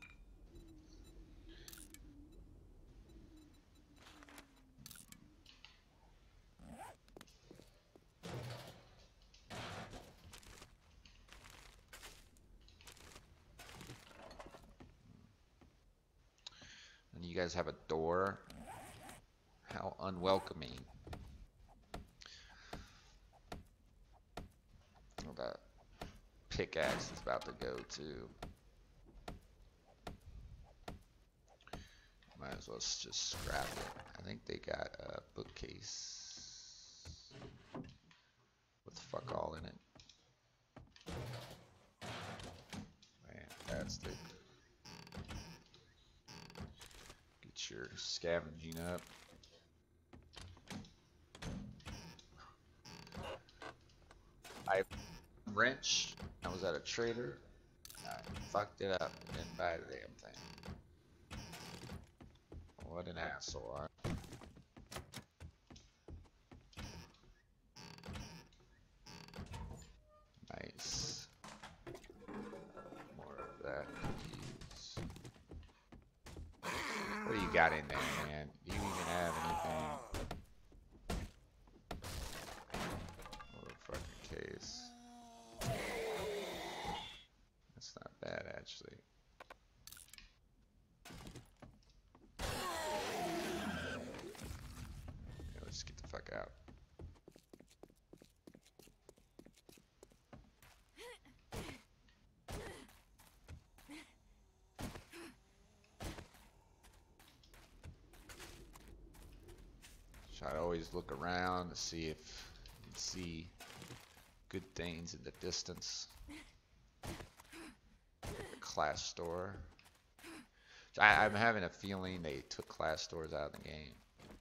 And you guys have a door. How unwelcoming. Well, that pickaxe is about to go too. Might as well just scrap it. I think they got a bookcase with fuck all in it. Man, that's the. Get your scavenging up. I wrench. I was at a trader. I fucked it up and didn't buy the damn thing. What an asshole. Nice. More of that. Cookies. What do you got in there, man? Do you even have anything? What a fucking case. actually. Yeah, let's get the fuck out. Try to always look around to see if you can see good things in the distance. The class store. I'm having a feeling they took class stores out of the game.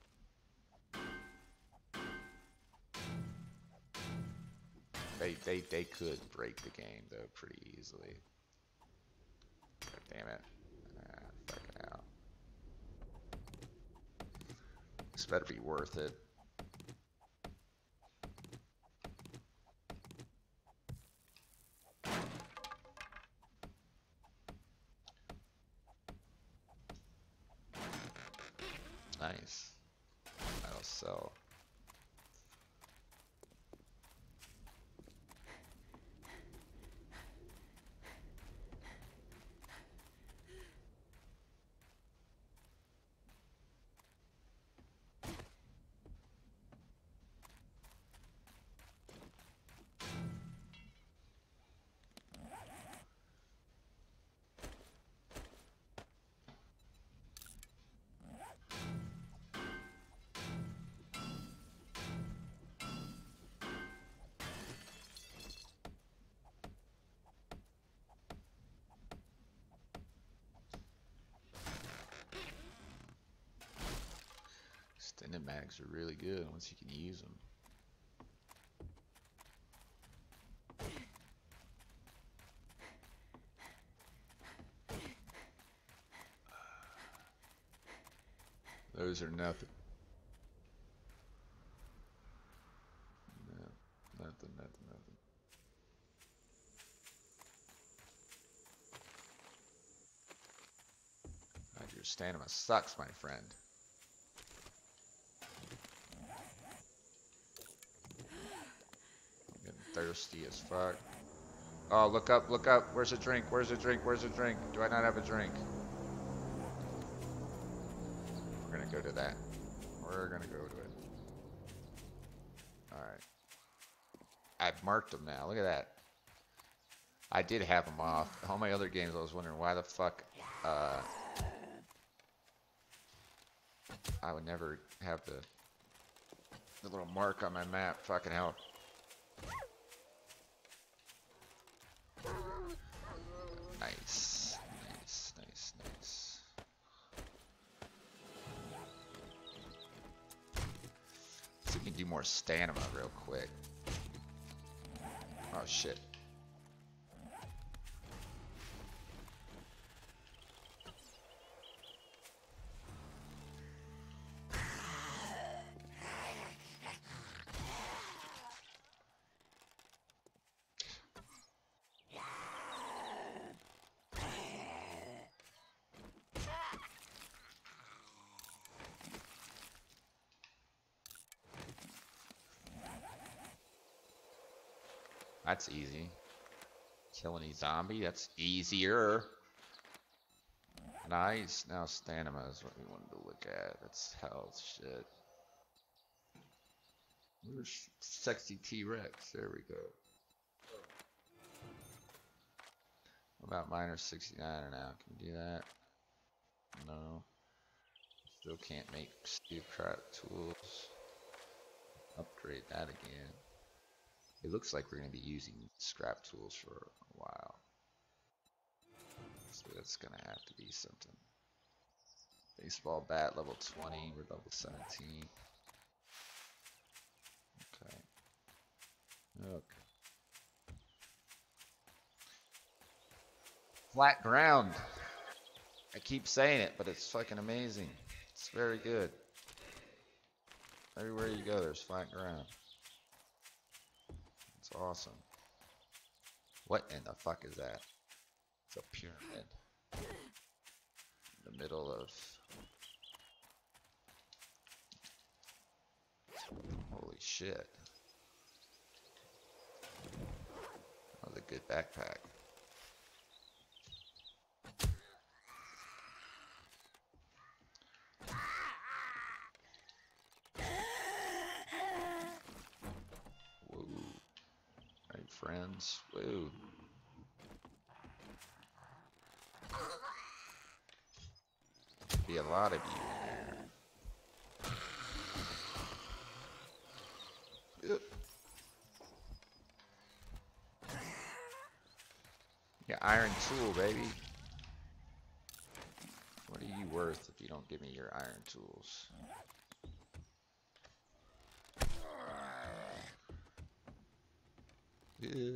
They could break the game though pretty easily. God damn it. Fucking hell. This better be worth it. Nice. That'll sell. Extended mags are really good once you can use them. Those are nothing. No, nothing. God, your stamina sucks, my friend. I'm getting thirsty as fuck. Oh, look up, look up. Where's a drink? Where's a drink? Where's a drink? Do I not have a drink? We're gonna go to that. We're gonna go to it. Alright. I've marked them now. Look at that. I did have them off. All my other games, I was wondering why the fuck I would never have the little mark on my map. Fucking hell. Nice. So we can do more stamina real quick. Oh shit. That's easy. Kill any zombie, that's easier. Nice. Now stamina is what we wanted to look at. That's health shit. Where's sexy T-Rex? There we go. What about minor 69 now? Can we do that? No. Still can't make steel crap tools. Upgrade that again. It looks like we're going to be using scrap tools for a while. So that's going to have to be something. Baseball bat, level 20. We're level 17. Okay. Flat ground. I keep saying it, but it's fucking amazing. It's very good. Everywhere you go, there's flat ground. It's awesome. What in the fuck is that? It's a pyramid. In the middle of... Holy shit. That was a good backpack. friends. Woo. Be a lot of you in there. Yeah, iron tool, baby. What are you worth if you don't give me your iron tools? Yeah.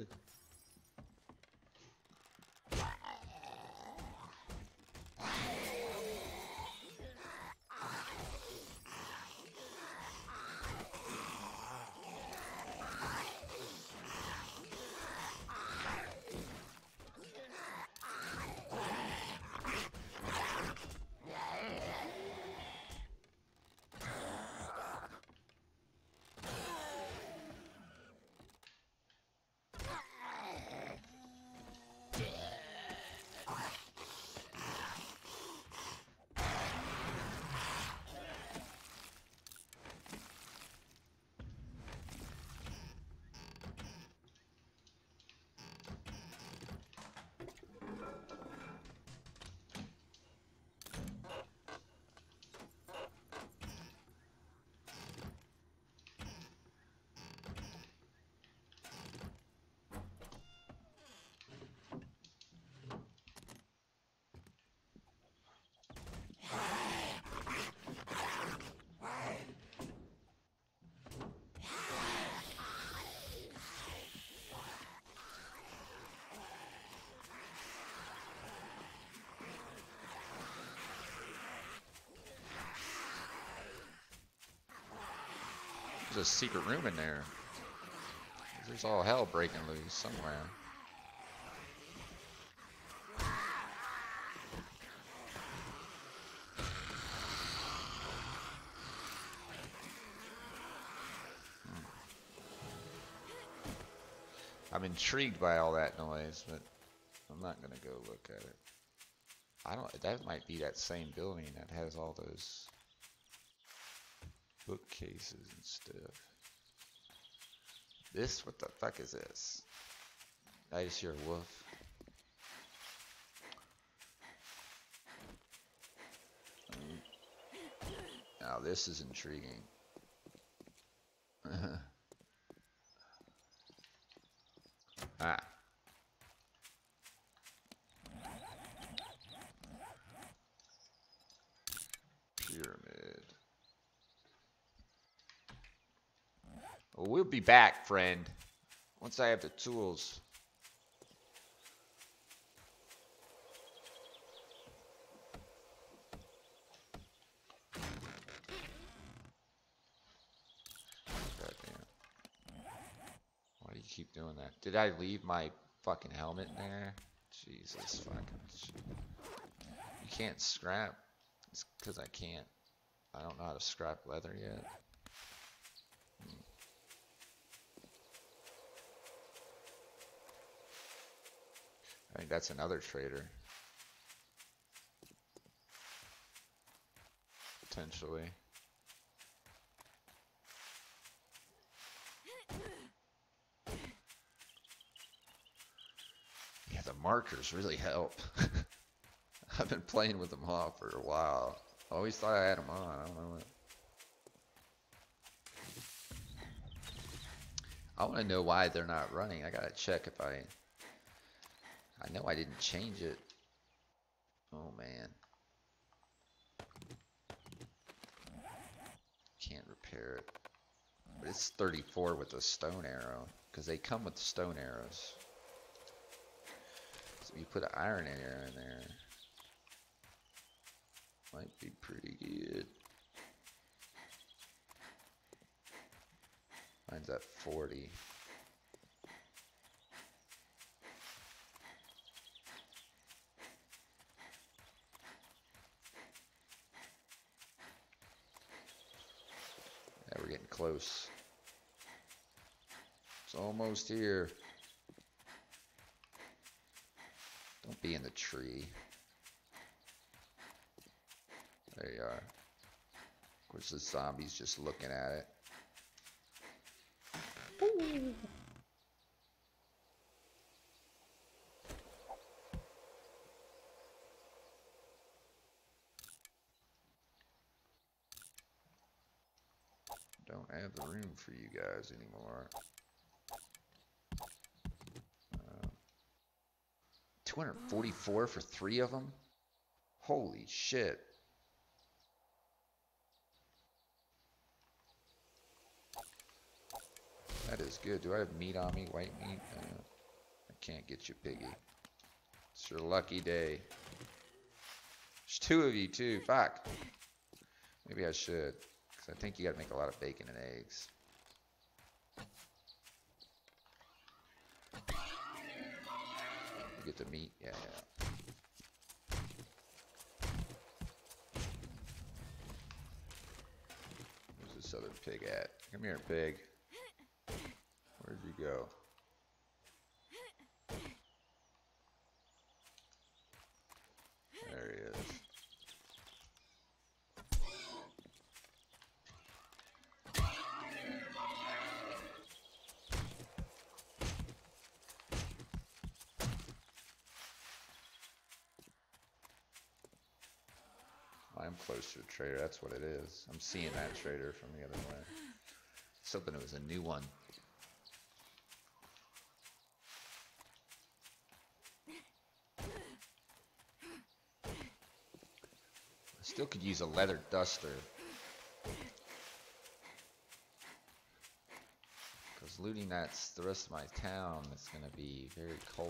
There's a secret room in there. There's all hell breaking loose somewhere. I'm intrigued by all that noise, but I'm not gonna go look at it. I don't. That might be that same building that has all those bookcases and stuff. This, what the fuck is this? I just hear a wolf. Now this is intriguing. Ah. Pyramid. Well, we'll be back, friend. Once I have the tools. Goddamn. Why do you keep doing that? Did I leave my fucking helmet in there? Jesus fucking shit. You can't scrap. It's because I can't. I don't know how to scrap leather yet. I think that's another trader. Potentially. Yeah, the markers really help. I've been playing with them off for a while. I always thought I had them on. I don't know what. I want to know why they're not running. I gotta check if I know I didn't change it. Oh man. Can't repair it. But it's 34 with a stone arrow. Because they come with stone arrows. So you put an iron arrow in there. Might be pretty good. Mine's at 40. Yeah, we're getting close. It's almost here. Don't be in the tree. There you are. Of course, the zombie's just looking at it. Don't have the room for you guys anymore. 244 for 3 of them? Holy shit. That is good. Do I have meat on me? White meat? I can't get you, piggy. It's your lucky day. There's 2 of you too. Fuck. Maybe I should. Because I think you gotta make a lot of bacon and eggs. You get the meat? Yeah, yeah. Where's this other pig at? Come here, pig. Where'd you go? There he is. I'm close to a trader, that's what it is. I'm seeing that trader from the other way. I was hoping it was a new one. Still could use a leather duster. Because looting that's the rest of my town is going to be very cold.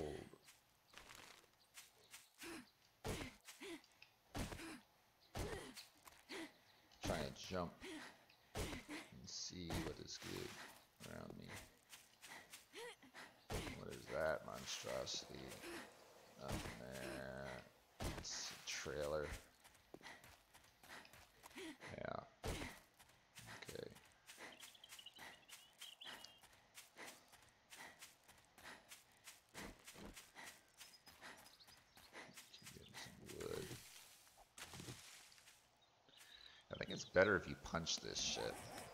Try to jump and see what is good around me. What is that monstrosity? Nothing there. It's a trailer. Yeah. Okay. Keep getting some wood. I think it's better if you punch this shit.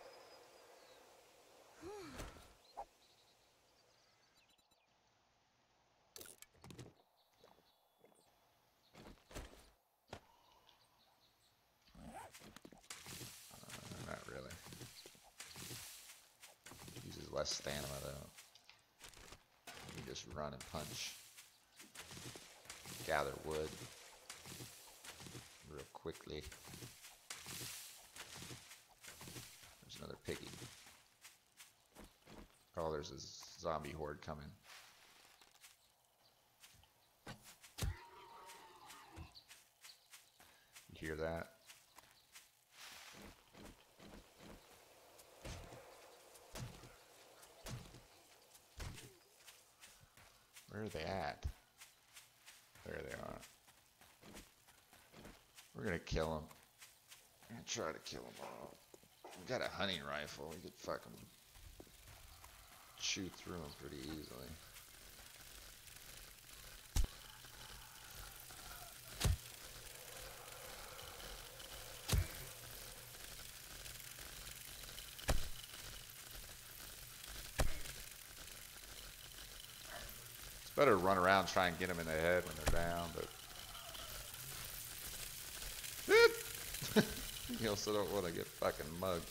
Not really. Uses less stamina though. You just run and punch. Gather wood real quickly. There's another piggy. Oh, there's a zombie horde coming. You hear that? Where are they at? There they are. We're gonna kill them. I'm gonna try to kill them all. We got a hunting rifle. We could fucking shoot through them pretty easily. It's better to run around, try and get them in the head when they're down, but you also don't want to get fucking mugged.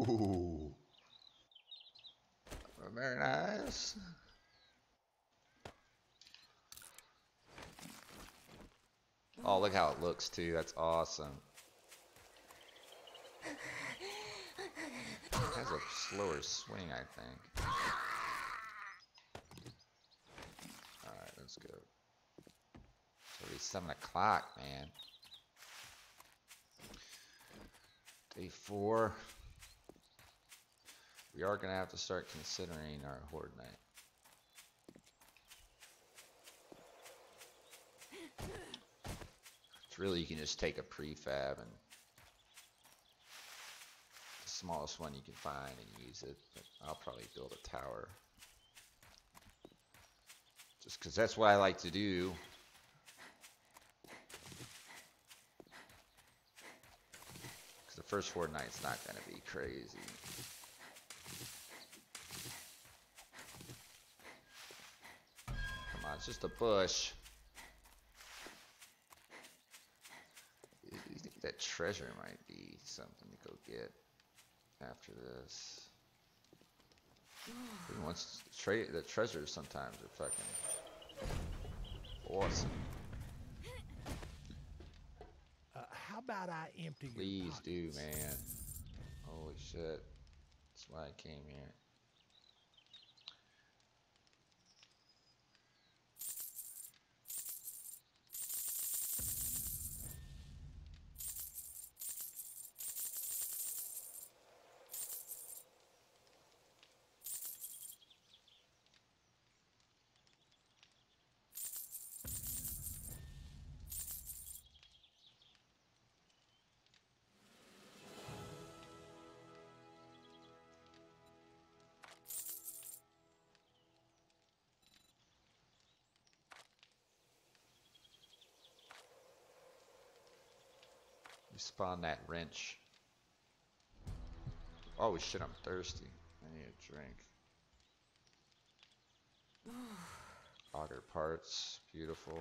Ooh. Very nice. Oh, look how it looks too. That's awesome. It has a slower swing, I think. Alright, let's go. It's already 7 o'clock, man. Day 4. We are going to have to start considering our Horde Night. It's really, you can just take a prefab and the smallest one you can find and use it. But I'll probably build a tower. Just because that's what I like to do. Because the first Horde Night's not going to be crazy. Come on, it's just a bush. You think that treasure might be something to go get after this? Even once the treasures sometimes are fucking awesome. How about I empty your Please do, pockets? man. Holy shit. That's why I came here. You spawn that wrench. Oh shit, I'm thirsty. I need a drink. Auger parts, beautiful.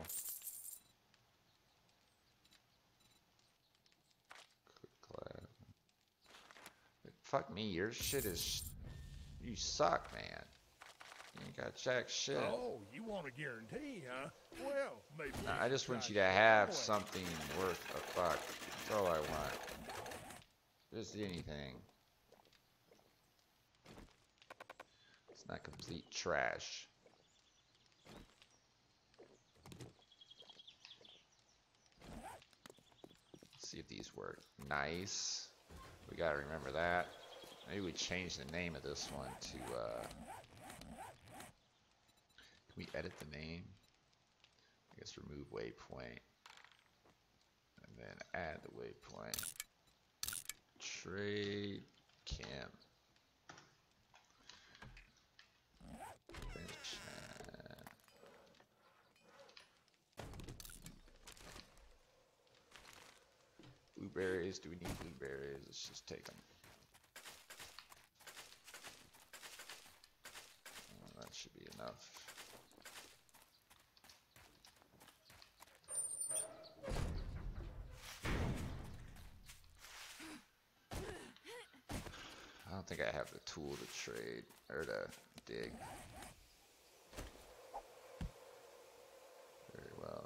Glad. Fuck me, your shit is... You suck, man. You ain't got jack shit. Oh, you want a guarantee, huh? Well, maybe. Nah, I just want you to have something worth a fuck. That's all I want. Just anything. It's not complete trash. Let's see if these work. Nice. We gotta remember that. Maybe we change the name of this one to, can we edit the name? I guess remove waypoint. And then add the waypoint. Trade Kim. Blueberries, do we need blueberries? Let's just take them. Oh, that should be enough. I don't think I have the tool to trade, or to dig. Very well.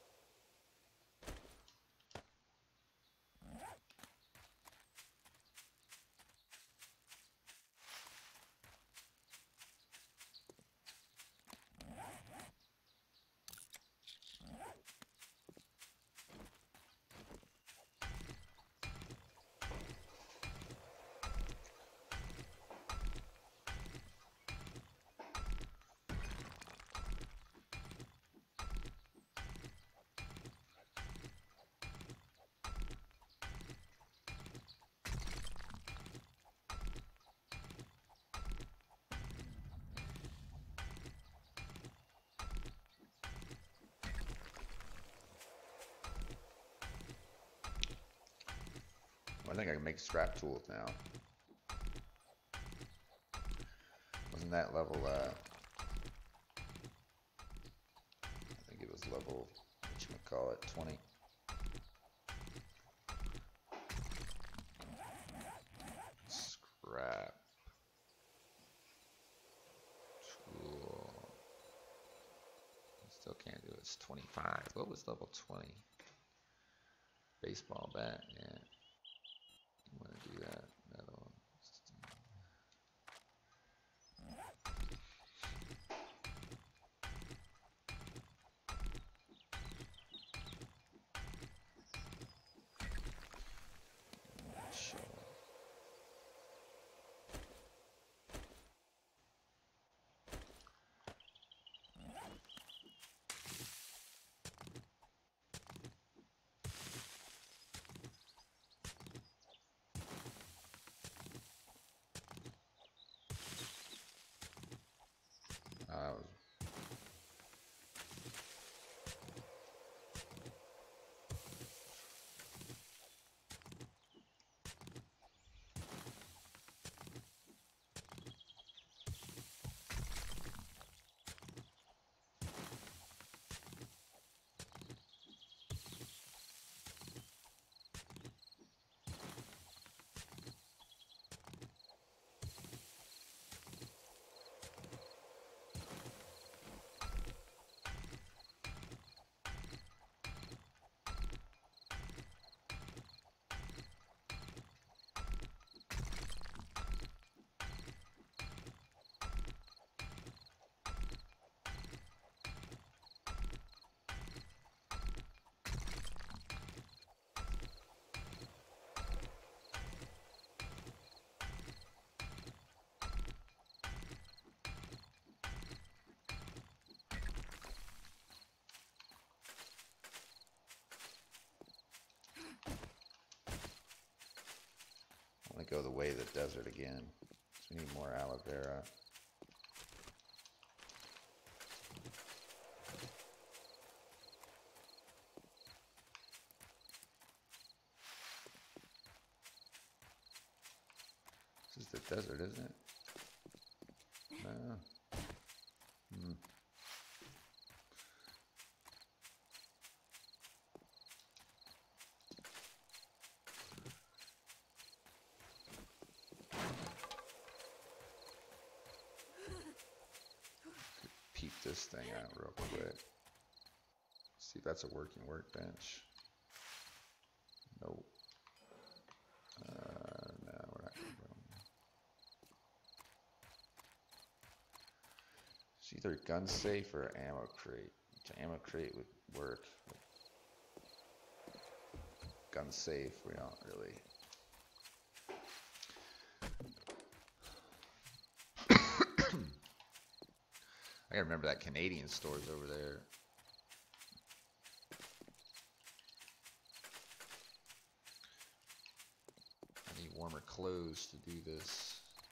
I think I can make scrap tools now. Wasn't that level, I think it was level, whatchamacallit, 20. can't do it. It's 25. What was level 20? Baseball bat, yeah. You want to do that. Metal. Sure. Uh, I want to go the way of the desert again. So we need more aloe vera. This is the desert, isn't it? No. Peep this thing out real quick. See if that's a working workbench. Nope. No, we're not gonna go. It's either gun safe or ammo crate. Ammo crate would work. Gun safe, we don't really. I gotta remember that Canadian store's over there. I need warmer clothes to do this.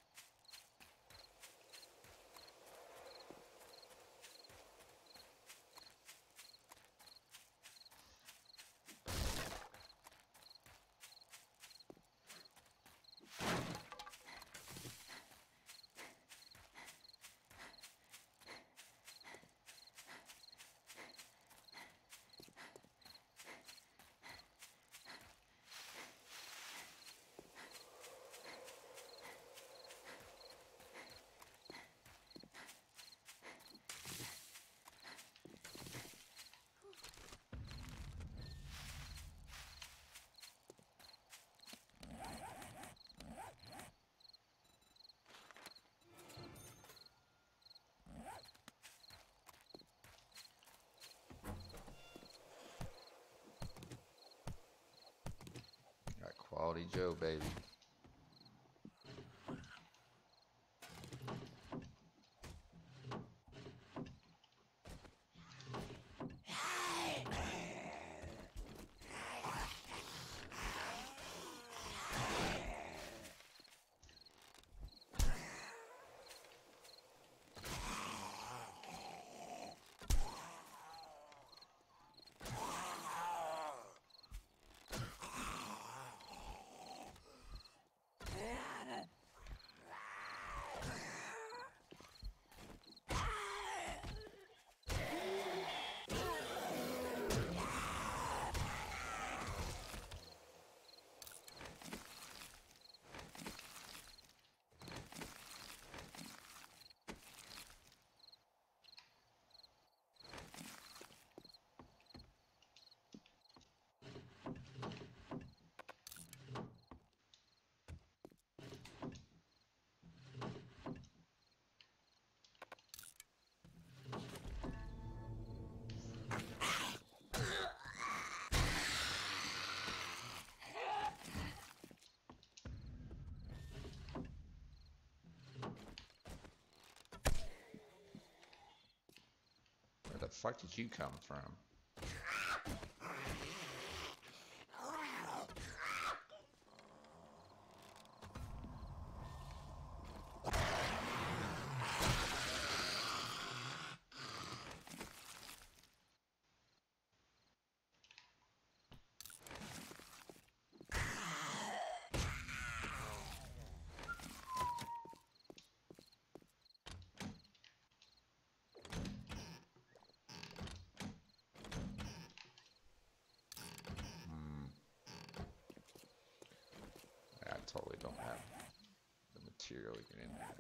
Quality Joe, baby. fuck did you come from? I totally don't have the material to get in there.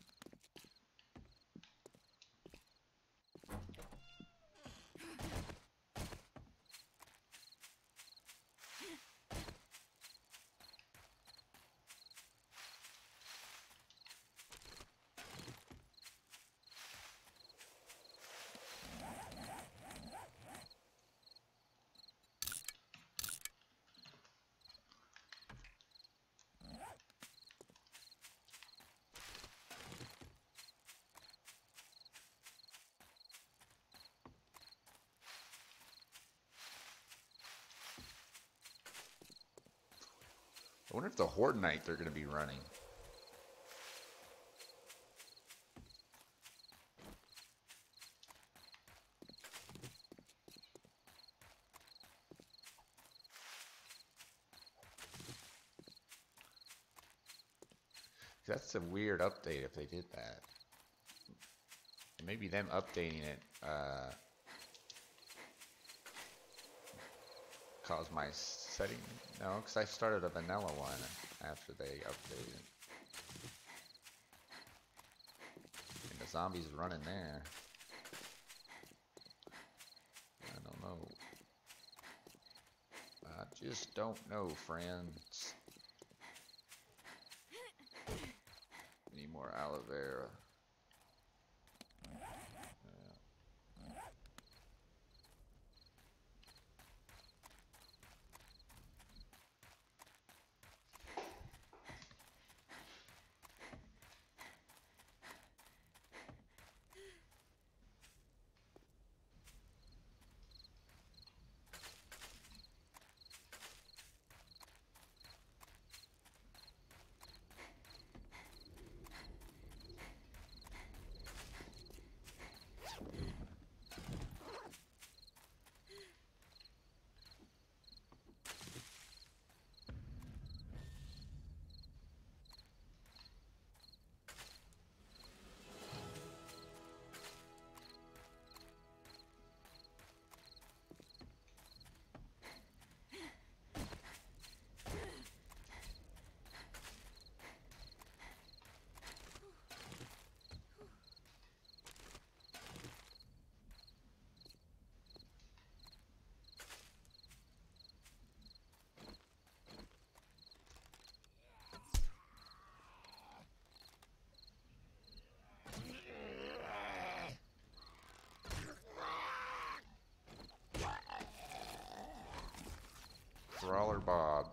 I wonder if the Horde Knight they're going to be running. That's a weird update if they did that. Maybe them updating it caused my setting. No, because I started a vanilla one after they updated. And the zombies running there. I don't know. I just don't know, friends. Need more aloe vera. Brawler Bob.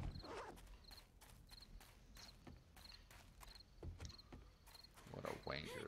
What a wanker.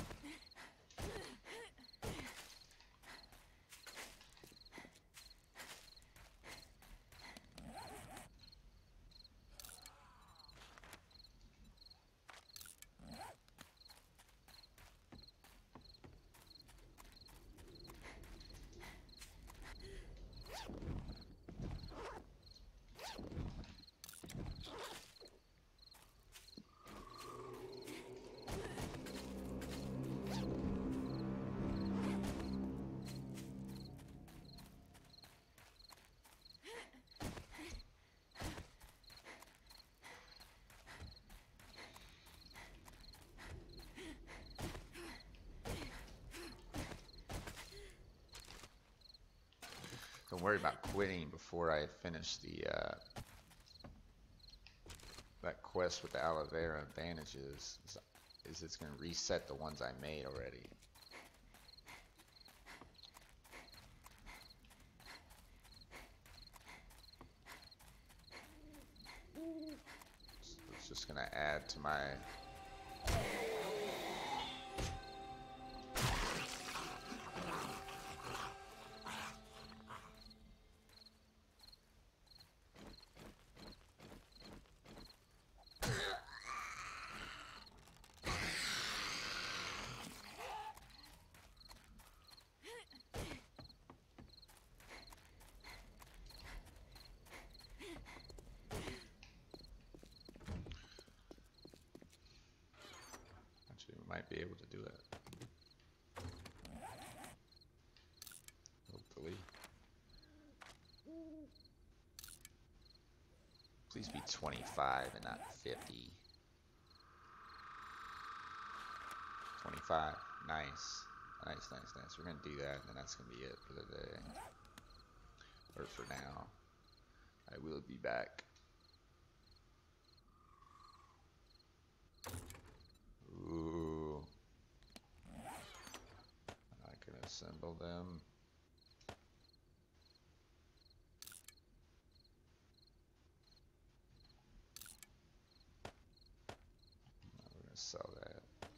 Don't worry about quitting before I finish the that quest with the aloe vera and bandages. Is it's going to reset the ones I made already. So it's just going to add to my might be able to do it. Hopefully. Please be 25 and not 50. 25. Nice. Nice, nice, nice. We're gonna do that, and then that's gonna be it for the day. Or for now. I will be back. Ooh. I can assemble them. We're gonna sell that.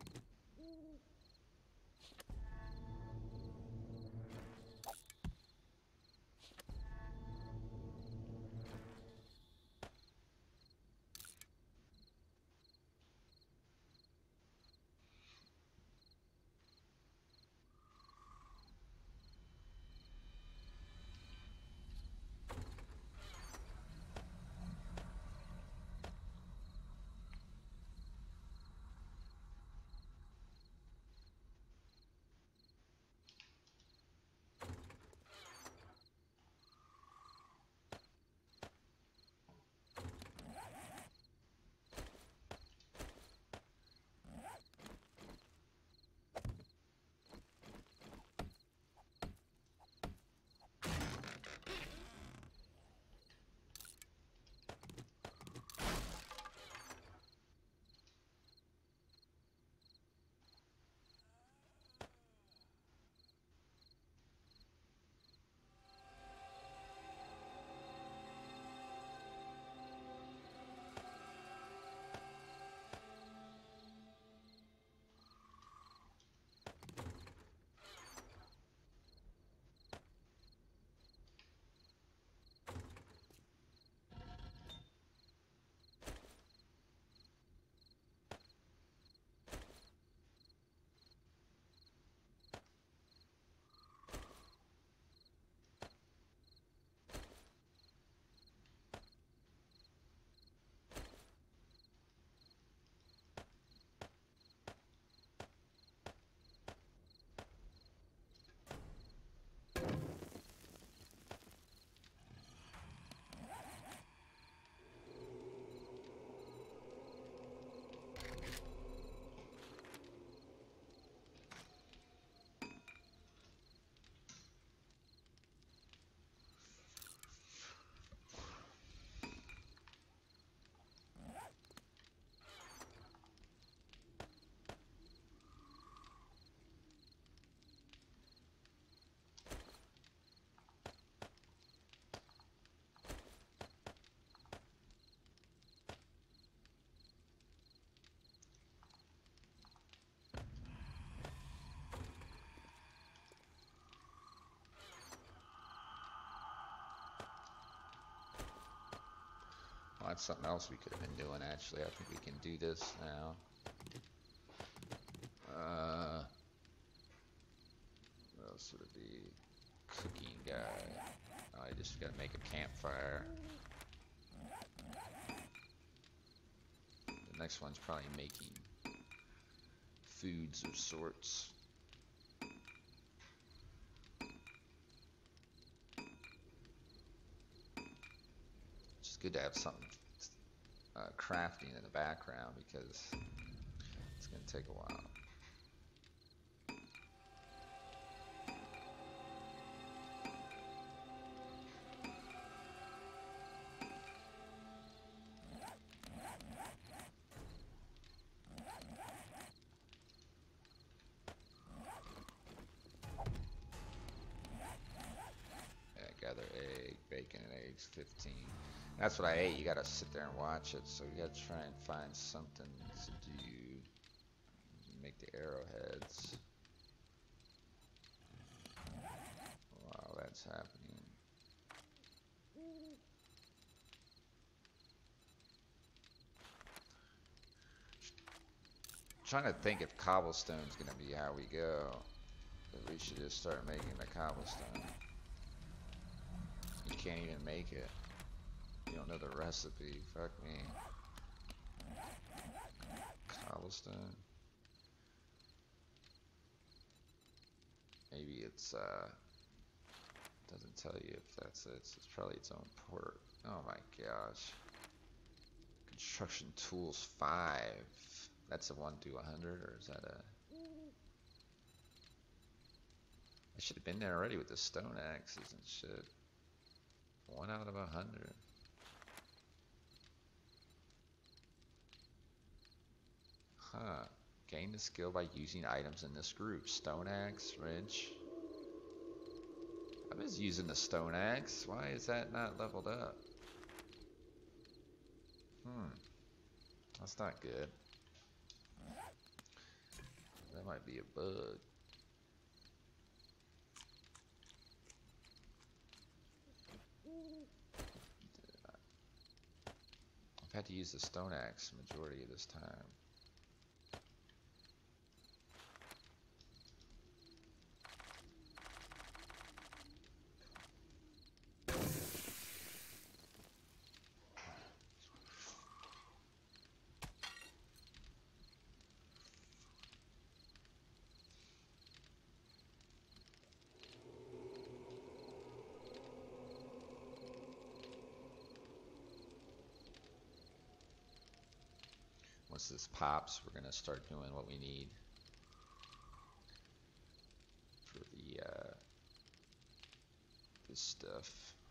Well, that's something else we could have been doing, actually. I think we can do this now. What else would it be? Cooking guy. Oh, I just gotta make a campfire. The next one's probably making foods of sorts. It's good to have something crafting in the background because it's going to take a while. Yeah, gather egg, bacon and eggs, 15. That's what I ate. You gotta sit there and watch it, so you gotta try and find something to do. Make the arrowheads. Wow, that's happening. Trying to think if cobblestone's gonna be how we go. But we should just start making the cobblestone. You can't even make it. You don't know the recipe. Fuck me. Cobblestone. maybe it's doesn't tell you if that's it. It's probably its own port. Oh my gosh. Construction tools 5. That's a 1 to 100, or is that a? I should have been there already with the stone axes and shit. 1 out of 100. Huh. Gain the skill by using items in this group. Stone axe, wrench. I was using the stone axe. Why is that not leveled up? That's not good. That might be a bug. I've had to use the stone axe majority of this time. Once this pops, we're gonna start doing what we need for the this stuff.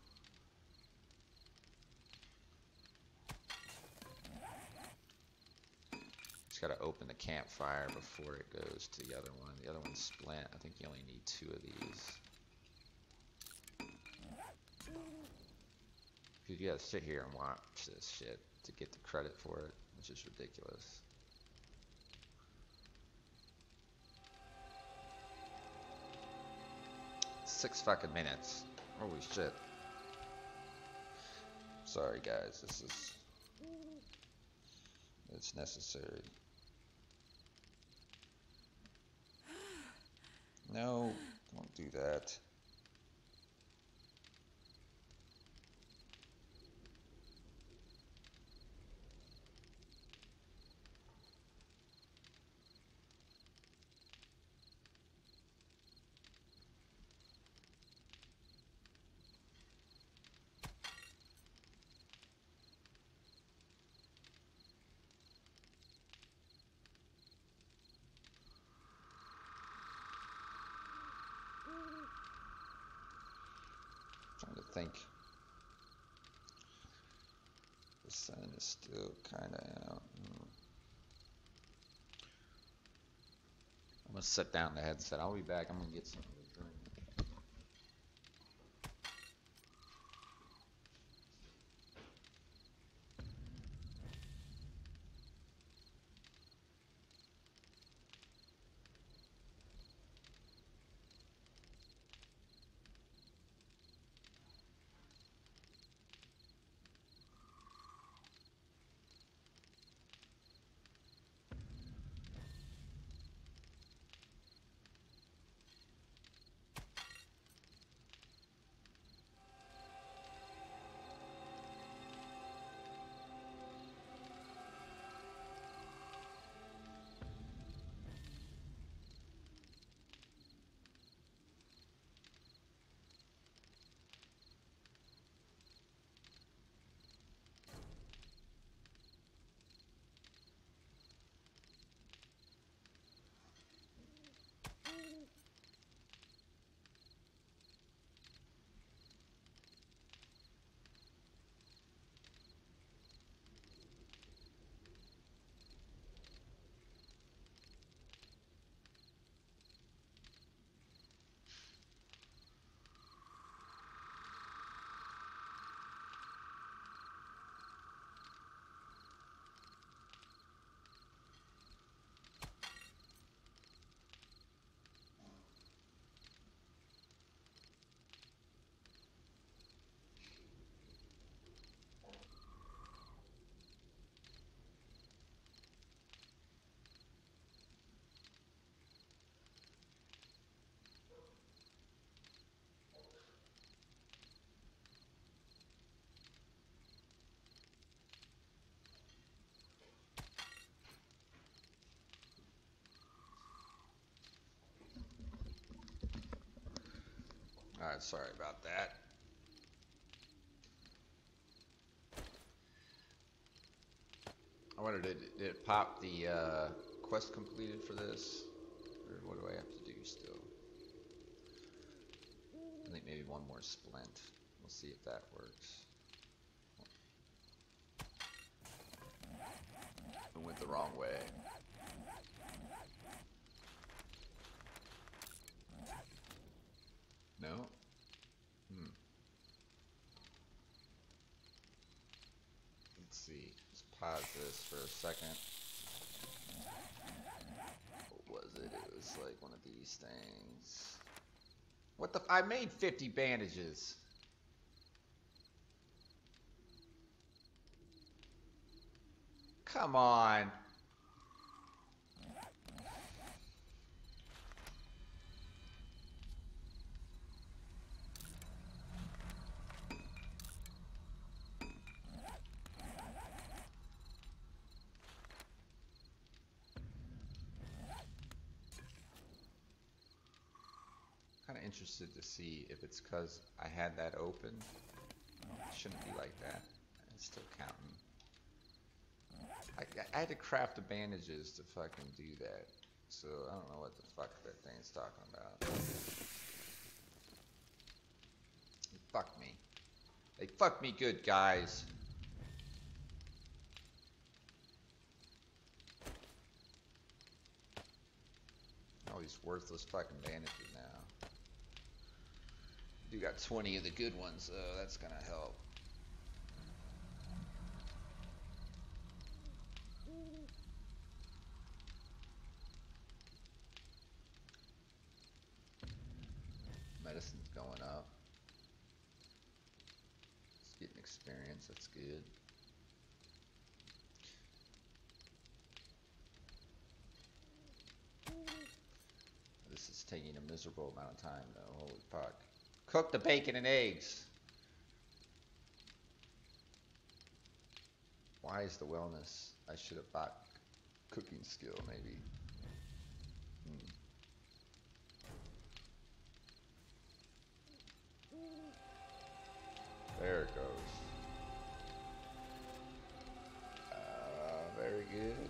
Just gotta open the campfire before it goes to the other one. The other one's splint. I think you only need 2 of these. Cause you gotta sit here and watch this shit to get the credit for it, which is ridiculous. Six fucking minutes. Holy shit. Sorry guys, it's necessary. No, don't do that. Trying to think. The sun is still kind of out. I'm gonna set down the headset. I'll be back. I'm gonna get something to drink. Alright, sorry about that. I wonder, did it pop the quest completed for this? Or what do I have to do still? I think maybe one more splint. We'll see if that works. I went the wrong way. No? Let's see. Let's pause this for a second. What was it? It was like one of these things. What the I made 50 bandages. Come on. Kind of interested to see if it's because I had that open. It shouldn't be like that. It's still counting. I had to craft the bandages to fucking do that. So I don't know what the fuck that thing's talking about. They fucked me. They fucked me good, guys. All these worthless fucking bandages now. You got 20 of the good ones, though. That's gonna help. Medicine's going up. It's getting experience. That's good. This is taking a miserable amount of time, though. Holy fuck. Cook the bacon and eggs. Why is the wellness? I should have bought cooking skill, maybe. There it goes. Very good.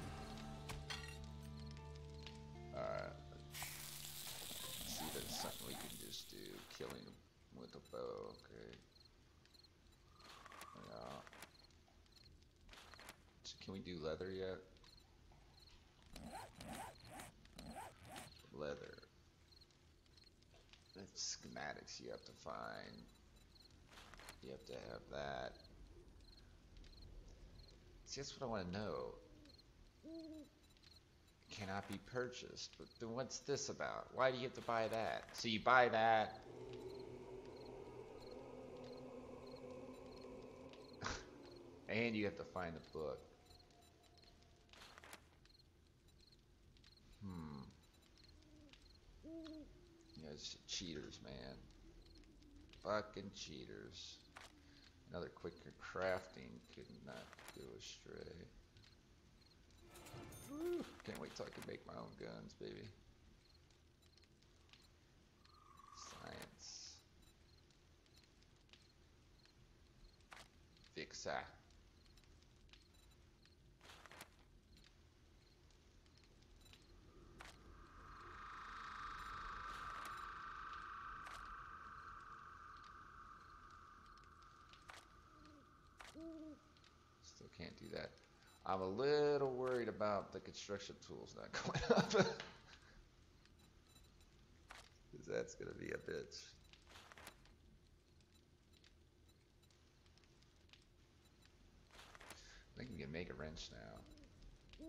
Alright. See if there's something we can just do. Killing him with a bow, okay. Yeah. So can we do leather yet? Leather. That's schematics you have to find. You have to have that. See, that's what I want to know. Cannot be purchased. But then what's this about? Why do you have to buy that? So you buy that. And you have to find the book. You guys cheaters, man. Fucking cheaters. Another quicker crafting could not go astray. Woo. Can't wait till I can make my own guns, baby. Science. Fixa. Still can't do that. I'm a little worried about the construction tools not going up. Because that's going to be a bitch. I think we can make a wrench now.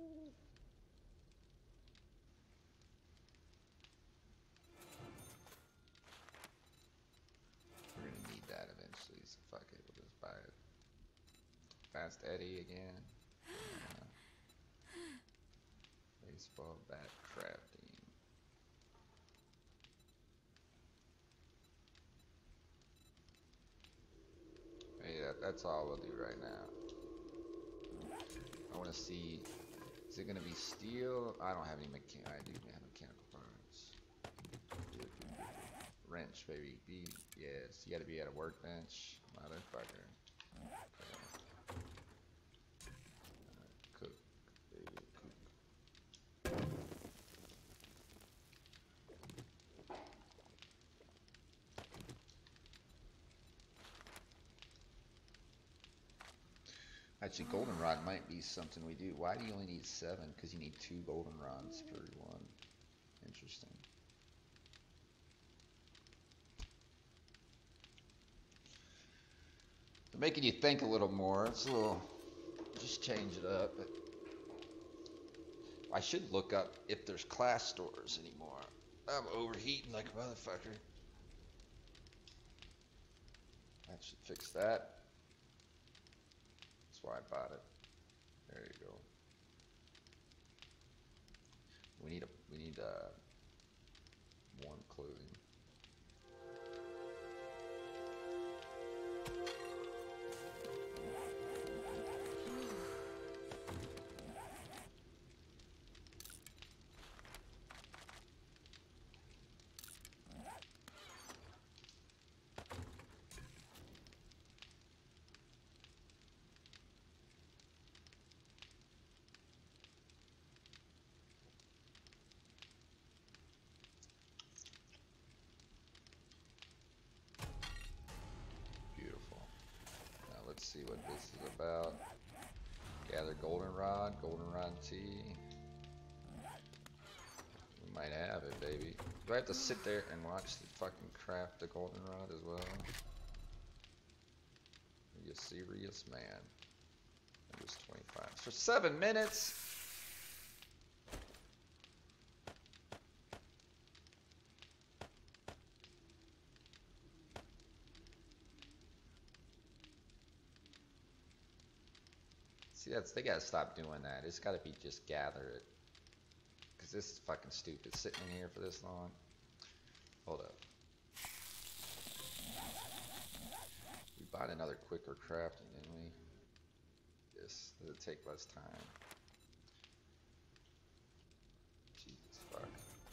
We're going to need that eventually, so fuck it, we'll just buy it. Fast Eddie again. Baseball bat crafting. Hey, that's all we'll do right now. I want to see, is it going to be steel? I don't have any I do have mechanical parts. Wrench. workbench, baby. Yes, you gotta be at a workbench, motherfucker. Cook, baby, cook. Actually, goldenrod might be something we do. Why do you only need 7? Because you need 2 goldenrods per one. Interesting. Making you think a little more. It's a little, just change it up. But I should look up if there's class stores anymore. I'm overheating like a motherfucker. That should fix that. That's why I bought it. There you go. We need warm clothing. Let's see what this is about. Gather goldenrod tea. We might have it, baby. Do I have to sit there and watch the fucking craft the goldenrod as well? Are you serious, man? It was 25 for 7 minutes. See, they gotta stop doing that. It's gotta be just gather it. Cause this is fucking stupid, sitting in here for this long. Hold up. We bought another quicker crafting, didn't we? Yes, it'll take less time. Jesus fuck.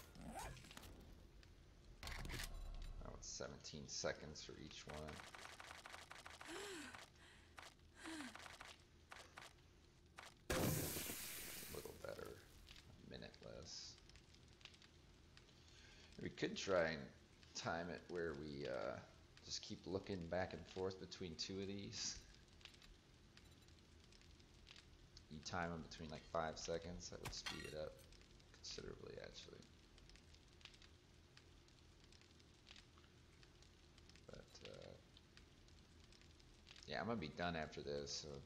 Oh, it's 17 seconds for each one. We could try and time it where we just keep looking back and forth between 2 of these. You time them between like 5 seconds, that would speed it up considerably actually. But yeah, I'm gonna be done after this, so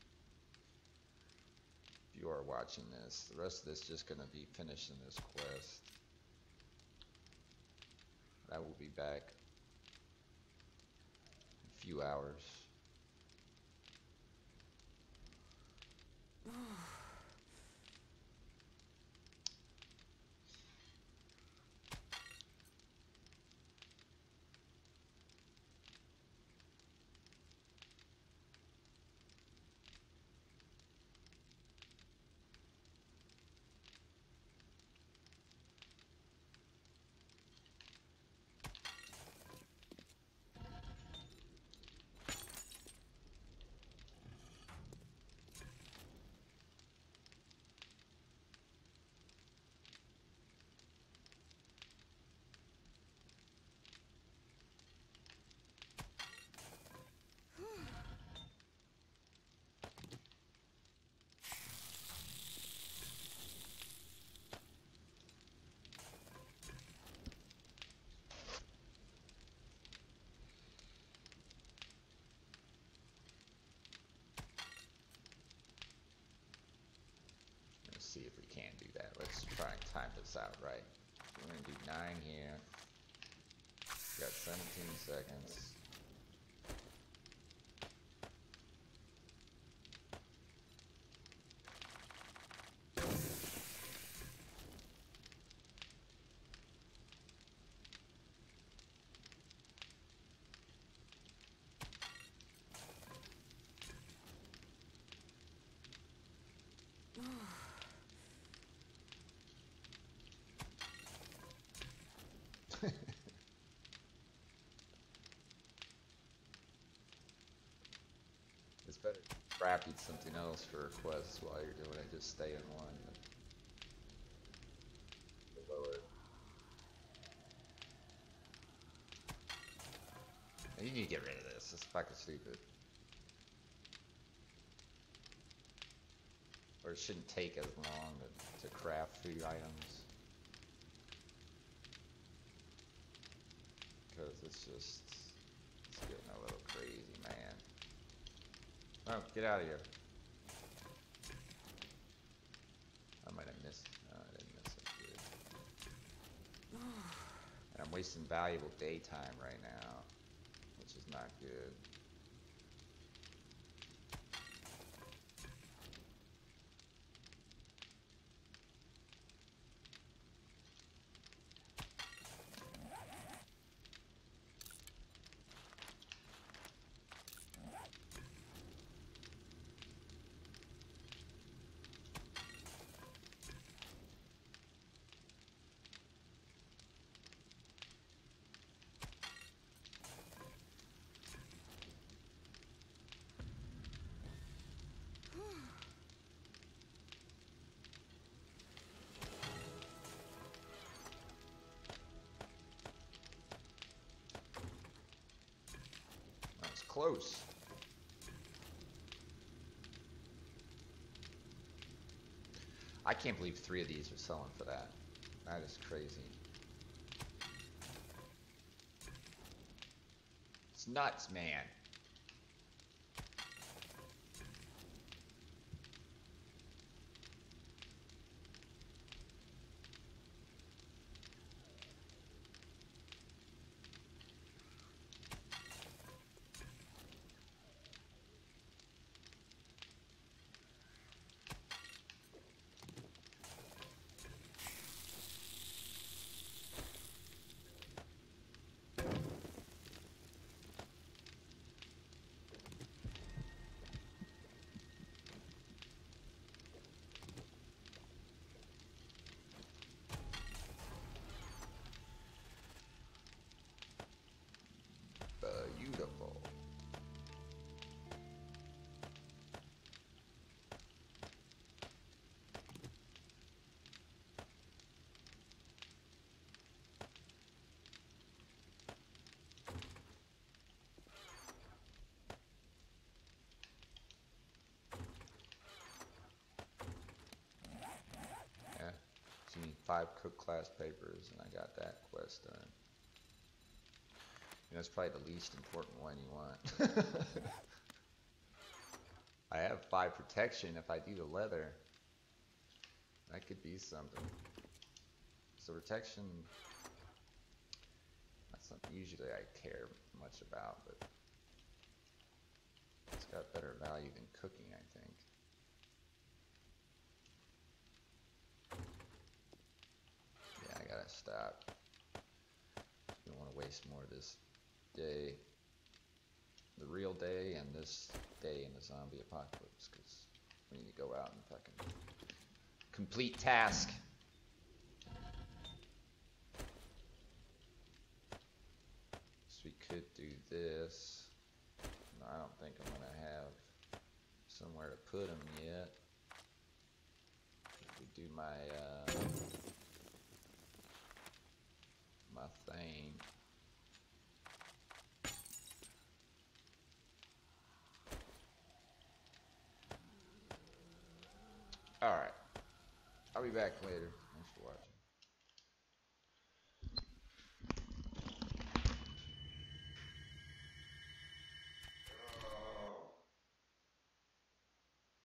if you are watching this, the rest of this is just gonna be finishing this quest. I will be back in a few hours. See if we can do that. Let's try and time this out right. We're gonna do 9 here. We got 17 seconds. better to crappy something else for quests while you're doing it. Just stay in one. Lower. You need to get rid of this. It's fucking stupid. Or it shouldn't take as long to craft food items. Because it's getting a little crazy, man. Oh, get out of here. I might have missed. No, I didn't miss it. Good. And I'm wasting valuable daytime right now, which is not good. Close. I can't believe 3 of these are selling for that. That is crazy. It's nuts, man. Beautiful. Yeah, so you need 5 cook class papers, and I got that quest done. That's probably the least important one you want. I have 5 protection if I do the leather. That could be something. So protection, that's something usually I care much about, but it's got better value than cooking, I think. Yeah, I gotta stop. Don't want to waste more of this day, the real day, and this day in the zombie apocalypse, because we need to go out and fucking complete task. So we could do this. No, I don't think I'm gonna have somewhere to put them yet. If we do my my thing. Alright. I'll be back later.